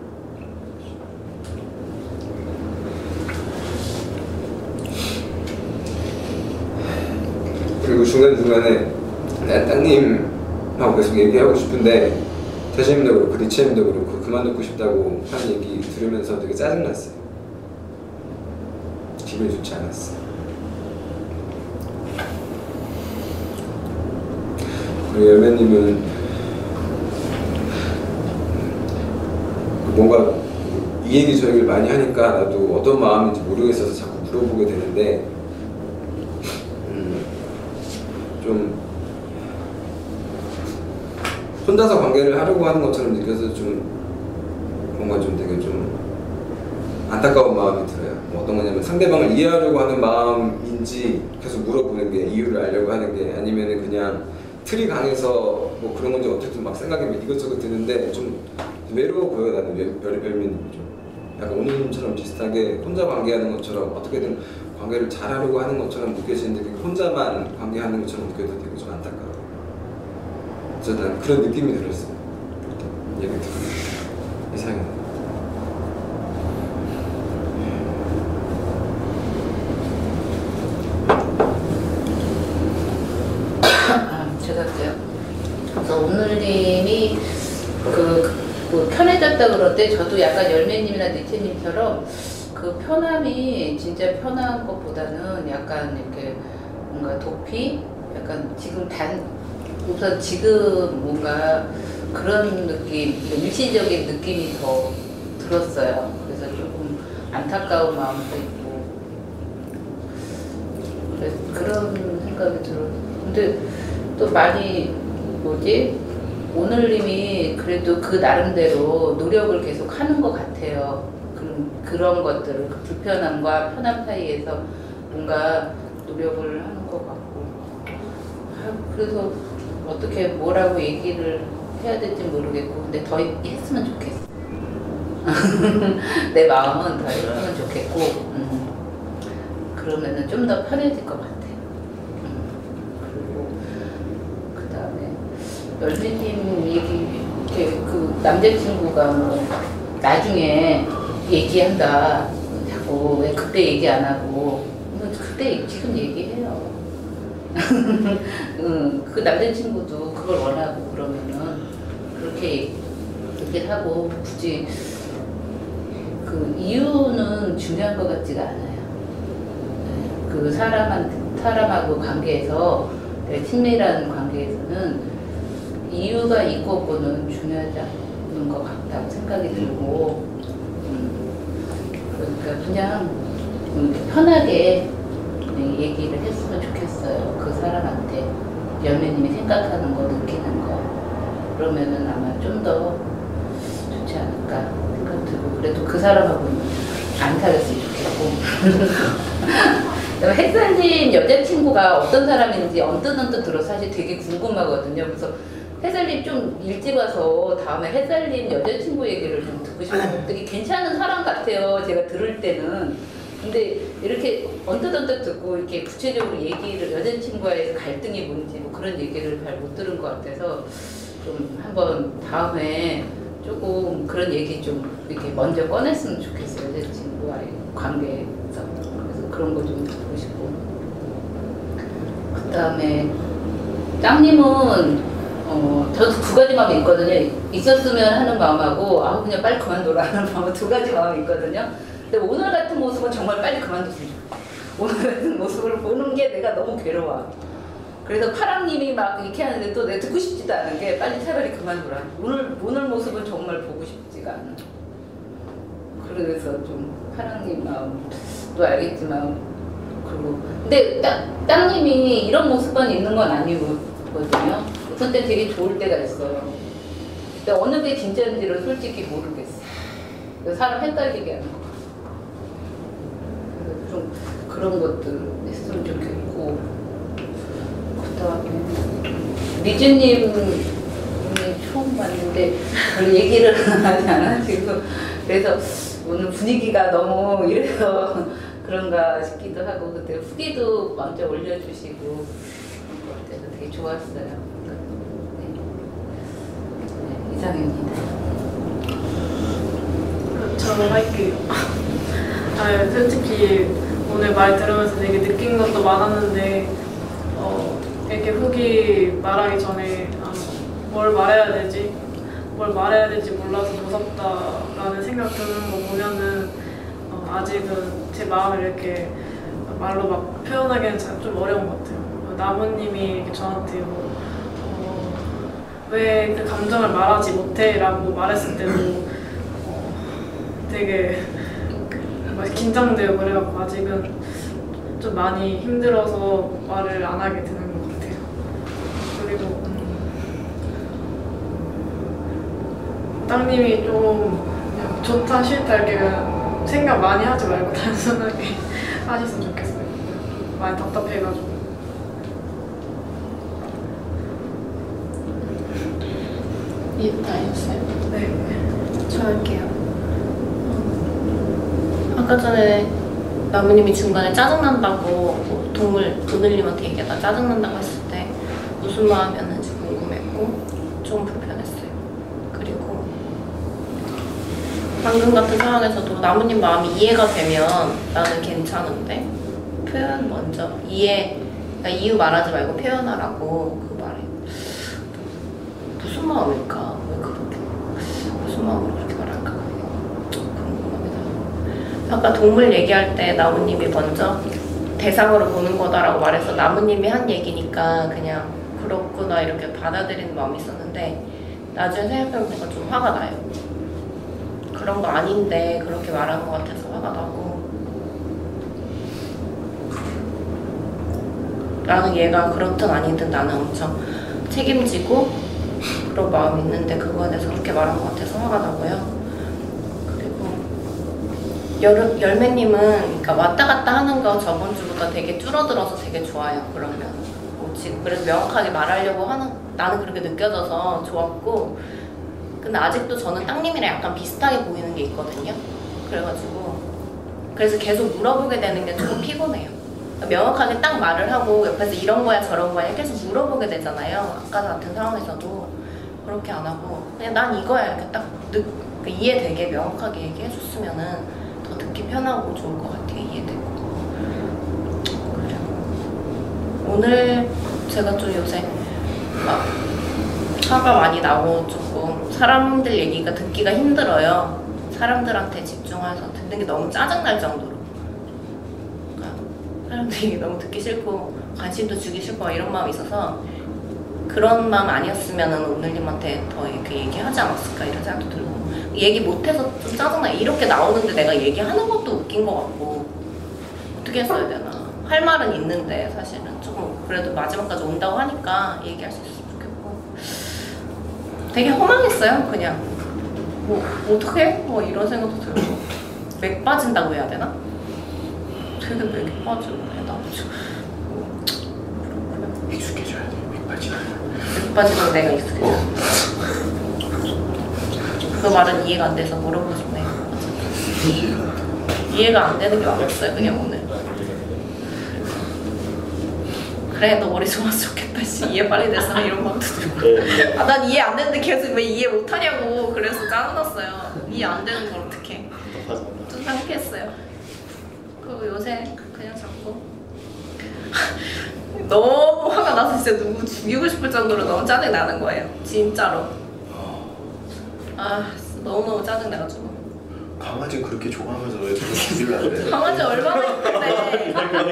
그리고 중간중간에 난 땅님하고 계속 얘기하고 싶은데 태준님도 그렇고 리치님도 그렇고 그만두고 싶다고 하는 얘기 들으면서 되게 짜증났어요. 기분이 좋지 않았어요. 그리고 열매님은 뭔가 이 얘기 저 얘기를 많이 하니까 나도 어떤 마음인지 모르겠어서 자꾸 물어보게 되는데 음, 좀 혼자서 관계를 하려고 하는 것처럼 느껴서 좀 뭔가 좀 되게 좀 안타까운 마음이 들어요. 뭐 어떤 거냐면 상대방을 이해하려고 하는 마음인지 계속 물어보는 게 이유를 알려고 하는 게 아니면은 그냥 틀이 강해서 뭐 그런 건지 어쨌든 막 생각이 이것저것 드는데 좀 외로워 보여 나는 열매님이 좀 약간 오늘님처럼 비슷하게 혼자 관계하는 것처럼 어떻게든 관계를 잘하려고 하는 것처럼 느껴지는데 혼자만 관계하는 것처럼 느껴도 되게 좀 안타까워. 저는 그런 느낌이 들었어요. 얘기 들으면 이상해. 제가 할게요. 그래서 오늘님이 그, 그 편해졌다 그럴 때 저도 약간 열매님이나 니체님처럼 그 편함이 진짜 편한 것보다는 약간 이렇게 뭔가 도피? 약간 지금 단 우선 지금 뭔가 그런 느낌, 일시적인 느낌이 더 들었어요. 그래서 조금 안타까운 마음도 있고 그래서 그런 생각이 들어요. 근데 또 많이 뭐지? 오늘님이 그래도 그 나름대로 노력을 계속 하는 것 같아요. 그, 그런 것들을 그 불편함과 편함 사이에서 뭔가 노력을 하는 것 같고 그래서 어떻게 뭐라고 얘기를 해야 될지 모르겠고 근데 더 했으면 좋겠어. 내 마음은 더 했으면 좋겠고 음. 그러면은 좀 더 편해질 것 같아. 열매님 얘기, 이렇게 그 남자친구가 뭐 나중에 얘기한다. 자꾸 왜 그때 얘기 안 하고. 그때 지금 얘기해요. 응, 그 남자친구도 그걸 원하고 그러면은 그렇게 얘기를 하고 굳이 그 이유는 중요한 것 같지가 않아요. 그 사람한테, 사람하고 관계에서 친밀한 관계에서는 이유가 있고 없고는 중요하지 않은 것 같다고 생각이 들고 음, 그러니까 그냥 편하게 얘기를 했으면 좋겠어요. 그 사람한테 열매님이 생각하는 거, 느끼는 거 그러면은 아마 좀 더 좋지 않을까 생각 들고 그래도 그 사람하고는 안 사귀었으면 좋겠고 햇살님 여자친구가 어떤 사람인지 언뜻 언뜻 들어서 사실 되게 궁금하거든요. 그래서 햇살님 좀 일찍 와서 다음에 햇살님 여자친구 얘기를 좀 듣고 싶어요. 되게 괜찮은 사람 같아요. 제가 들을 때는. 근데 이렇게 언뜻 언뜻 듣고 이렇게 구체적으로 얘기를 여자친구와의 갈등이 뭔지 뭐 그런 얘기를 잘 못 들은 것 같아서 좀 한번 다음에 조금 그런 얘기 좀 이렇게 먼저 꺼냈으면 좋겠어요. 여자친구와의 관계에서. 그래서 그런 거 좀 듣고 싶고. 그 다음에 짱님은 어, 저도 두 가지 마음이 있거든요. 있었으면 하는 마음하고 아 그냥 빨리 그만둬라 하는 마음 두 가지 마음이 있거든요. 근데 오늘 같은 모습은 정말 빨리 그만뒀으면 좋겠어요. 오늘 같은 모습을 보는 게 내가 너무 괴로워. 그래서 파랑님이 막 이렇게 하는데 또 내가 듣고 싶지도 않은 게 빨리 차라리 그만둬라. 오늘, 오늘 모습은 정말 보고 싶지가 않아. 그래서 좀 파랑님 마음도 알겠지만 그리고 근데 땅, 땅님이 이런 모습만 있는 건 아니거든요. 어떤 때 되게 좋을 때가 있어요. 근데 어느 게 진짜인지를 솔직히 모르겠어. 사람 헷갈리게 하는 거. 그래서 좀 그런 것들 했으면 좋겠고 그 다음에 미주님 처음 봤는데 별 얘기를 하지 않아가지고 그래서 오늘 분위기가 너무 이래서 그런가 싶기도 하고 그때 후기도 먼저 올려주시고 그런 것 같아서 되게 좋았어요. 이상입니다. 저는 할게요. 아, 솔직히 오늘 말 들으면서 되게 느낀 것도 많았는데 어, 이렇게 후기 말하기 전에 아, 뭘 말해야 되지? 뭘 말해야 될지 몰라서 무섭다라는 생각 드는 거 보면은 어, 아직은 제 마음을 이렇게 말로 막 표현하기는 좀 어려운 것 같아요. 나무님이 이렇게 저한테 뭐, 어, 왜 그 감정을 말하지 못해? 라고 말했을 때도 어, 되게 막 긴장되고 그래갖고 아직은 좀 많이 힘들어서 말을 안 하게 되는 것 같아요. 그리고 음, 땅님이 좀 그냥 좋다 싫다 이렇게 그냥 생각 많이 하지 말고 단순하게 하셨으면 좋겠어요. 많이 답답해가지고. 이해 다 했어요? 네. 저 할게요. 아까 전에 나무님이 중간에 짜증난다고 뭐 동물 도들님한테 얘기하다 짜증난다고 했을 때 무슨 마음이었는지 궁금했고 좀 불편했어요. 그리고 방금 같은 상황에서도 나무님 마음이 이해가 되면 나는 괜찮은데 표현 먼저 이해, 그러니까 이유 말하지 말고 표현하라고 그 말에 무슨 마음일까? 왜 그렇게 무슨 마음으로 그렇게 말할까? 궁금합니다. 아까 동물 얘기할 때 나무님이 먼저 대상으로 보는 거다라고 말해서 나무님이 한 얘기니까 그냥 그렇구나 이렇게 받아들이는 마음이 있었는데 나중에 생각해보니까 좀 화가 나요. 그런 거 아닌데 그렇게 말하는 것 같아서 화가 나고 나는 얘가 그렇든 아니든 나는 엄청 책임지고 그런 마음이 있는데 그거에 대해서 그렇게 말한 것 같아서 화가 나고요. 그리고 열, 열매님은 그러니까 왔다 갔다 하는 거 저번 주보다 되게 줄어들어서 되게 좋아요. 그러면 뭐 지금 그래서 명확하게 말하려고 하는 나는 그렇게 느껴져서 좋았고 근데 아직도 저는 땅님이랑 약간 비슷하게 보이는 게 있거든요. 그래가지고 그래서 계속 물어보게 되는 게 조금 피곤해요. 명확하게 딱 말을 하고 옆에서 이런 거야 저런 거야 계속 물어보게 되잖아요. 아까 같은 상황에서도 그렇게 안 하고 그냥 난 이거야 이렇게 딱 늦, 이해되게 명확하게 얘기해줬으면은 더 듣기 편하고 좋을 것 같아요. 이해되고. 그리고 오늘 제가 좀 요새 막 화가 많이 나고 조금 사람들 얘기가 듣기가 힘들어요. 사람들한테 집중해서 듣는 게 너무 짜증날 정도로. 사람들 얘기 너무 듣기 싫고 관심도 주기 싫고 이런 마음이 있어서 그런 마음 아니었으면 오늘님한테 더 이렇게 얘기하지 않았을까 이런 생각도 들고 얘기 못해서 좀 짜증나. 이렇게 나오는데 내가 얘기하는 것도 웃긴 것 같고 어떻게 했어야 되나. 할 말은 있는데 사실은 조금 그래도 마지막까지 온다고 하니까 얘기할 수 있었으면 좋겠고 되게 허망했어요. 그냥 뭐 어떡해? 뭐 이런 생각도 들고 맥 빠진다고 해야 되나? 되게 맥이 빠지네. 나도 뭐, 익숙해져야 돼. 맥 빠지면. 맥 빠지면 내가 익숙해져. 그 말은 이해가 안 돼서 물어보고 싶네요. 이해가 안 되는 게 많았어요. 그냥 오늘. 그래 너 머리 좋아서 좋겠다. 씨 이해 빨리 됐으면 이런 마음도 들고. 아 난 이해 안 되는데 계속 왜 이해 못하냐고. 그래서 짜증났어요. 이해 안 되는 걸 어떡해. 좀 상쾌했어요. 그리고 요새 그냥 자꾸 너무 화가 나서 진짜 누구 죽이고 싶을 정도로 너무 짜증 나는 거예요. 진짜로. 아 너무너무 짜증 나가지고. 강아지 그렇게 좋아하면서 왜 저렇게 죽이려 돼? 강아지 얼마나 예쁜데.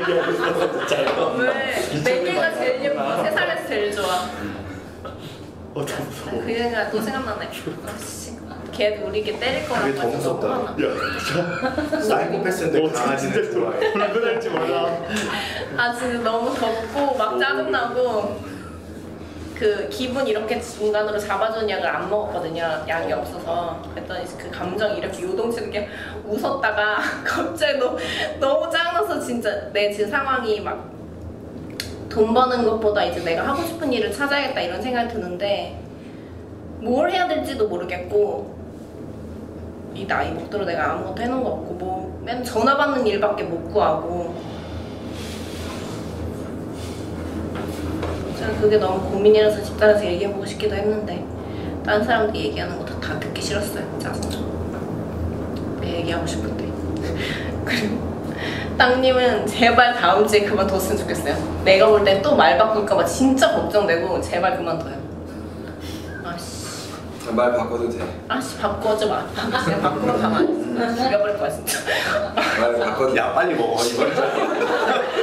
왜? 네 개가 제일 예쁘고 세상에서 제일 좋아. 어, 좀 무서워. 그 생각 또 생각나네. 아씨, 걔 우리 이렇게 때릴 거라고. 그게 더 무섭다. 야, 진짜 사이코패스인데 강아지는 좋아해. 불편할지 몰라. 아 지금 너무 덥고 막 짜증나고 그 기분 이렇게 중간으로 잡아주는 약을 안 먹었거든요. 약이 없어서. 그랬더니 그 감정 이렇게 요동치게 웃었다가 갑자기 너무, 너무 짜증나서 진짜 내 지금 상황이 막 돈 버는 것보다 이제 내가 하고 싶은 일을 찾아야겠다 이런 생각이 드는데 뭘 해야 될지도 모르겠고 이 나이 먹도록 내가 아무것도 해놓은 거 없고 뭐 맨 전화 받는 일밖에 못 구하고 저는 그게 너무 고민이라서 집단에서 얘기해보고 싶기도 했는데 다른 사람들 얘기하는 것도 다 듣기 싫었어요. 짜증나. 내 얘기하고 싶은데. 그리고 땅님은 제발 다음 주에 그만뒀으면 좋겠어요. 내가 볼 때 또 말 바꿀까봐 진짜 걱정되고 제발 그만둬요. 아씨. 말 바꿔도 돼. 아씨 바꿔줘 마. 그냥 바꾸면 가만 안 있어. 죽여버릴 거야 진짜. 말 바꿔도. 야 빨리 먹어 이걸.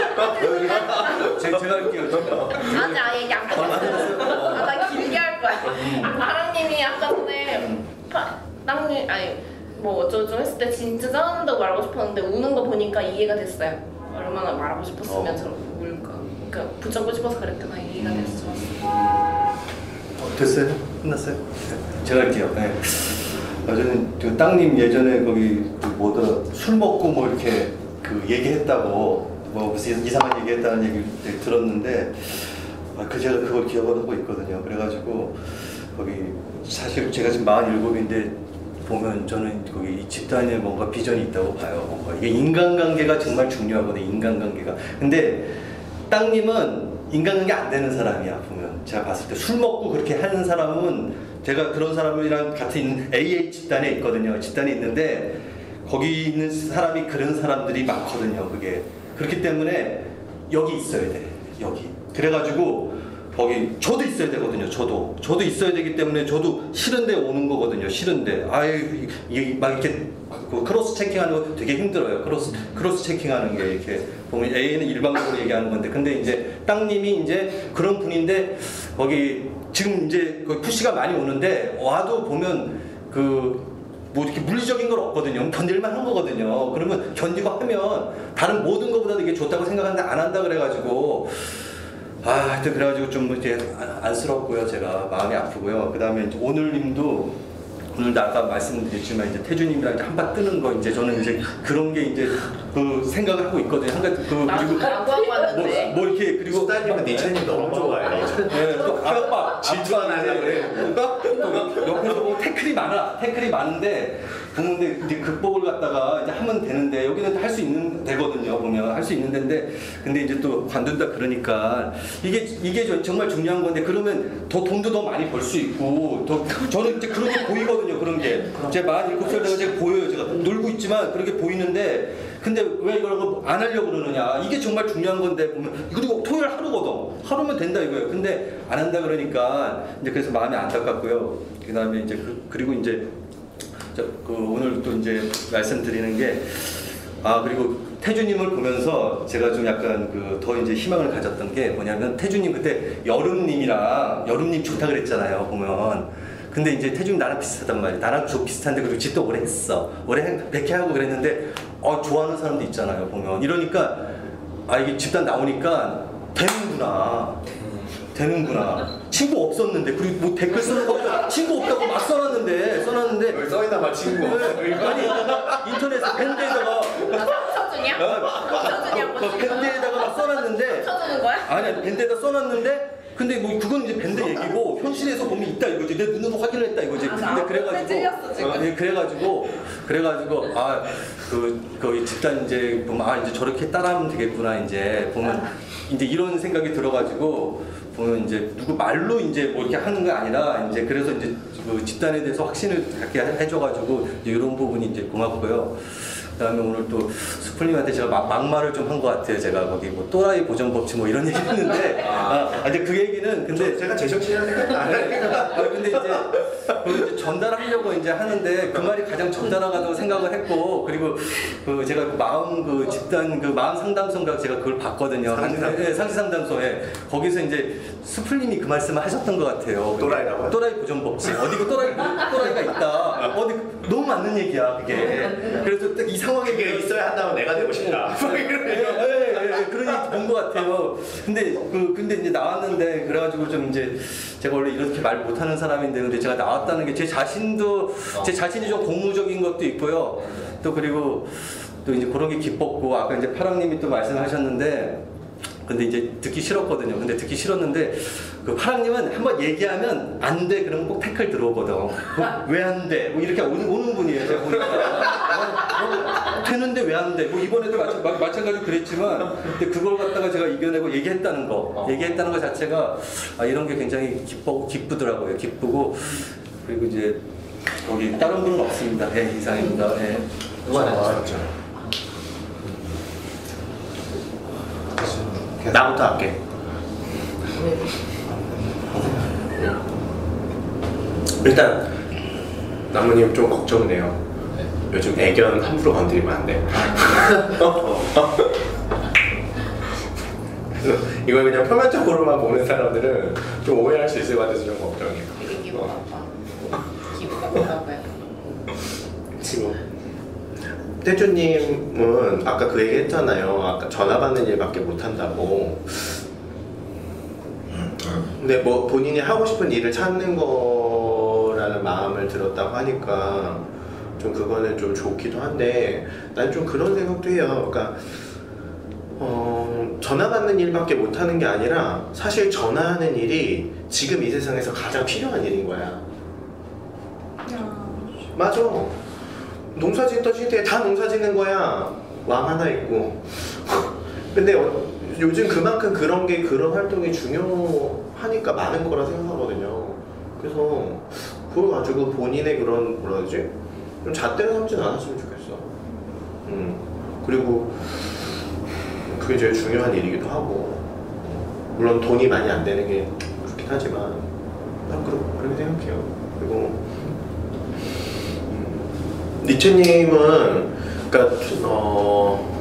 제가 제가 할게요. 아니 아예 약 먹었어요. 아나 길게 할 거야. 파랑님이 아까 전에 파, 땅님 아니 뭐 어쩌고 했을 때 진짜 짠한다고 말하고 싶었는데 우는 거 보니까 이해가 됐어요. 얼마나 말하고 싶었으면 저렇게 울까. 그러니까 붙잡고 싶어서 그랬구나. 이해가 됐어. 어, 됐어요? 끝났어요? 제가 할게요. 네. 아, 저는 그 땅님 예전에 거기 그 뭐더라 술 먹고 뭐 이렇게 그 얘기했다고 뭐 무슨 이상한 얘기했다는 얘기를 들었는데 아, 그 제가 그걸 기억을 하고 있거든요. 그래가지고 거기 사실 제가 지금 마흔일곱인데 보면 저는 거기 이 집단에 뭔가 비전이 있다고 봐요. 뭔가 이게 인간관계가 정말 중요하거든요. 인간관계가. 근데 땅님은 인간관계 안 되는 사람이야 보면 제가 봤을 때 술 먹고 그렇게 하는 사람은 제가 그런 사람이랑 같은 에이에이 집단에 있거든요. 집단에 있는데 거기 있는 사람이 그런 사람들이 많거든요. 그게 그렇기 때문에 여기 있어야 돼. 여기. 그래가지고 거기 저도 있어야 되거든요. 저도 저도 있어야 되기 때문에 저도 싫은데 오는 거거든요. 싫은데 아유 이게 막 이렇게 크로스 체킹하는 거 되게 힘들어요. 크로스 크로스 체킹하는 게 이렇게 보면 A는 일방적으로 얘기하는 건데 근데 이제 땅님이 이제 그런 분인데 거기 지금 이제 그 푸시가 많이 오는데 와도 보면 그 뭐 이렇게 물리적인 건 없거든요. 견딜만 한 거거든요. 그러면 견디고 하면 다른 모든 것보다도 이게 좋다고 생각하는데 안 한다 그래가지고 아, 하여튼 그래가지고 좀 이제 안쓰럽고요. 제가 마음이 아프고요. 그 다음에 오늘님도 오늘도 아까 말씀드렸지만 이제 태주님이랑 이제 한바 뜨는 거 이제 저는 이제 그런 게 이제 그 생각을 하고 있거든요. 한 가지 그 그리고 뭐, 뭐 이렇게 그리고 수다님은 니체님 너무 좋아해요. 네, 또 아빠 질투 안 하냐 그래. 또 옆에서 보면 태클이 많아. 태클이 많은데 보는데 이제 극복을 갖다가 이제 하면 되는데 여기는 할 수 있는 데거든요. 보면 할 수 있는 데인데 근데 이제 또 관둔다 그러니까 이게 이게 정말 중요한 건데 그러면 더 돈도 더 많이 벌 수 있고 더 저는 이제 그런 게 보이거든요. 그런 게 제가 마흔일곱 살 되고 제가 보여요. 제가 놀고 있지만 그렇게 보이는데 근데 왜 이걸 안 하려고 그러느냐 이게 정말 중요한 건데 보면 그리고 토요일 하루거든. 하루면 된다 이거예요. 근데 안 한다 그러니까 이제 그래서 마음이 안타깝고요. 그 다음에 이제 그, 그리고 이제 저, 그 오늘 또 이제 말씀드리는 게 아 그리고 태주님을 보면서 제가 좀 약간 그 더 이제 희망을 가졌던 게 뭐냐면 태주님 그때 여름님이랑 여름님 좋다 그랬잖아요 보면 근데 이제 태주님 나랑 비슷하단 말이야 나랑 좀 비슷한데 그리고 집도 오래 했어 오래 백회 하고 그랬는데 어 좋아하는 사람도 있잖아요 보면 이러니까 아 이게 집단 나오니까 되는구나 되는구나. 친구 없었는데 그리고 뭐 댓글 쓰는 거 친구 없다고 막 써놨는데 써놨는데 왜 써있나 봐 친구 아니 인터넷에 밴드에다가 쳐주냐? 쳐주냐고 밴드에다가 막 써놨는데 쳐주는 거야? 아니 밴드에다 써놨는데 근데 뭐 그건 이제 밴드 얘기고 현실에서 보면 있다 이거지 내 눈으로 확인을 했다 이거지 근데 그래가지고 찔렸어, 지금. 어, 네, 그래가지고 그래가지고 아그 그 집단 이제 보면 아 이제 저렇게 따라하면 되겠구나 이제 보면 이제 이런 생각이 들어가지고 보면 이제 누구 말로 이제 뭐 이렇게 하는 게 아니라 이제 그래서 이제 그 집단에 대해서 확신을 갖게 해줘가지고 이제 이런 부분이 이제 고맙고요. 그다음에 오늘 또 스플님한테 제가 막, 막말을 좀 한 것 같아요. 제가 거기 뭐 또라이 보전 법칙 뭐 이런 얘기 했는데 아, 아 이제 그 얘기는 근데 제가 제정신이라 생각 안 해요. 아 근데 이제 그걸 이제 전달하려고 이제 하는데 그 말이 가장 전달하다고 생각을 했고 그리고 그 제가 그 마음 그 집단 그 마음 상담소인가 제가 그걸 봤거든요. 상시, 네, 상시 상담소에 거기서 이제 스플님이 그 말씀을 하셨던 것 같아요. 또라이라고요? 또라이 보전 법칙 어디 그 또라이 또라이가 있다. 어디 너무 맞는 얘기야 그게. 그래서 딱 이 상황에 그게 있어야 한다면 내가 되고 싶다. 예, 예, 예, 그런 얘기 본 것 같아요. 근데 그 근데 이제 나왔는데 그래가지고 좀 이제 제가 원래 이렇게 말 못하는 사람인데 근데 제가 나왔다는 게 제 자신도 제 자신이 좀 고무적인 것도 있고요. 또 그리고 또 이제 그런 게 기뻤고 아까 이제 파랑님이 또 말씀하셨는데. 근데 이제 듣기 싫었거든요. 근데 듣기 싫었는데 그 파랑님은 한번 얘기하면 안 돼. 그러면 꼭 태클 들어오거든. 왜 안 돼? 뭐 이렇게 오는, 오는 분이에요. 제가 보니까. 어, 어, 되는데 왜 안 돼? 뭐 이번에도 마찬, 마찬가지로 그랬지만 근데 그걸 갖다가 제가 이겨내고 얘기했다는 거. 얘기했다는 것 자체가 아, 이런 게 굉장히 기쁘고 기쁘더라고요. 기쁘고 그리고 이제 거기 다른 분은 없습니다. 예, 이상입니다. 예. 응원해주세요. 나부터 할게. 일단 나무님 좀 걱정돼요. 요즘 애견 함부로 건드리면 안 돼. 그래서 이걸 그냥 표면적으로만 보는 사람들은 좀 오해할 수 있을 것 같아서 좀 걱정해요. 이게 태주님은 아까 그 얘기 했잖아요. 아까 전화 받는 일밖에 못 한다고. 근데 뭐 본인이 하고 싶은 일을 찾는 거라는 마음을 들었다고 하니까 좀 그거는 좀 좋기도 한데 난 좀 그런 생각도 해요. 그러니까 어, 전화 받는 일밖에 못 하는 게 아니라 사실 전화하는 일이 지금 이 세상에서 가장 필요한 일인 거야. 맞아. 농사 짓던 시대에 다 농사 짓는 거야. 왕 하나 있고. 근데 어, 요즘 그만큼 그런 게 그런 활동이 중요하니까 많은 거라 생각하거든요. 그래서 그걸 가지고 본인의 그런 뭐라 그러지? 좀 잣대를 삼진 않았으면 좋겠어. 음. 그리고 그게 제일 중요한 일이기도 하고, 물론 돈이 많이 안 되는 게 그렇긴 하지만 난 그렇게, 그렇게 생각해요. 그리고 음. 리체님은 그러니까 어.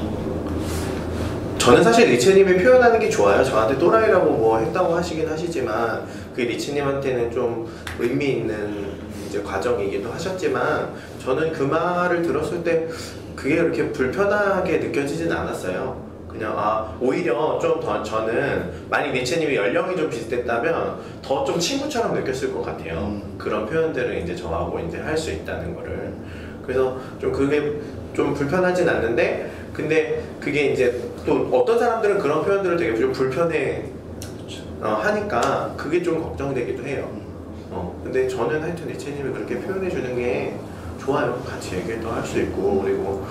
저는 사실 리체님이 표현하는 게 좋아요. 저한테 또라이라고 뭐 했다고 하시긴 하시지만 그게 리체님한테는 좀 의미 있는 이제 과정이기도 하셨지만 저는 그 말을 들었을 때 그게 그렇게 불편하게 느껴지진 않았어요. 그냥 아 오히려 좀 더 저는 만약 리체님이 연령이 좀 비슷했다면 더 좀 친구처럼 느꼈을 것 같아요. 음. 그런 표현들을 이제 저하고 이제 할 수 있다는 거를. 그래서 좀 그게 좀 불편하진 않는데 근데 그게 이제 또 어떤 사람들은 그런 표현들을 되게 좀 불편해 어, 하니까 그게 좀 걱정되기도 해요. 어, 근데 저는 하여튼 리체님이 그렇게 표현해 주는 게 좋아요. 같이 얘기도 할 수 있고 그리고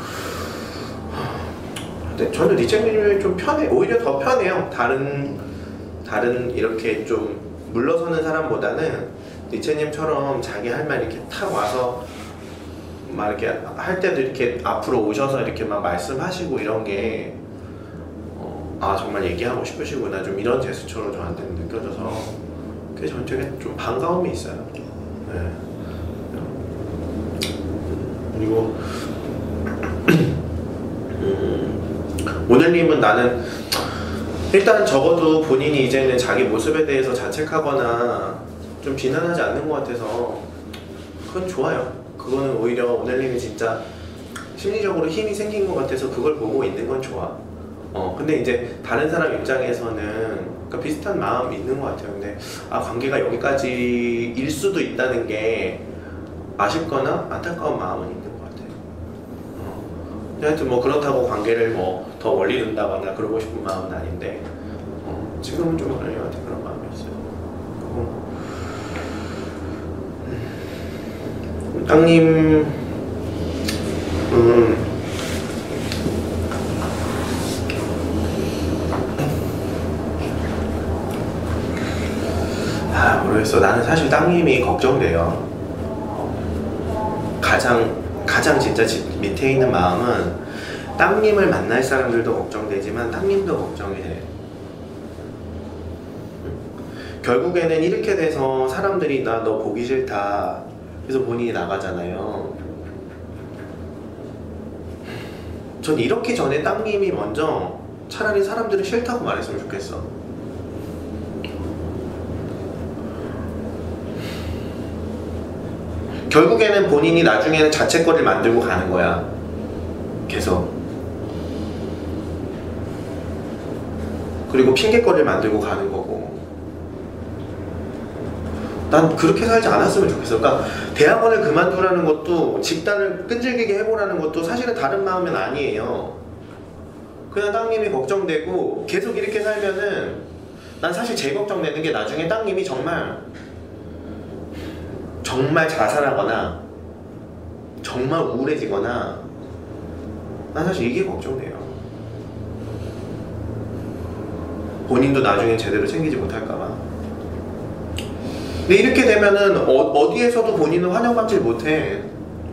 근데 저는 리체님이 좀 편해. 오히려 더 편해요. 다른 다른 이렇게 좀 물러서는 사람보다는 리체님처럼 자기 할 말 이렇게 탁 와서 막 이렇게 할 때도 이렇게 앞으로 오셔서 이렇게 막 말씀하시고 이런 게 어, 아 정말 얘기하고 싶으시구나 좀 이런 제스처로 저한테는 느껴져서 그게 전 되게 좀 반가움이 있어요. 네. 그리고 음, 오늘님은 나는 일단 적어도 본인이 이제는 자기 모습에 대해서 자책하거나 좀 비난하지 않는 것 같아서 그건 좋아요. 그거는 오히려 오늘님이 진짜 심리적으로 힘이 생긴 것 같아서 그걸 보고 있는 건 좋아. 어 근데 이제 다른 사람 입장에서는 그러니까 비슷한 마음이 있는 것 같아요. 근데 아 관계가 여기까지일 수도 있다는 게 아쉽거나 안타까운 마음은 있는 것 같아요. 어. 하여튼 뭐 그렇다고 관계를 뭐 더 멀리 둔다거나 그러고 싶은 마음은 아닌데 어, 지금은 좀 오늘님한테 그런 마음이 있어요. 그리고 음, 땅님 음. 아 모르겠어. 나는 사실 땅님이 걱정돼요. 가장 가장 진짜 밑에 있는 마음은 땅님을 만날 사람들도 걱정되지만 땅님도 걱정이 돼. 결국에는 이렇게 돼서 사람들이 나 너 보기 싫다 그래서 본인이 나가잖아요. 전 이렇기 전에 땅님이 먼저 차라리 사람들이 싫다고 말했으면 좋겠어. 결국에는 본인이 나중에는 자책거리를 만들고 가는 거야. 계속. 그리고 핑계거리를 만들고 가는 거고. 난 그렇게 살지 않았으면 좋겠어. 그러니까 대학원을 그만두라는 것도 집단을 끈질기게 해보라는 것도 사실은 다른 마음은 아니에요. 그냥 땅님이 걱정되고 계속 이렇게 살면은 난 사실 제일 걱정되는 게 나중에 땅님이 정말 정말 자살하거나 정말 우울해지거나 난 사실 이게 걱정돼요. 본인도 나중에 제대로 챙기지 못할까봐. 근데 이렇게 되면은 어, 어디에서도 본인은 환영받질 못해.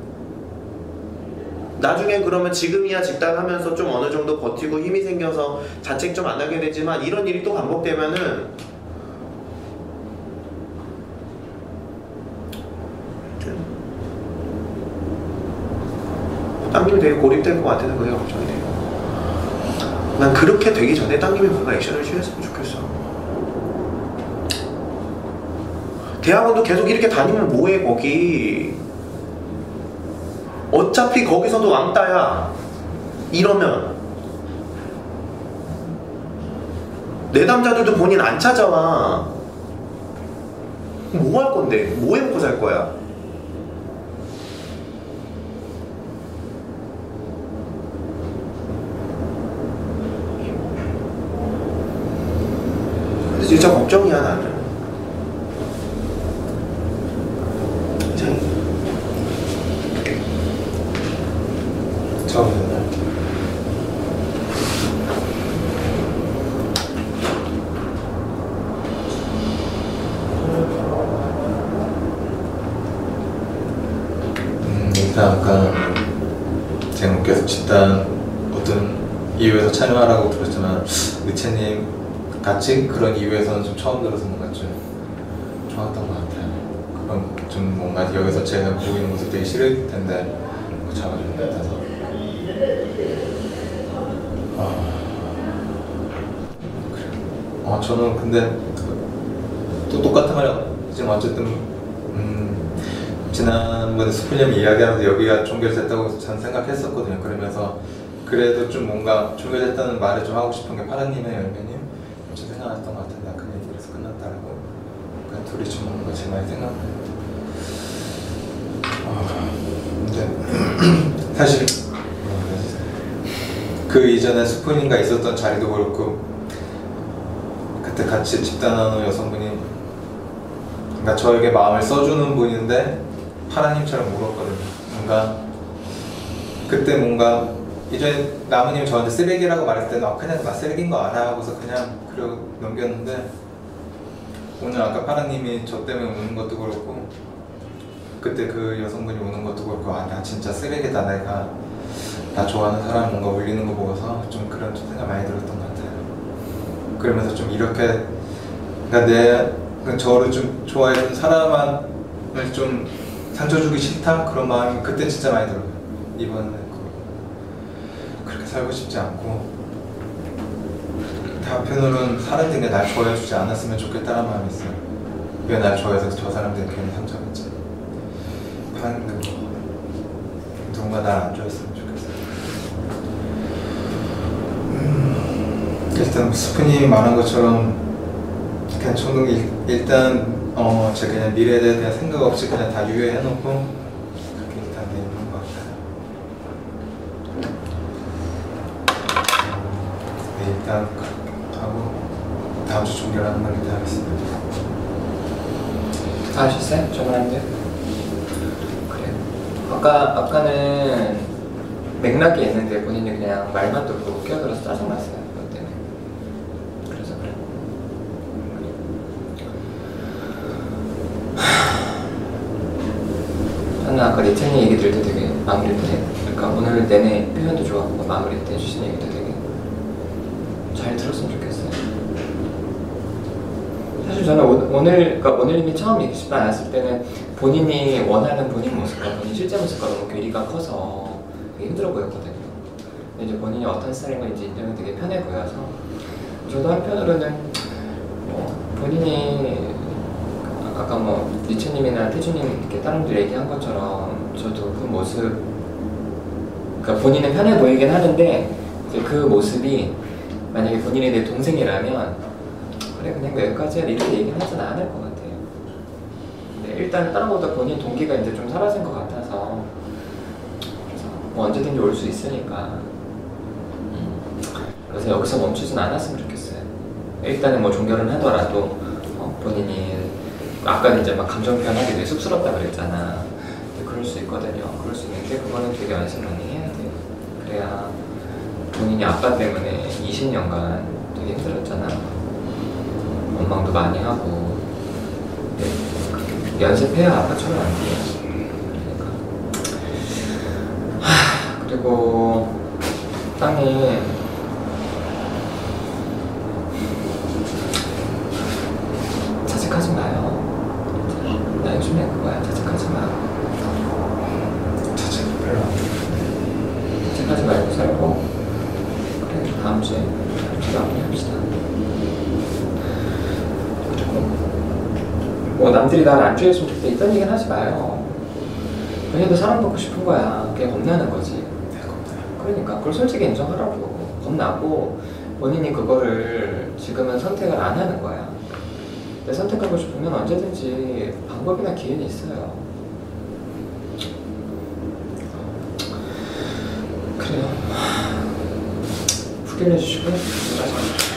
나중에 그러면 지금이야 집단하면서 좀 어느 정도 버티고 힘이 생겨서 자책 좀 안 하게 되지만 이런 일이 또 반복되면은 땅님이 되게 고립될 것 같아서 그게 걱정이 돼요. 난 그렇게 되기 전에 땅님이 뭔가 액션을 취했으면 좋겠어. 대학원도 계속 이렇게 다니면 뭐해 거기. 어차피 거기서도 왕따야. 이러면 내담자들도 본인 안 찾아와. 뭐 할 건데? 뭐 해먹고 살 거야? 근데 진짜 걱정이야 나는. 저는 음, 일단 아까 제목께서 집단 어떤 이유에서 참여하라고 들었지만 의채님 같이 그런 이유에서는 좀 처음 들어서 뭔가 좀 좋았던 것 같아요. 그건 좀 뭔가 여기서 제가 보이는 모습 되게 싫을 텐데 잡아주는 것 같아서. 아, 그래. 아 저는 근데 또 똑같은 말이지만 어쨌든 음, 지난번에 스프님이 이야기하면서 여기가 종결됐다고 저는 생각했었거든요. 그러면서 그래도 좀 뭔가 종결됐다는 말을 좀 하고 싶은 게 파라님의 열매님 좀 생각났던 것 같은데 그 얘기에서 끝났다라고. 그러니까 둘이 좀 뭔가 제 말이 생각나요. 아, 근데 사실 그 이전에 스푼인가 있었던 자리도 그렇고 그때 같이 집단하는 여성분이 그러니까 저에게 마음을 써주는 분인데 파라님처럼 울었거든요. 뭔가 그때 뭔가 이전에 나무님이 저한테 쓰레기라고 말했을 때는 아, 그냥 나 쓰레기인 거 알아 하고서 그냥 그러고 넘겼는데 오늘 아까 파라님이 저 때문에 우는 것도 그렇고 그때 그 여성분이 우는 것도 그렇고 아 나 진짜 쓰레기다 내가 나 좋아하는 사람 뭔가 울리는 거 보고서 좀 그런 좀 생각 많이 들었던 것 같아요. 그러면서 좀 이렇게 그러니까 내 저를 좀 좋아해준 사람을 좀 상처 주기 싫다 그런 마음이 그때 진짜 많이 들어요. 이번에 그렇게 살고 싶지 않고 한편으로는 사람들이 날 좋아해주지 않았으면 좋겠다는 마음이 있어요. 왜 날 좋아해서 저 사람들이 괜히 상처받지? 누군가 날 안 좋아했으면 좋겠어요. 음, 일단 스프님이 말한 것처럼 그냥 저는 일, 일단 어, 제가 그냥 미래에 대해 그냥 생각 없이 그냥 다 유예해놓고 그렇게 일단 내놓은 것 같아요. 네, 일단 하고 다음 주 종결하는 걸 기대하겠습니다. 다 하셨어요? 저번한데? 그래. 아까, 아까는 맥락이 있는데 본인이 그냥 말만 듣고 끼어들어서 짜증났어요. 그것 때문에. 그래서 그래. 저는 아까 리찬이 얘기 들을 때 되게 마무리 때, 그러니까 오늘 내내 표현도 좋았고 마무리 때 해주신 얘기도 되게 잘 들었으면 좋겠어요. 사실 저는 오늘, 그러니까 오늘님이 처음 얘기 집단 왔을 때는 본인이 원하는 본인 모습과 본인 실제 모습과 너무 괴리가 커서 되게 힘들어 보였거든요. 근데 이제 본인이 어떤 스타일인 건지 인정이 되게 편해 보여서 저도 한편으로는 뭐 본인이 아까 뭐 리처님이나 태주님 이렇게 다른 분들 얘기한 것처럼 저도 그 모습, 그러니까 본인은 편해 보이긴 하는데 이제 그 모습이 만약에 본인이 내 동생이라면 그래 그냥 여기까지야 이렇게 얘기는 하진 않을 것 같아요. 근데 일단 다른 것보다 본인 동기가 이제 좀 사라진 것 같아서 그래서 뭐 언제든지 올 수 있으니까 음. 그래서 여기서 멈추진 않았으면 좋겠어요. 일단은 뭐 종결은 하더라도 어, 본인이 아까는 이제 막 감정 표현하기 되게 쑥스럽다 그랬잖아. 근데 그럴 수 있거든요. 그럴 수 있는데 그거는 되게 연습을 해야 돼요. 그래야 본인이 아빠 때문에 이십 년간 되게 힘들었잖아. 원망도 많이 하고 네, 연습해야 아빠처럼 안 돼요. 그러니까 하, 그리고 땅이 자책하지 마요. 나 요즘에 그거야. 자책하지 마. 자책 별로 안 돼. 자책하지 말고 살고 그래 다음 주에 마무리합시다. 뭐 남들이 나를 안 좋아했으면 좋겠다 이딴 얘기는 하지 마요. 본인도 사랑받고 싶은 거야. 그게 겁나는 거지. 그러니까 그걸 솔직히 인정하라고. 겁나고 본인이 그거를 지금은 선택을 안 하는 거야. 근데 선택하고 싶으면 언제든지 방법이나 기회는 있어요. 그래요. 후기를 해주시고요.